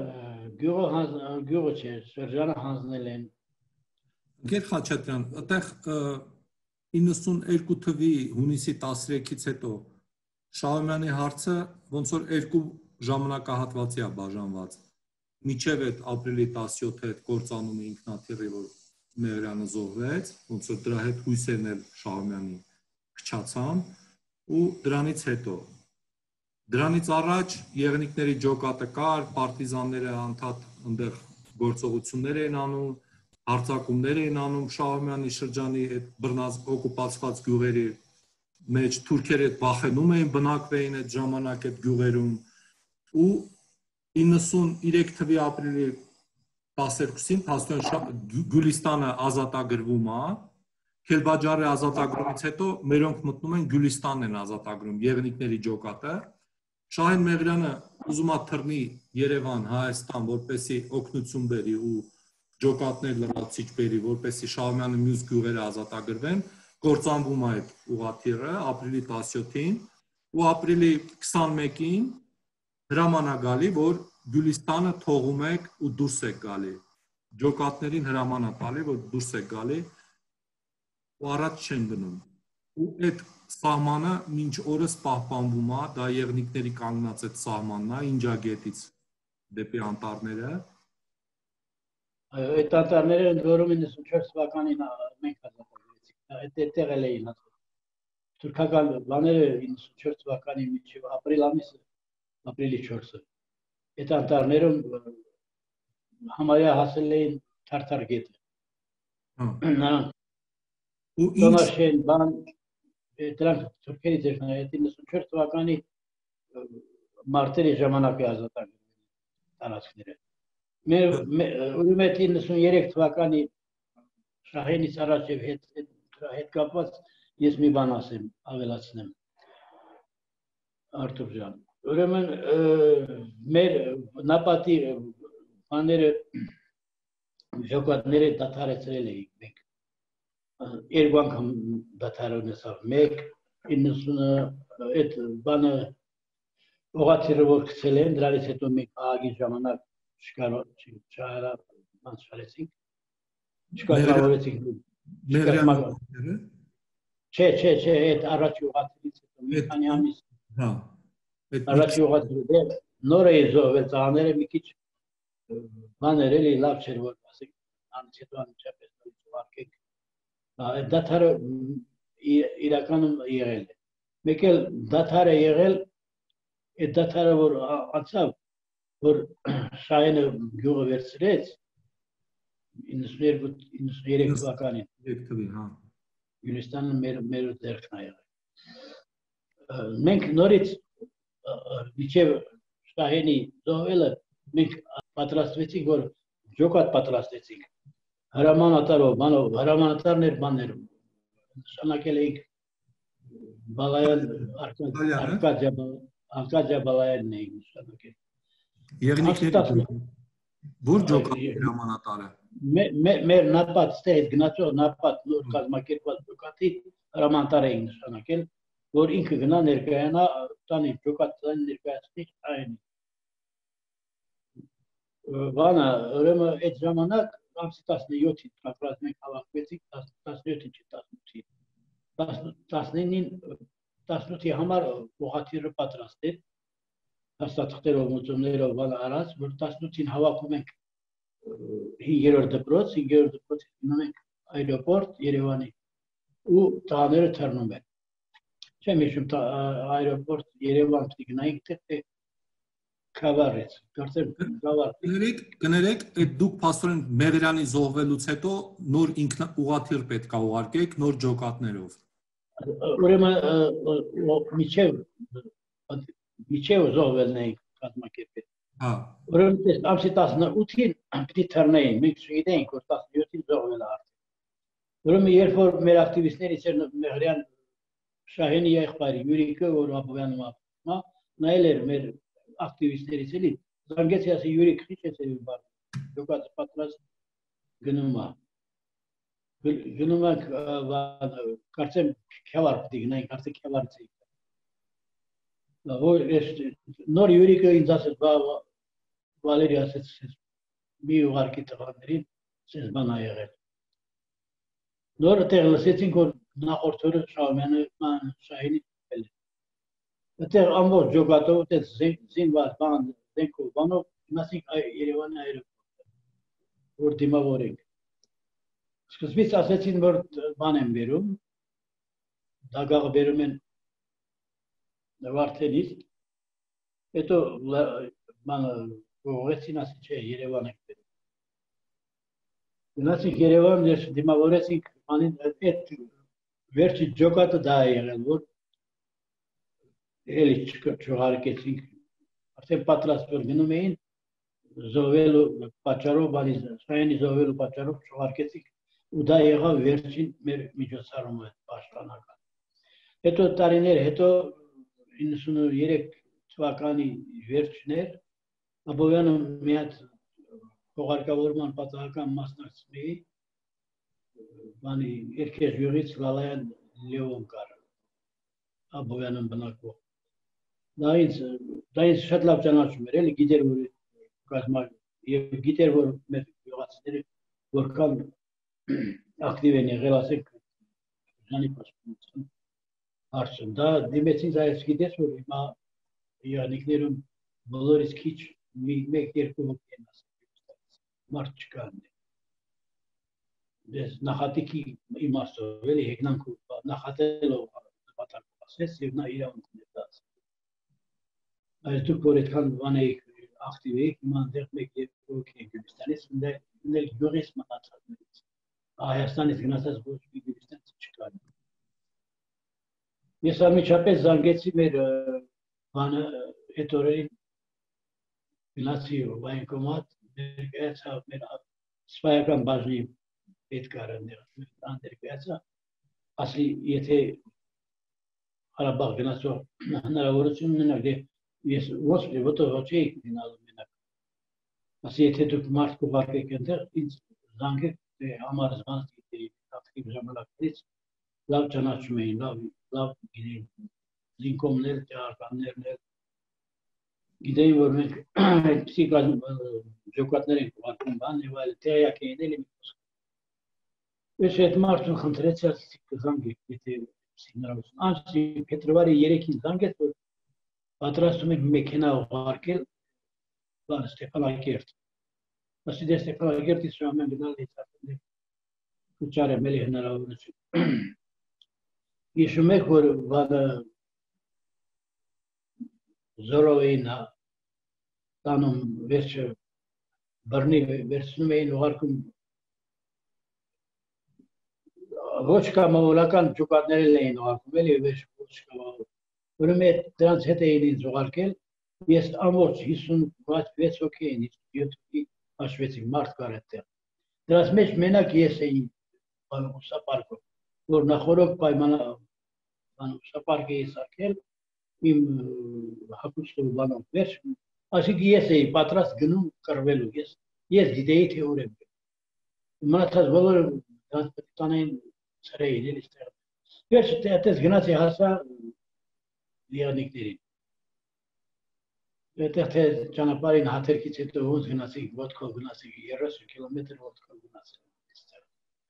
գյուղը չէ, շրջանը հանձնել են։ Գեր Խաչատրյան, այդտեղ իննսուներկու թվականի հունիսի տասներեքից հետո Շահումյանի հարցը ոնց որ երկու ժամանակահատվածի է բաժանված։ Միջև այդ ապրիլի տասնյոթը այդ կործանումը ինքնաթիռի, որ Մեղրյանը զոհվեց, ոնց որ դրա հետ հույսերն էլ Շահումյանի քչացան, ու դրանից հետո դրանից առաջ եղնիկների ջոկատը կար, պարտիզանները անդադ այնտեղ գործողություններ էին անում, հարձակումներ էին անում Շահումյանի շրջանի այդ բռնած օկուպացված գյուղերի մեջ, թուրքերը վախենում էին բնակվեին այդ ժամանակ այդ գյուղերում, ու իննսուներեք թվականի ապրիլի տասներկուսին Փաստորեն Գյուլիստանը ազատագրվում է, Քելբաջարի ազատագրումից հետո մերոնք մտնում են Գյուլիստանն են ազատագրում, եղնիկների ջոկատը։ Շահեն Մեղրյանը ուզում է թռնի Երևան, Հայաստան, որպեսի օգնություն բերի ու ջոկատներ լրացիչ բերի, որպեսի Շահումյանը մյուս գյուղերը ազատագրվեն, կործանվում է այդ ուղղաթիռը ապրիլի տասնյոթին, ու ապրիլի քսանմեկին հրաման է գալի, որ Գյուլիստանը թողում եք ու դուրս եք գալի։ Ջոկատներին հրաման է տալի, որ դուրս եք գալի ու առաջ չեն գնում։ Ու այդ սահմանը մինչ օրս պահպանվում է, դա եղնիկների կանգնած այդ սահմանն է, Ինջագետից դեպի անտառները։ Այո, այդ անտառները ընդ որում իննսունչորս թվականին մենք ազատագրեցինք, այդ այդտեղ էլ էին ասում։ Թուրքական բաները իննսունչորս թվականի մինչև ապրիլ ամիսը, ապրիլի չորսը, այդ անտառներում համարյա հասել էին Թարթար գետը։ Նրանք Տոնաշեն, բան, դրանք թուրքերի ձեռքն է, իննսունչորս թվականի մարտերի ժամանակ է ազատագրվել տարածքները։ Մեր ուրեմն այդ իննսուներեք թվականի շահենից առաջ եւ հետ կապված ես մի բան ասեմ, ավելացնեմ։ Արթուր ջան, ուրեմն մեր նապատի բաները ջոկատները դադարեցրել էինք մենք։ Երկու անգամ դադարեցավ, մեկ իննսունը այդ բանը օղաթիռը որ գցել են, դրանից հետո մենք ահագին ժամանակ չկարողացինք, չհարա բան չարեցինք, չկազմավորեցինք Մեղրյանը։ Չէ, չէ, չէ, այդ առաջի ուղղաթիռից հետո մի քանի ամիս։ Հա։ Առաջի ուղղաթիռը նոր է զոհվել, ծաղաները մի քիչ բաներ էլի լավ չէր որ ասենք անց հետո անմիջապես ուղարկեք։ Այդ դաթարը իրականում եղել է։ Մեկ էլ դաթարը եղել, այդ դաթարը որ անցավ, որ Շահենը գյուղը վերցրեց իննսուններկու իննսուներեք թվականին։ Թվի, հա։ Գյուլիստանը մեր մեր ձեռքն է եղել։ Մենք նորից միջև Շահենի զոհվելը մենք պատրաստվեցինք, որ ջոկատ պատրաստեցինք։ Հրամանատարով, բանով, հրամանատարներ բաներ նշանակել էինք Բալայան Արկադիա Բալայանն էինք նշանակել։ Եղնիկների որ ջոկատի հրամանատարը։ Մեր նապատ ստեղից գնացող նապատ նոր կազմակերպված ջոկատի հրամանատար էինք նշանակել, որ ինքը գնա ներկայանա տանի ջոկատը ներկայացնի այն։ Բանը, ուրեմն այդ ժամանակ ամսի տասնյոթին պատրաստ մենք հավաքվեցինք, տասնյոթին չի տասնութին, տասնինին տասնութի համար ուղղաթիռը պատրաստ էր, հաստատքներով, մուծումներով բան արած, որ տասնութին հավաքում ենք հինգերորդ դպրոց, հինգերորդ դպրոցից գնում ենք այրոպորտ Երևանի ու տղաները թռնում են։ Չեմ հիշում այրոպորտ Երևան պիտի գնայինք թե Քավառից, կարծեմ Քավառ։ Կներեք, այդ դուք փաստորեն Մեղրյանի զոհվելուց հետո նոր ինքն ուղղաթիռ պետք է ուղարկեք նոր ջոկատներով։ Ուրեմն միջև միջև զոհվելն էինք կազմակերպել։ Հա։ Ուրեմն ամսի տասնութին պիտի թռնեին, մենք չգիտեինք, որ տասնյոթին զոհվել է արդեն։ Ուրեմն երբ որ մեր ակտիվիստներից էր Մեղրյան Շահենի եղբայրը Յուրիկը, որ Աբովյանում ապա, նայել էր մեր ակտիվիստներից էլի, զանգեց ասի Յուրիկ քիչ է բար, ջոկատը պատրաստ գնում է։ Գնում ենք կարծեմ Քավառ պիտի գնայինք, արդեն Քավառից էինք։ Նոր Յուրիկը ինձ ասեց, Վալերի ասեց, մի ուղարկի տղաներին, սենց բան ա եղել։ Նոր տեղ լսեցինք, որ նախորդ օրը Շահումյանը Շահենի տվել է։ Այդտեղ ամբողջ ջոկատով, զինված բան, զենքով, բանով, գնացինք Երևանի այրոպորտ, որ դիմավորենք։ Սկզբից ասեցին, որ բան են բերում, դագաղը բերում են Վարդենից, հետո ուղղեցին, ասի չէ, Երևան ենք բերում։ Գնացինք Երևան, դիմավորեցինք, այդ վերջի ջոկատը դա է եղել, որ էլի չուղարկեցինք, արդեն պատրաստ որ գնում էին, զոհվելու պատճառով, Շահենի զոհվելու պատճառով չուղարկեցինք, ու դա եղավ վերջին մեր միջոցառումը պաշտպանական։ Հետո տարիներ հետո իննսունուերեք թվականի վերջն էր, Աբովյանը մի հատ խողարկավորման պատահական մասնակցում էի, բանի երկեր յուղից Լալայան Լևոն կար, Աբովյանը բնակվող։ Դա ինձ շատ լավ ճանաչում էր, էլի գիտեր, որ և գիտեր, որ մեր յուղացիները որքան ակտիվ են եղել, ասենք, ժանի պաշտպանության հարցում։ Դա դիմեցինց այս գիտես, որ հիմա եղնիկներում բոլորից քիչ մեկ-երկու հոգի են ասենք, մարդ չկան։ Ես նախատիքի իմաստով, էլի հեգնանքով նախատելով նպատակով ասեց և նա իրավունք ուներ դա ասել։ Այս դուք որ այդքան բան էիք ակտիվ էիք, հիմա այնտեղ մեկ-երկու հոգի են Գյուլիստանից, ընդել գյուղից մնացածներից։ Հայաստանից գնացած ոչ մի Գյուլիստանից չկան։ Ես անմիջապես զանգեցի մեր բանը այդ օրերին գնացի վայնկոմատ, ներկայացա մեր սպայական բաժնի պետքարը ներկայացա, ասի եթե Ղարաբաղ գնացող հնարավորություն ունենաք, ես ոչ էի գնալու մենակ, ասի եթե դուք մարդ կուղարկեք այնտեղ, ինձ զանգեք համարս բանս գիտեի ակտիվ ժամանակներից, լավ ճանաչում էին, լավ գիտեին, զինկոմներ, տեղականներն էլ, գիտեին, որ մենք այդպիսի ջոկատներ ենք ուղարկում բան, և այլ տեղյակ էին էլի մի խոսք։ Ես այդ մարդուն խնդրեցի զանգեք, եթե սիգնալ ուզում։ Անցի փետրվարի երեքին զանգեց, որ պատրաստում են մեքենա ուղարկել բան Ստեփանակերտ։ Ասի դե Ստեփանակերտից ժամանակ գնալ դիցակներ ուճարեմ էլի հնարավորություն։ Հիշում եք, որ բանը զորովին տանում վերջը բռնի վերցնում էին ուղարկում ոչ կամավորական ջուկատներ էին ուղարկում, էլի վերջ ոչ կամավոր։ Ուրեմն դրանց հետ էին ինձ ուղարկել, ես ամոթ հիսունվեց հոգի էին, յոթ հոգի հաշվեցի, մարդ կար այդտեղ։ Դրանց մեջ մենակ ես էի ուսապարկով, որ նախորդ պայմանավորված ուսապարկ էի սարքել, իմ հագուստով բանով վերջ, այսինքն ես էի պատրաստ գնում կռվելու, ես ես գիտեի թե ուր եմ։ Մնացած բոլորը դրանց պետք է տանեին ծրեին, էլի ստեղ։ Վերջ այդպես գնացի հասա լիանիկներին։ Այդտեղ թե ճանապարհին հաթերքից հետո ոնց գնացի, ոտքով գնացի երեսուն կիլոմետր ոտքով գնացի այստեղ։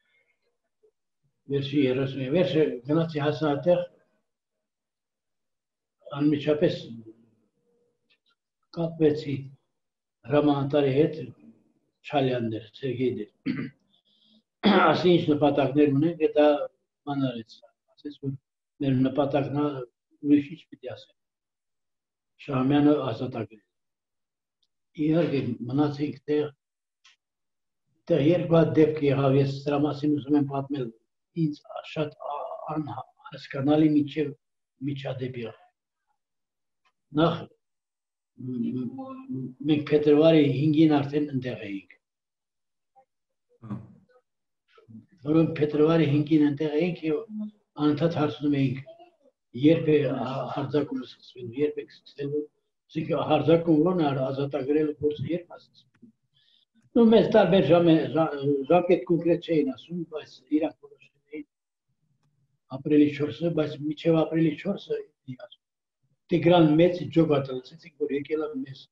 Վերջի երեսուն, վերջը գնացի հասա այդտեղ անմիջապես կապվեցի հրամանատարի հետ Չալյաններ, Սերգեյներ։ Ասի ինչ նպատակներ ունենք, դա մանարեց, ասեց, որ մեր նպատակն է ուրիշ ինչ պիտի ասեն, Շահումյանը ազատագրել։ Իհարկե մնացինք տեղ, տեղ երկու հատ դեպք եղավ, ես սրա մասին ուզում եմ պատմել, ինձ շատ անհասկանալի միջև միջադեպ եղավ։ Նախ մենք փետրվարի հինգին արդեն ընդեղ էինք։ Որում փետրվարի հինգին ընդեղ էինք և անընդհատ հարցնում էինք, երբ է հարձակումը սկսվելու, երբ է սկսվելու, ասենք հարձակումը ո՞րն է ազատագրելու գործը երբ է սկսվելու։ Ու մեզ տարբեր ժամկետ կոնկրետ չէին ասում, բայց իրանք որոշել էին ապրիլի չորսը, բայց մինչև ապրիլի չորսը Տիգրան Մեծի ջոկատը լսեցինք, որ եկել է մեզ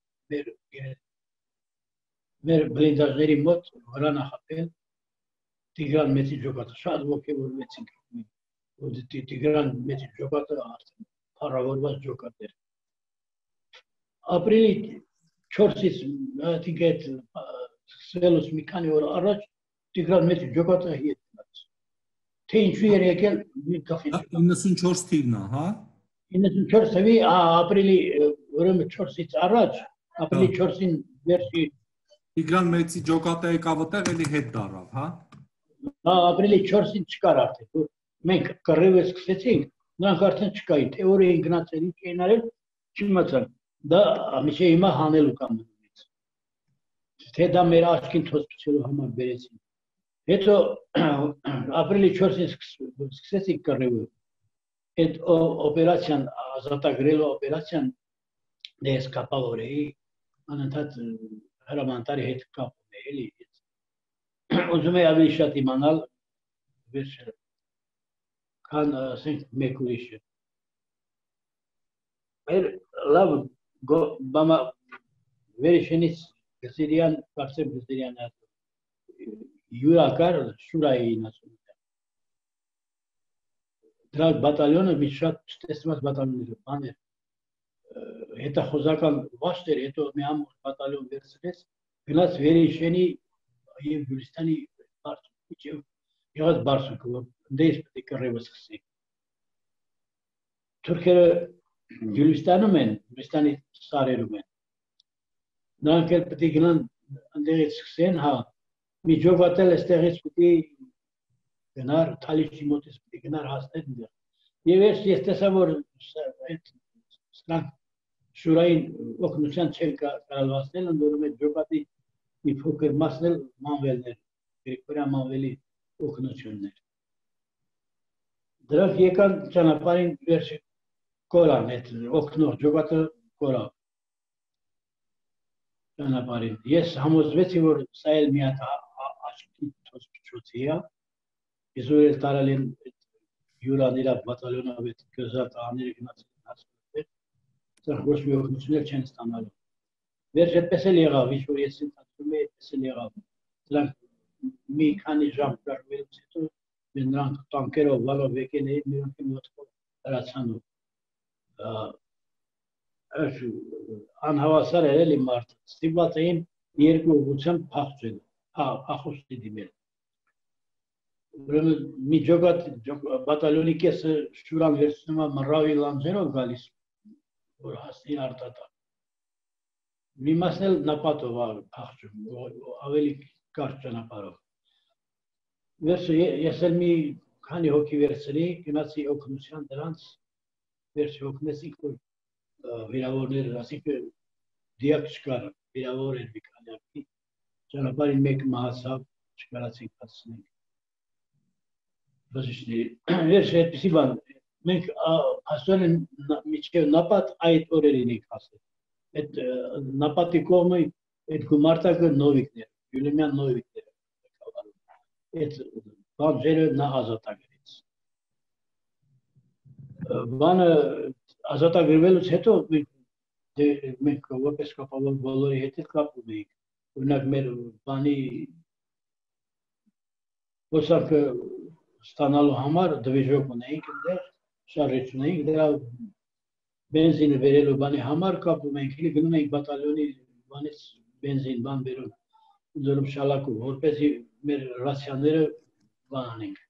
մեր բլինդաժների մոտ վրա նախապել Տիգրան Մեծի ջոկատը, շատ ոգևորվեցինք, որ Տիգրան Մեծի ջոկատը արդեն փառավորված ջոկատ էր։ Ապրիլի չորսից think այդ սկսվելուց մի քանի օր առաջ Տիգրան Մեծի ջոկատը հետ գնաց։ Թե ինչու էր եկել մի գլխի չկա։ իննսունչորս թիվն է, հա։ իննսունչորս թվի ապրիլի ուրեմն չորսից առաջ, ապրիլի չորսին վերջի Տիգրան Մեծի ջոկատը եկավ այդտեղ էլի հետ դառավ, հա։ Հա, ապրիլի չորսին չկար արդեն, որ մենք կռիվը սկսեցինք, նրանք արդեն չկային, թե որ էին գնացել, ինչ էին արել, չիմացան։ Դա մինչև հիմա հանելու կա մնումից։ Թե դա մեր աչքին թոսպցելու համար բերեցին։ Հետո ապրիլի չորսին սկսեցինք կռիվը։ Այդ օպերացիան, ազատագրելու օպերացիան դες կապավոր էի, անընդհատ հրամանատարի հետ կապում էի, էլի։ Ուզում էի ավելի շատ իմանալ վերջը, քան ասենք մեկ ուրիշը։ Մեր լավ բամա վերիշենից Գսիրյան, կարծեմ Գսիրյան յուրա կար Շուրային ասում։ Դրա բատալյոնը մի շատ չտեսնված բատալյոն էր, բան էր, հետախուզական վաշտ էր, հետո մի ամուր բատալյոն վերցրեց, գնաց Վերիշենի և Գյուլիստանի բարձուկ, եղած բարձուկը, որ դες պետք է կռիվը սկսի։ Թուրքերը Գյուլիստանում են, Գյուլիստանի սարերում են։ Նրանք էլ պետք է գնան ընդեղից սկսեն, հա, մի ջոկատել այստեղից պետք է գնար, Թալիշի մոտից պետք է գնար հասներ ընդեղ։ Եվ ես տեսա, որ սրանք Շուրային օգնության չեն կարողացնել, ընդորում այդ ջոկատի մի փոքր մասն էլ մանվելներ, Գրիգորյան մանվելի օգնություններ։ Դրանք եկան ճանապարհին վերջը կորան, այդ օգնող ջոկատը կորավ ճանապարհին։ Ես համոզվեցի, որ սա էլ մի հատ աչքի թոսպչոցի է, ես որ էլ տարել եմ յուրան իրա բատալյոնով այդ գզատ աները գնացել հասնել, սրանք ոչ մի օգնություններ չեն ստանալու։ Վերջ այդպես էլ եղավ, ինչ որ ես ընդհանրում էի, այդպես էլ եղավ։ Սրանք մի քանի ժամ կարգվելուց հետո նրանք տանկերով վալով եկել էին, նրանք մոտքով հրացան ու անհավասար էր էլի մարդը, ստիպված էին երկու ուղղությամբ փախչել, փախուստի դիմել։ Ուրեմն մի ջոկատ բատալյոնի կեսը շուրան վերցնում է մռավի լանջերով գալիս, որ հասնի արտատան։ Մի մասն էլ նապատով փախչում, ավելի կարճ ճանապարհով։ Վերջը ես էլ մի քանի հոգի վերցրի, գնացի օգնության դրանց, վերջը օգնեցի վիրավորները, ասիկը դիակ չկար, վիրավոր էր մի քանի հոգի, ճանապարհին մեկը մահացավ, չկարացինք հասնենք։ Բժիշկների, վերջը այդպիսի բան, մենք հասել միջև նապատ այդ օրերին ենք հասել։ Այդ նապատի կողմը այդ գումարտակը նովիկներ, Յուլիմյան նովիկներ։ Այդ բանջերը նա ազատագրեց։ Բանը ազատագրվելուց հետո մենք որպես կապավոր բոլորի հետ կապում էինք։ Օրինակ մեր բանի ոսակը ստանալու համար դվիժոկ ունեինք այնտեղ, շարժիչ ունեինք, դրա բենզինը վերելու բանի համար կապում էինք, или գնում էինք բատալյոնի բանից բենզին բան վերում, դուրում շալակում, որպեսզի մեր ռացիաները բան անենք։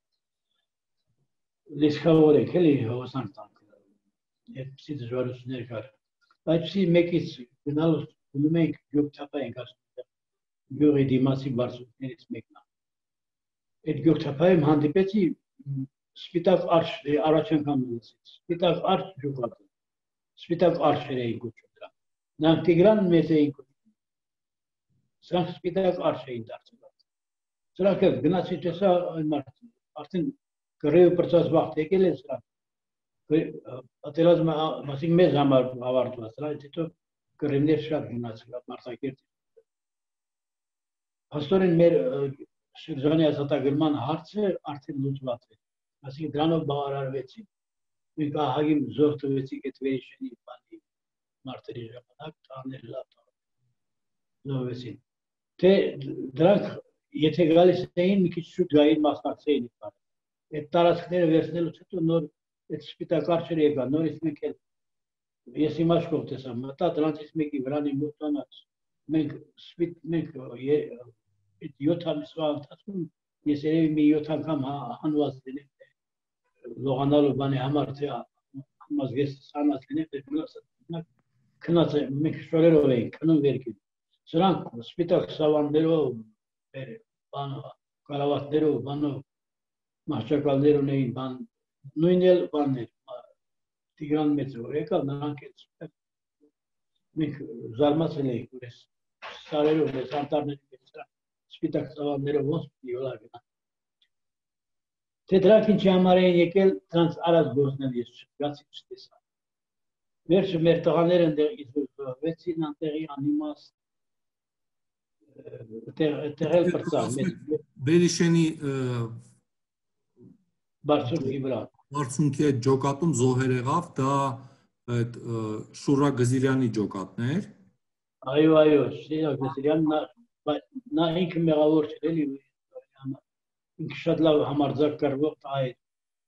Լիսկավոր ենք, էլի հոսանք տանք, այդպիսի դժվարություններ կար։ Այդպիսի մեկից գնալուց գնում էինք գյուղթափա ենք ասում, գյուղի դիմացի բարձունքներից մեկն է։ Այդ գյուղթափայում հանդիպեցի սպիտակ արշ, առաջ անգամ լսեց, սպիտակ արշ ջոկատը, սպիտակ արշեր էին կոչում դրան, նրանք Տիգրան մեծ էին կոչում, սրանք սպիտակ արշ էին դարձել, սրանք էլ գնացի տեսա այն մարդը, արդեն կռիվը պրծած վաղտ եկել են սրանք, ատելազմ մասիկ մեզ համար ավարտված, սրանք հետո կռիվներ շատ գնացել, մարդակերտ։ Հաստորեն մեր շրջանի ազատագրման հարցը արդեն լուծված է, ասիկը դրանով բավարարվեցին, մենք ահագին զոհ տվեցինք այդ վերիշենի բանի մարդերի ժամանակ, տաներ լավ զոհվեցին, թե դրանք եթե գալիս էին մի քիչ շուտ գային մասնակցեին իբար, այդ տարածքները վերցնելուց հետո նոր այդ սպիտակ արջերը եկան, նորից մենք էլ ես իմ աչքով տեսա, մտա դրանցից մեկի վրանի մոտանաց, մենք մենք յոթ ամսվա ընթացքում ես երևի մի յոթ անգամ հանված լինեմ լողանալու բանի համար, թե համազգեստս հանած լինեմ, քնած մենք շորերով էինք, քնում վերքին, սրանք սպիտակ սավաններով, կարավատներով, բանով, մահճակալներ ունեին, նույն էլ բաններ, Տիգրան մեծը որ եկավ, նրանք էլ մենք զարմացել էինք, որ ես սարերով, ես անտարների մեջ սպիտակ սավաններով ոնց յոլա գնա։ Թե դրանք ինչի համար էին եկել, դրանց արած գործնել ես չգացի չտեսա։ Վերջը մեր տղաները ընդեղից զոհվեցին, անտեղի անիմաստ, տեղել պրծավ։ Վերիշենի բարձունքի վրա։ Բարձունքի այդ ջոկատում զոհեր եղավ, դա Շուրա Գզիրյանի ջոկատն էր։ Այո, այո, Շուրա Գզիրյանը նա ինքը մեղավոր չէր էլի, ինքը շատ լավ համարձակ կռվող տղա էր։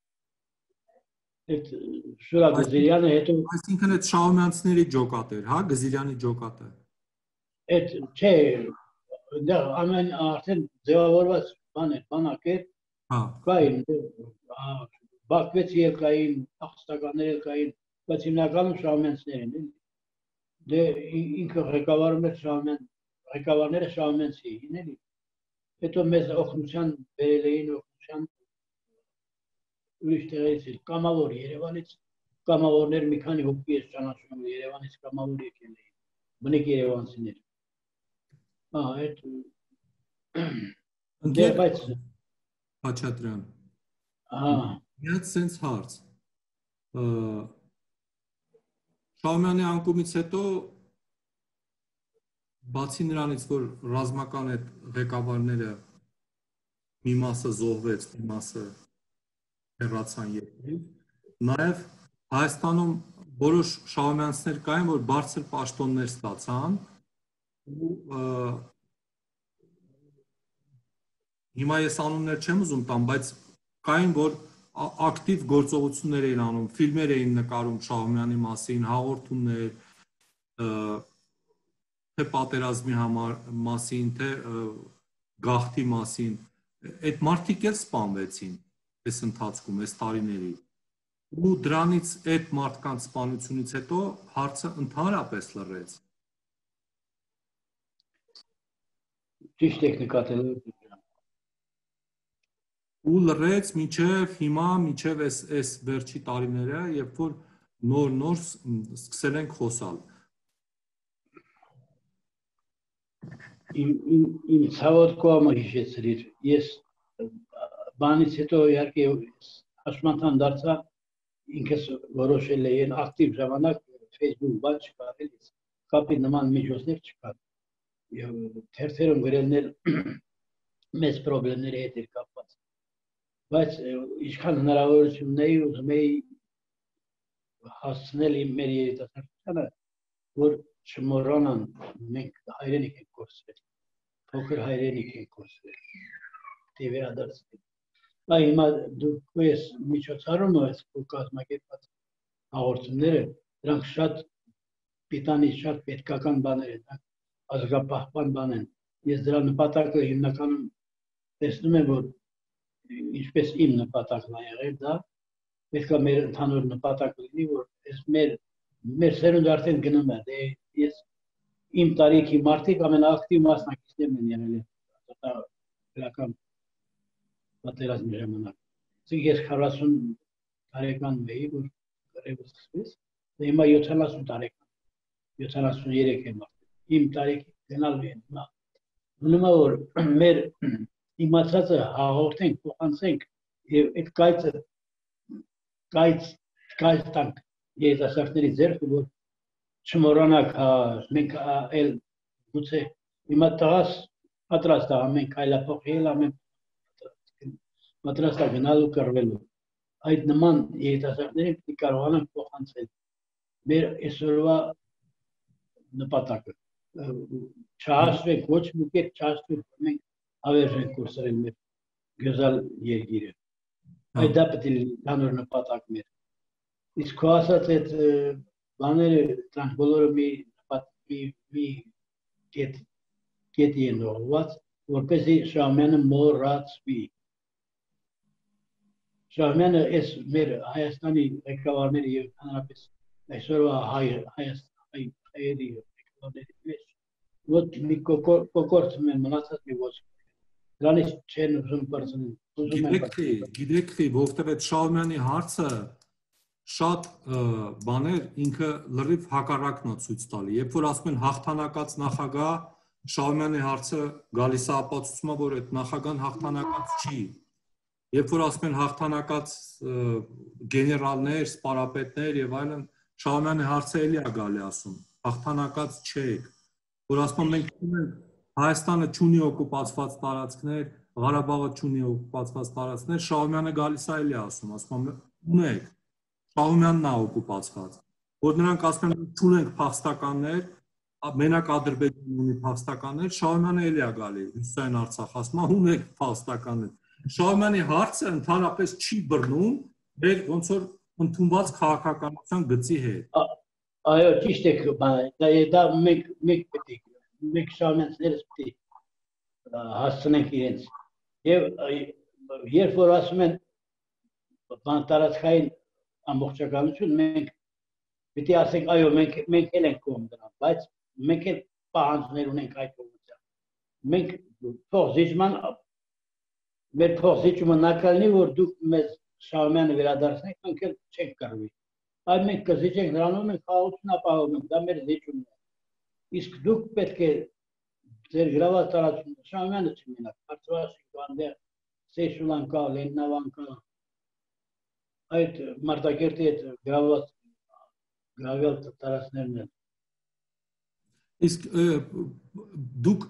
Այդ Շուրա Գզիրյանը հետո Այսինքն այդ Շահումյանցիների ջոկատ էր, հա, Գզիրյանի ջոկատը։ Այդ չէ, դա ամեն արդեն ձևավորված բան էր, բանակ էր։ Հա։ Կային Բաքվեցի եկային, աղստականներ եկային, բայց հիմնականում շահումյանցիներ են, էլի։ Դե ինքը ղեկավարում էր շահումյան, ղեկավարները շահումյանցի էին, էլի։ Հետո մեզ օգնության բերել էին, օգնության ուրիշ տեղից էր, կամավոր Երևանից, կամավորներ մի քանի հոգի ես ճանաչում, Երևանից կամավոր եկել էին, բնիկ երևանցիներ։ Հա, այդ Ընկեր Խաչատրյան։ Հա։ Միած սենց հարց, Շահումյանի անկումից հետո, բացի նրանից, որ ռազմական այդ ղեկավարները մի մասը զոհվեց, մի մասը հեռացան երկրից, նաև Հայաստանում որոշ շահումյանցիներ կային, որ բարձր պաշտոններ ստացան ու հիմա ես անուններ չեմ ուզում տամ, բայց կային, որ ակտիվ գործողություններ էին անում, ֆիլմեր էին նկարում Շահումյանի մասին, հաղորդումներ, թե պատերազմի համար մասին, թե գաղթի մասին, այդ մարդիկ էլ սպանվեցին այս ընթացքում, այս տարիների։ Ու դրանից այդ մարդկանց սպանությունից հետո հարցը ընդհանրապես լռեց։ Ճիշտ եք նկատել։ Ու լռեց մինչև հիմա, մինչև այս այս վերջի տարիները, երբ որ նոր-նոր սկսել ենք խոսալ։ Իմ իմ իմ ցավոտ կողմը հիշեցրիր։ Ես բանից հետո իհարկե հաշմանդամ դարձա, ինքս որոշել եմ ակտիվ ժամանակ Facebook բան չկար, էլի կապի նման միջոցներ չկար։ Եվ թերթերում գրելներ մեծ խնդիրների հետ էր կապված։ Բայց ինչքան հնարավորություն ունեի, ուզում էի հասցնել իմ մեր երիտասարդությանը, որ չմոռանան մենք հայրենիք ենք կորցրել, փոքր հայրենիք ենք կորցրել, դե վերադարձնել։ Այ հիմա դուք ես միջոցառումը այս կազմակերպած հաղորդումները, դրանք շատ պիտանի, շատ պետքական բաներ են, ազգապահպան բան են։ Ես դրա նպատակը հիմնականում տեսնում եմ, որ ինչպես իմ նպատակն է եղել, դա պետք է մեր ընդհանուր նպատակը լինի, որ այս մեր մեր սերունդը արդեն գնում է, դե ես իմ տարիքի մարդիկ ամենաակտիվ մասնակիցներն են եղել գրական պատերազմի ժամանակ։ Ես քառասուն տարեկան էի, որ գրեւը սկսվեց, դե հիմա յոթանասուն տարեկան, յոթանասուներեք եմ, իմ տարիքի գնալու եմ հիմա։ Ուրեմն որ մեր իմացածը հաղորդենք, փոխանցենք եւ այդ կայծը կայծ կայծ տանք երիտասարդների ձեռքը, որ չմոռանաք, մենք էլ գուցե հիմա տղաս պատրաստ է ամեն քայլափոխել, ամեն պատրաստ է գնալու կռվելու։ Այդ նման երիտասարդներին պետք է կարողանանք փոխանցել մեր այսօրվա նպատակը։ Չհասվենք, ոչ մի կերպ չհասվենք, մենք հավերժենք կորցրել մեր գզալ երկիրը։ Այդ դա պետք է ընդհանուր նպատակն է։ Իսկ քո ասած այդ բաները դրանք բոլորը մի մի կետ կետի են ուղղված, որպեսզի Շահումյանը մոռացվի։ Շահումյանը այս մեր Հայաստանի ղեկավարների եւ հանրապես այսօրվա հայ հայերի ղեկավարների մեջ ոչ մի կոկորտ մեն մնացած մի ոչ դրանից չեն ուզում բարձրացնել։ Գիտեք, գիտեք, որովհետև այդ Շահումյանի հարցը շատ բաներ ինքը լրիվ հակառակն է ցույց տալի։ Երբ որ ասում են հաղթանակած նախագահ, Շահումյանի հարցը գալիս է ապացուցումը, որ այդ նախագահան հաղթանակած չի։ Երբ որ ասում են հաղթանակած գեներալներ, սպարապետներ եւ այլն, Շահումյանի հարցը էլի է գալի ասում, հաղթանակած չեք, որ ասում մենք ունենք Հայաստանը չունի օկուպացված տարածքներ, Ղարաբաղը չունի օկուպացված տարածքներ, Շահումյանը գալիս է էլի ասում, ասում ունեք, Շահումյանն է օկուպացված, որ նրանք ասում են չունենք փախստականներ, մենակ Ադրբեջանը ունի փախստականներ, Շահումյանը էլի է գալի, Հյուսիսային Արցախ ասում է ունեք փախստականներ։ Շահումյանի հարցը ընդհանրապես չի բռնում մեր ոնց որ ընդունված քաղաքականության գծի հետ։ Այո, ճիշտ եք, դա մենք մենք պետք է մենք Շահումյանցիներս պետք է հասցնենք իրենց։ Եվ երբ որ ասում են բան տարածքային ամբողջականություն, մենք պետք է ասենք, այո, մենք մենք էլ ենք կողմ դրան, բայց մենք էլ պահանջներ ունենք այդ ուղղությամբ։ Մենք փոխզիջման մեր փոխզիջումը նակալնի, որ դուք մեզ Շահումյանը վերադարձնեք, մենք էլ չենք կարվի։ Այլ մենք կզիջենք նրանով, մենք խաղաղություն ապահովում ենք, դա մեր զիջումն է։ Իսկ դուք պետք է ձեր գրաված տարածությունը Շահումյանը չմենակ, Արցախի այնտեղ Սեյշուլան կա, Լենինավան կա, այդ Մարտակերտի այդ գրաված գրավել տարածքներն են։ Իսկ դուք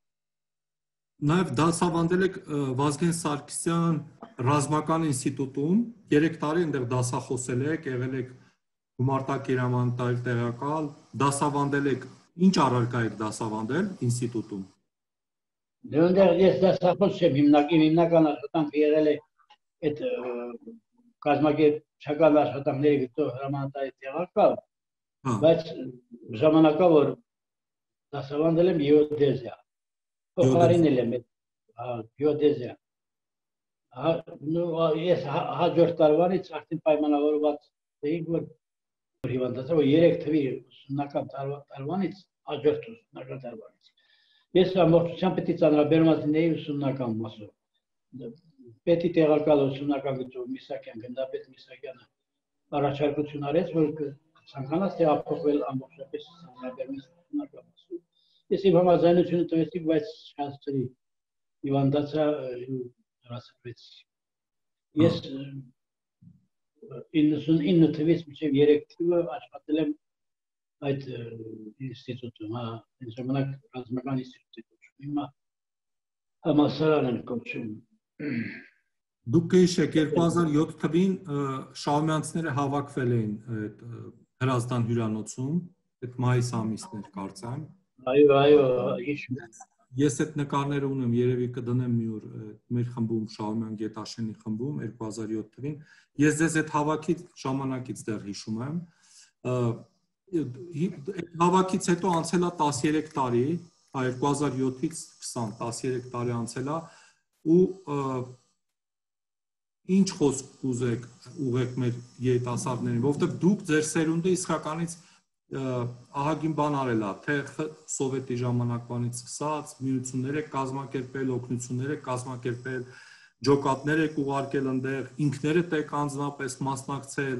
նաև դասավանդել եք Վազգեն Սարգսյան ռազմական ինստիտուտում, երեք տարի այնտեղ դասախոսել եք, եղել եք գումարտակ հրամանատար տեղակալ, դասավանդել եք, ինչ առարկա եք դասավանդել ինստիտուտում։ Դեռ ես դասախոս չեմ, հիմնական հիմնական աշխատանքը եղել է այդ կազմակերպչական աշխատանքների գծով հրամանատարի տեղակալ, բայց ժամանակավոր դասավանդել եմ գեոդեզիա, փոխարինել եմ գեոդեզիա։ Ես հաջորդ տարվանից արդեն պայմանավորված էի, որ հիվանդացա, որ երեք թվի ուսումնական տարվանից, հաջորդ ուսումնական տարվանից։ Ես ամբողջությամբ պետք է ծանրաբերված լինեի ուսումնական մասով։ Պետի տեղակալ ուսումնական գծով Միսակյան, գնդապետ Միսակյանը առաջարկություն արեց, որ ցանկանաց տեղափոխվել ամբողջապես ծանրաբերված ուսումնական մասով։ Ես իմ համաձայնությունը տվեցի, բայց չհասցրի, հիվանդացա հրացրվեցի։ Ես իննսունինը թվից մինչև երեք թվը աշխատել եմ այդ ինստիտուտում, այն ժամանակ ռազմական ինստիտուտի կոչվում, հիմա համալսարան են կոչվում։ Դուք կհիշեք երկու հազար յոթ թվին շահումյանցիները հավաքվել էին Հրազդան հյուրանոցում, այդ մայիս ամիսն էր կարծեմ։ Այո, այո, հիշում եմ։ Ես այդ նկարները ունեմ, երևի կդնեմ մի օր մեր խմբում, Շահումյան Գետաշենի խմբում երկու հազար յոթ թվին։ Ես ձեզ այդ հավաքից ժամանակից դեռ հիշում եմ։ Այդ հավաքից հետո անցել է տասներեք տարի, երկու հազար յոթից քսան, տասներեք տարի անցել է ու ինչ խոսք կուզեք ուղեք մեր երիտասարդներին, որովհետև դուք ձեր սերունդը իսկականից ահագին բան արել է, թե սովետի ժամանակվանից սկսած, միություններ եք կազմակերպել, օգնություններ եք կազմակերպել, ջոկատներ եք ուղարկել ընդեղ, ինքներդ եք անձնապես մասնակցել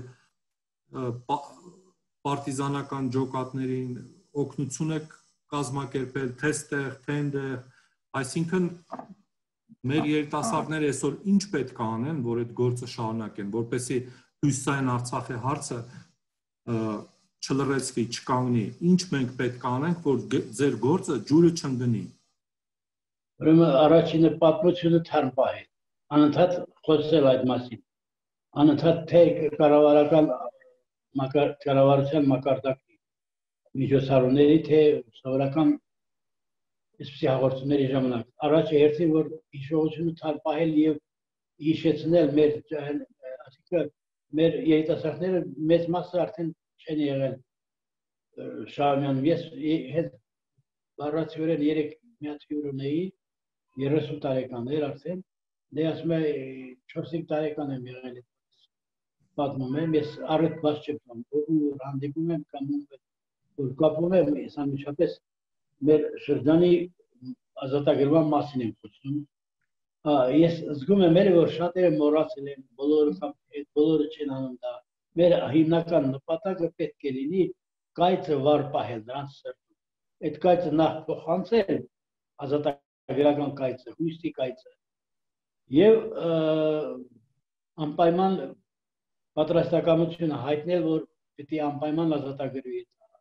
պարտիզանական ջոկատներին, օգնություն եք կազմակերպել, թե ստեղ, թե ընդեղ, այսինքն մեր երիտասարդները այսօր ինչ պետք է անեն, որ այդ գործը շարունակեն, որպեսզի հյուսիսային Արցախի հարցը չլռեցվի, չկանգնի, ինչ մենք պետք է անենք, որ ձեր գործը ջուրը չընկնի։ Ուրեմն առաջինը պատմությունը թարմ պահել, անընդհատ խոսել այդ մասին, անընդհատ թե կառավարական կառավարության մակարդակի միջոցառումների, թե սովորական այսպիսի հաղորդումների ժամանակ։ Առաջը հերթին, որ հիշողությունը թարմ պահել եւ հիշեցնել մեր այսինքն մեր երիտասարդները մեծ մասը արդեն չեն եղել Շահումյանում։ Ես հետ բառացիորեն երեք մի հատ հյուր ունեի, երեսուն տարեկան էր արդեն, դե ասում է չորսինգ տարեկան եմ եղել, պատմում եմ, ես առիթ բաց չեմ ու հանդիպում եմ կամ որ կապում եմ, ես անմիջապես մեր շրջանի ազատագրման մասին եմ խոսում։ Ես զգում եմ, որ շատերը մոռացել են, բոլորը չեն անում դա։ Մեր հիմնական նպատակը պետք է լինի կայծը վառ պահել դրանց սրտում։ Այդ կայծը նախ փոխանցել, ազատագրական կայծը, հույսի կայծը եւ անպայման պատրաստակամությունը հայտնել, որ պիտի անպայման ազատագրվի։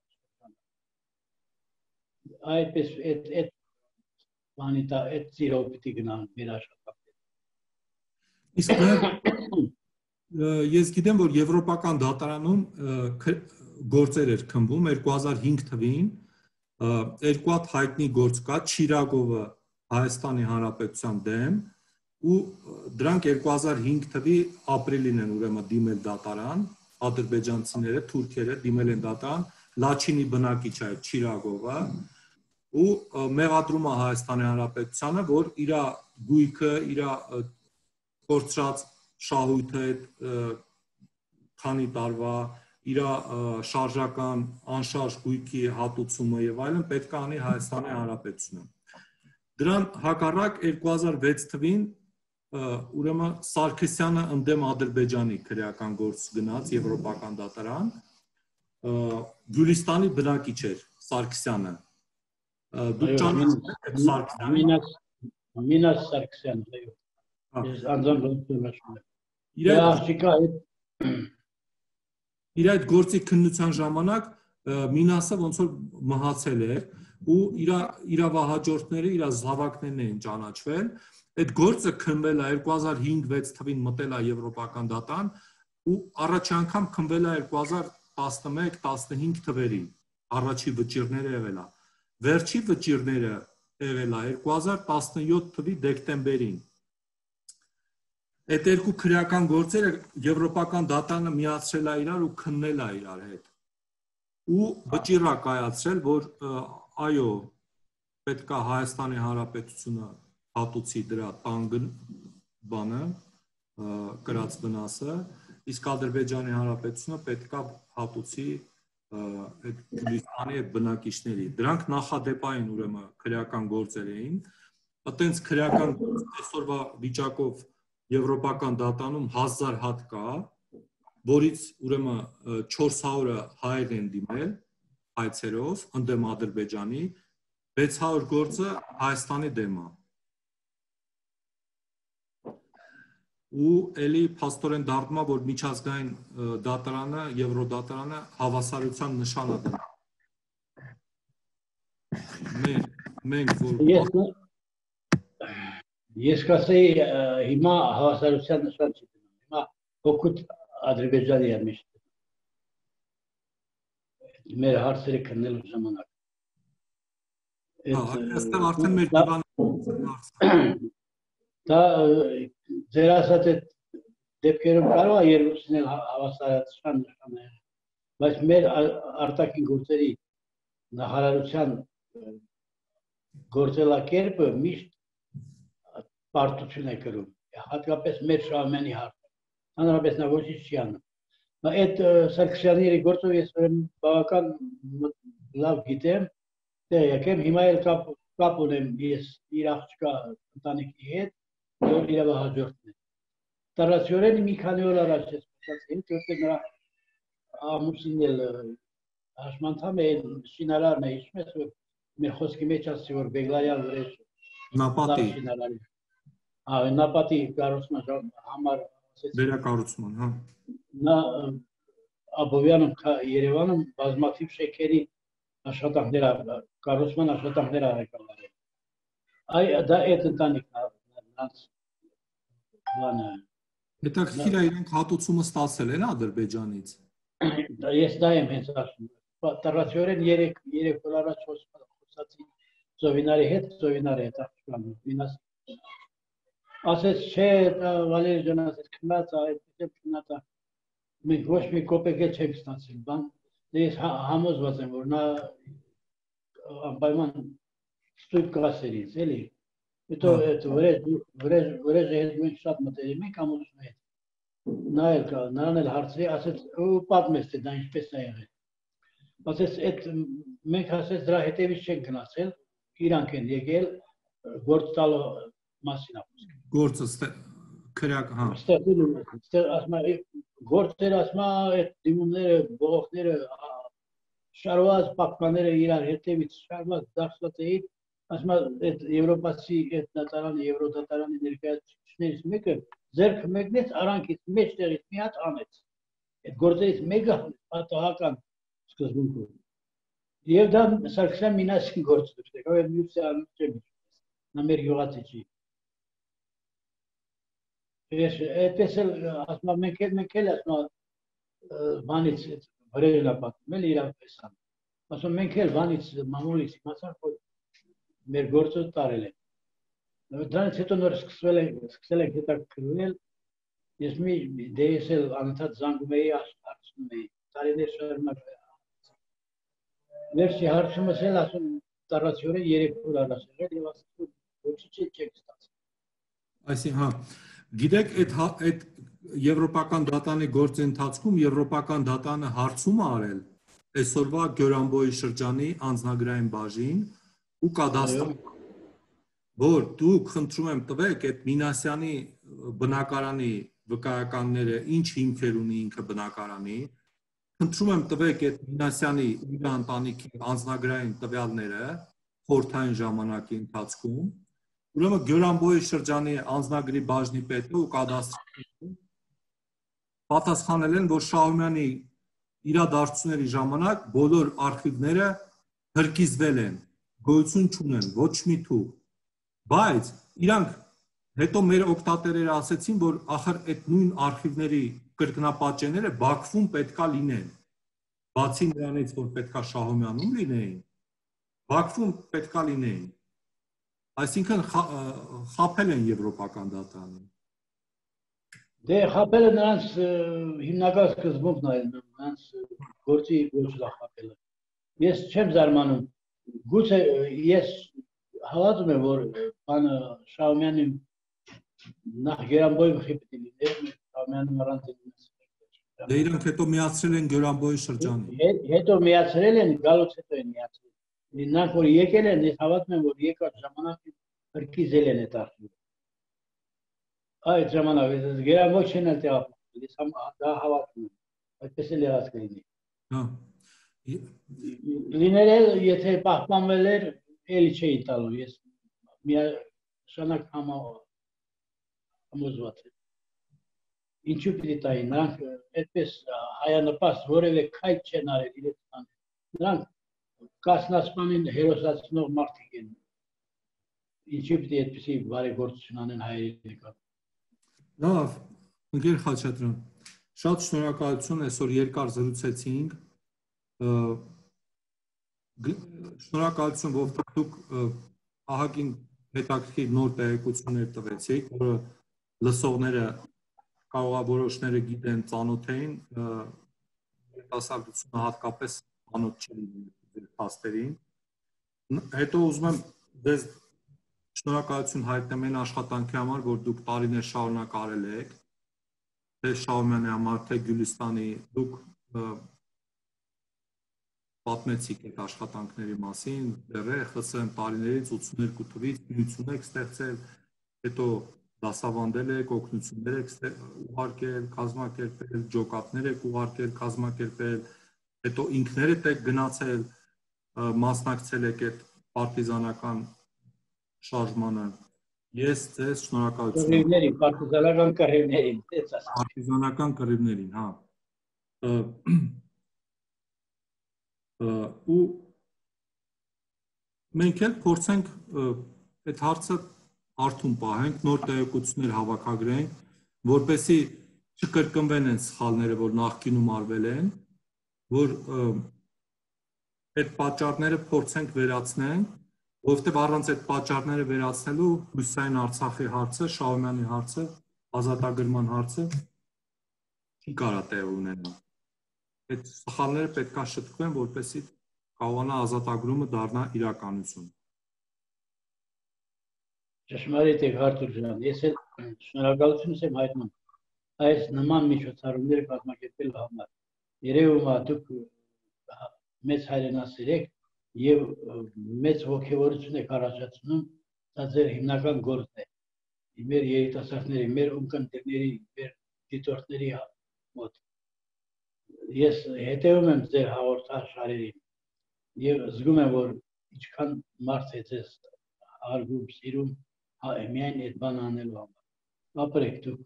Այդպես այդ բանի դա այդ ծիրով պիտի գնան մեր աշխատանքները։ Իսկ ես գիտեմ, որ Եվրոպական դատարանում գործեր էր քննվում երկու հազար հինգ թվին, երկու հատ հայտնի գործ կա, Չիրագովը Հայաստանի Հանրապետության դեմ, ու դրանք երկու հազար հինգ թվի ապրիլին են ուրեմն դիմել դատարան, ադրբեջանցիները, թուրքերը դիմել են դատարան, Լաչինի բնակիչ է Չիրագովը, ու մեղադրում է Հայաստանի Հանրապետությանը, որ իր գույքը, իր կորցրած շահույթը քանի տարվա, իր շարժական անշարժ գույքի հատուցումը եւ այլն պետք է անի Հայաստանի Հանրապետությունը։ Դրան հակառակ երկու հազար վեց թվին ուրեմն Սարգսյանը ընդդեմ Ադրբեջանի քրեական գործ գնաց Եվրոպական դատարան, Գյուլիստանի բնակիչ էր Սարգսյանը։ Դուք ճանաչում եք Սարգսյանին։ Մինաս Սարգսյանը, այո։ Ես անձամբ ճանաչում եմ։ Իր այդ գործի քննության ժամանակ Մինասը ոնց որ մահացել էր ու իր վահաջորդները, իր զավակներն էին ճանաչվել։ Այդ գործը քննվել է երկու հազար հինգ վեց թվին մտել է Եվրոպական դատարան ու առաջի անգամ քննվել է երկու հազար տասնմեկ տասնհինգ թվերին։ Առաջի վճիռները եղել է։ Վերջի վճիռները եղել է երկու հազար տասնյոթ թվականի դեկտեմբերին։ Այդ երկու քրեական գործերը եվրոպական դատարանը միացրել է իրար ու քննել է իրար հետ։ Ու վճիռ է կայացրել, որ այո, պետք է Հայաստանի Հանրապետությունը հատուցի դրա տան բանը, կրած վնասը, իսկ Ադրբեջանի Հանրապետությունը պետք է հատուցի այդ Գյուլիստանի այդ բնակիչների։ Դրանք նախադեպային ուրեմն քրեական գործեր էին, այտենց քրեական այսօրվա վիճակով եվրոպական դատանում հազար հատ կա, որից ուրեմն չորս հարյուրը հայեր են դիմել հայցերով ընդդեմ Ադրբեջանի, վեց հարյուր գործը Հայաստանի դեմ է։ Ու էլի փաստորեն դառնում է, որ միջազգային դատարանը, Եվրոդատարանը հավասարության նշան է դնում։ Մենք որ Ես կասեի հիմա հավասարության նշան չի դնում։ Հիմա հօգուտ Ադրբեջանի է միշտ։ Մեր հարցերը քննելու ժամանակ։ Այստեղ արդեն մեր դիվանը դա ձեր ասած այդ դեպքերում կարող է երկուսն էլ հավասարության նշան է, բայց մեր արտաքին գործերի նախարարության գործելակերպը միշտ պարտություն է կրում, հատկապես մեր Շահումյանի հարցը, հանրապես նա ոչինչ չի անում։ Այդ Սարգսյանի գործով ես բավական լավ գիտեմ, տեղյակ եմ, հիմա էլ կապ ունեմ ես իր աղջկա ընտանիքի հետ, որ իրավա հաջորդն է։ Տարածորեն մի քանի օր առաջ ես պատասխանեցի, որտեղ նրա ամուսինն էլ հաշմանդամ է, շինարարն է, հիշում ես, որ մեր խոսքի մեջ ասի, որ Բեգլարյան վրեժ Նապատի Ահա, նապատի կառուցման համար վերակառուցման, հա։ Նա Աբովյանում Երևանում բազմաթիվ շեքերի աշխատանքներ կառուցման աշխատանքներ ղեկավարել։ Այ դա այդ ընտանիքն է։ Հետաքրքիր է իրենք հատուցումը ստացել են Ադրբեջանից։ Ես դա եմ հենց ասում։ Տարածորեն երեք օր առաջ խոսացի Զովինարի հետ, Զովինարի հետ աղջկան։ Ասեց, չէ, Վալերի ջան, ասեց, քնած է, այդպես էլ քնած է։ Մենք ոչ մի կոպեկ էլ չենք ստացել, բան։ Ես համոզված եմ, որ նա անպայման ստույգ կասեր ինձ, էլի։ Հետո այդ վրեժը հետ մենք շատ մտերիմ ենք ամուսնու հետ։ Նա էլ կա, նրան էլ հարցրի, ասեց, ու պատմեց, թե դա ինչպես է եղել։ Ասեց, այդ մենք ասեց դրա հետևից չենք գնացել, իրանք են եկել գործ տալու մասին ապոսք։ Գործը քրակ, հա։ Ստեղ ասում է, գործերը ասում է, այդ դիմումները, բողոքները, շարված պապկաները իրար հետևից շարված դարձված էին, ասում է, այդ եվրոպացի այդ դատարանի, եվրոդատարանի ներկայացուցիչներից մեկը ձեռքը մեկնեց արանքից մեջտեղից մի հատ անեց։ Այդ գործերից մեկը պատահական սկզբունքով։ Եվ դա Սարգսյան Մինասյան գործ դուրս եկավ, այդ մյուսը անում չեմ իջպես, նա մեր գյուղացի չի։ Ես այդպես էլ ասում եմ, մենք էլ ասում եմ բանից վրեժն է պատմում, էլ իրապես ան։ Ասում մենք էլ բանից մամուլից իմացանք, որ մեր գործը տարել են։ Դրանից հետո նոր սկսել ենք հետաքրքրվել, ես մի դե ես էլ անընդհատ զանգում էի, հարցնում էի, տարիներ շարունակ վերջի հարցումս էլ ասում տարածորեն երեք օր առաջ եղել եւ ասում ոչինչ չեք ստացել։ Այսինքն, հա, գիտեք, այդ եվրոպական դատանի գործի ընթացքում եվրոպական դատանը հարցում է արել այսօրվա Գյորանբոյի շրջանի անձնագրային բաժին ու կադաստրում, որ դուք խնդրում եմ տվեք այդ Մինասյանի բնակարանի վկայականները ինչ հիմքեր ունի ինքը բնակարանի, խնդրում եմ տվեք այդ Մինասյանի իր ընտանիքի անձնագրային տվյալները խորհրդային ժամանակի ընթացքում, ուրեմն Գյորանբոյի շրջանի անձնագրի բաժնի պետը ու կադաստրում պատասխանել են, որ Շահումյանի իրադարձությունների ժամանակ բոլոր արխիվները հրկիզվել են, գոյություն չունեն, ոչ մի թուղ, բայց իրանք հետո մեր օգտատերերը ասեցին, որ ախր այդ նույն արխիվների կրկնապատճենները Բաքվում պետքա լինեն, բացի նրանից, որ պետքա Շահումյանում լինեին, Բաքվում պետքա լինեին, Այսինքն խաբել են եվրոպական դատարանը։ Դե խաբելը նրանց հիմնական սկզբունքն է, նրանց գործի գործը խաբելը։ Ես չեմ զարմանում, գուցե ես հավատում եմ, որ բանը Շահումյանի նախ Գերանբոյի խիպտի լիներ, Շահումյանը առանց լինես։ Դե իրանք հետո միացրել են Գերանբոյի շրջանին։ Հետո միացրել են, գալուց հետո են միացրել։ Նրանք որ եկել են, ես հավատում եմ, որ եկած ժամանակ հրկիզել են այդ արխիվը։ Այդ ժամանակ Գերանբոյ չեն էլ տեղափոխվել, ես դա հավատում եմ, այդպես էլ եղած կլինի։ Հա։ Լինել էլ, եթե պահպանվել էր, էլի չէի տալու, ես միաշանակ համոզված եմ։ Ինչու պիտի տային, նրանք այդպես հայանպաստ որևէ քայլ չեն արել իրենց տանը։ Նրանք կասնասպանին հերոսացնող մարդիկ են։ Ինչու պիտի այդպիսի բարեգործություն անեն հայերի նկատմամբ։ Լավ, ընկեր Խաչատրյան, շատ շնորհակալություն, այսօր երկար զրուցեցինք։ Շնորհակալություն, որ դուք ահագին հետաքրքիր նոր տեղեկություններ տվեցիք, որը լսողները կարող է որոշները գիտեն, ծանոթ էին, երիտասարդությունը հատկապես ծանոթ չի լինում փաստերին։ Հետո ուզում եմ ձեզ շնորհակալություն հայտնեմ այն աշխատանքի համար, որ դուք տարիներ շարունակ արել եք, թե Շահումյանի համար, թե Գյուլիստանի, դուք պատմեցիք այդ աշխատանքների մասին, դեռ է ԽՍՀՄ տարիներից ութսուներկու թվականից միություն եք ստեղծել, հետո դասավանդել եք, օգնություններ եք ուղարկել, կազմակերպել, ջոկատներ եք ուղարկել, կազմակերպել, հետո ինքներդ եք գնացել, մասնակցել եք այդ պարտիզանական շարժմանը։ Ես ձեզ շնորհակալություն եմ։ Կռիվներին, պարտիզանական կռիվներին, պարտիզանական կռիվներին, հա։ Ու մենք էլ փորձենք այդ հարցը հարթում պահենք, նոր տեղեկություններ հավաքագրենք, որպեսզի չկրկնվեն այն սխալները, որ նախկինում արվել են, որ այդ պատճառները փորձենք վերացնենք, որովհետև առանց այդ պատճառները վերացնելու Հյուսիսային Արցախի հարցը, Շահումյանի հարցը, ազատագրման հարցը չի կարա տեղ ունենա։ Այդ սխալները պետք է շտկվեն, որպեսզի կարողանա ազատագրումը դառնա իրականություն։ Ճշմարիտ եք Արտուր ջան, ես էլ շնորհակալություն եմ հայտնում այս նման միջոցառումները կազմակերպելու համար։ Երևում է դուք մեծ հայրենասեր եք եւ մեծ ոգևորություն եք առաջացնում, դա ձեր հիմնական գործն է։ Մեր երիտասարդների, մեր ունկնդիրների, մեր դիտորդների մոտ։ Ես հետևում եմ ձեր հաղորդաշարերին եւ զգում եմ, որ ինչքան մարդ է ձեզ հարգում, սիրում, միայն այդ բանը անելու համար։ Ապրեք դուք,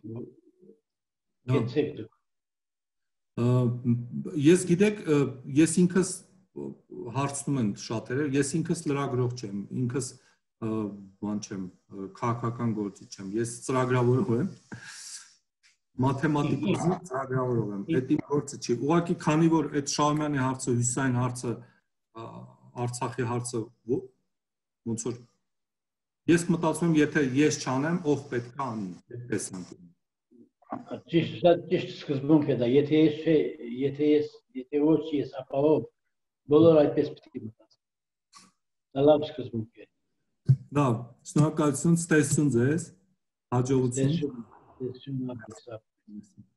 գեցեք դուք։ Ես գիտեք, ես ինքս հարցնում են շատերը, ես ինքս լրագրող չեմ, ինքս բան չեմ, քաղաքական գործիչ չեմ, ես ծրագրավորող եմ, մաթեմատիկոսի ծրագրավորող եմ, այդ իմ գործը չի, ուղղակի քանի որ այդ Շահումյանի հարցը, Հյուսիսային հարցը, Արցախի հարցը ոնց որ ես մտածում եմ, եթե ես չանեմ, ով պետք է անի, այդպես եմ։ Ճիշտ, շատ ճիշտ սկզբունք է դա, եթե ես չէ, եթե ես, եթե ոչ ես ապահով, բոլոր այդպես պետք է մտածեն։ Դա լավ սկզբունք է։ Լավ, շնորհակալություն, ստեսություն ձեզ, հաջողություն։ Ստեսություն, ստեսություն,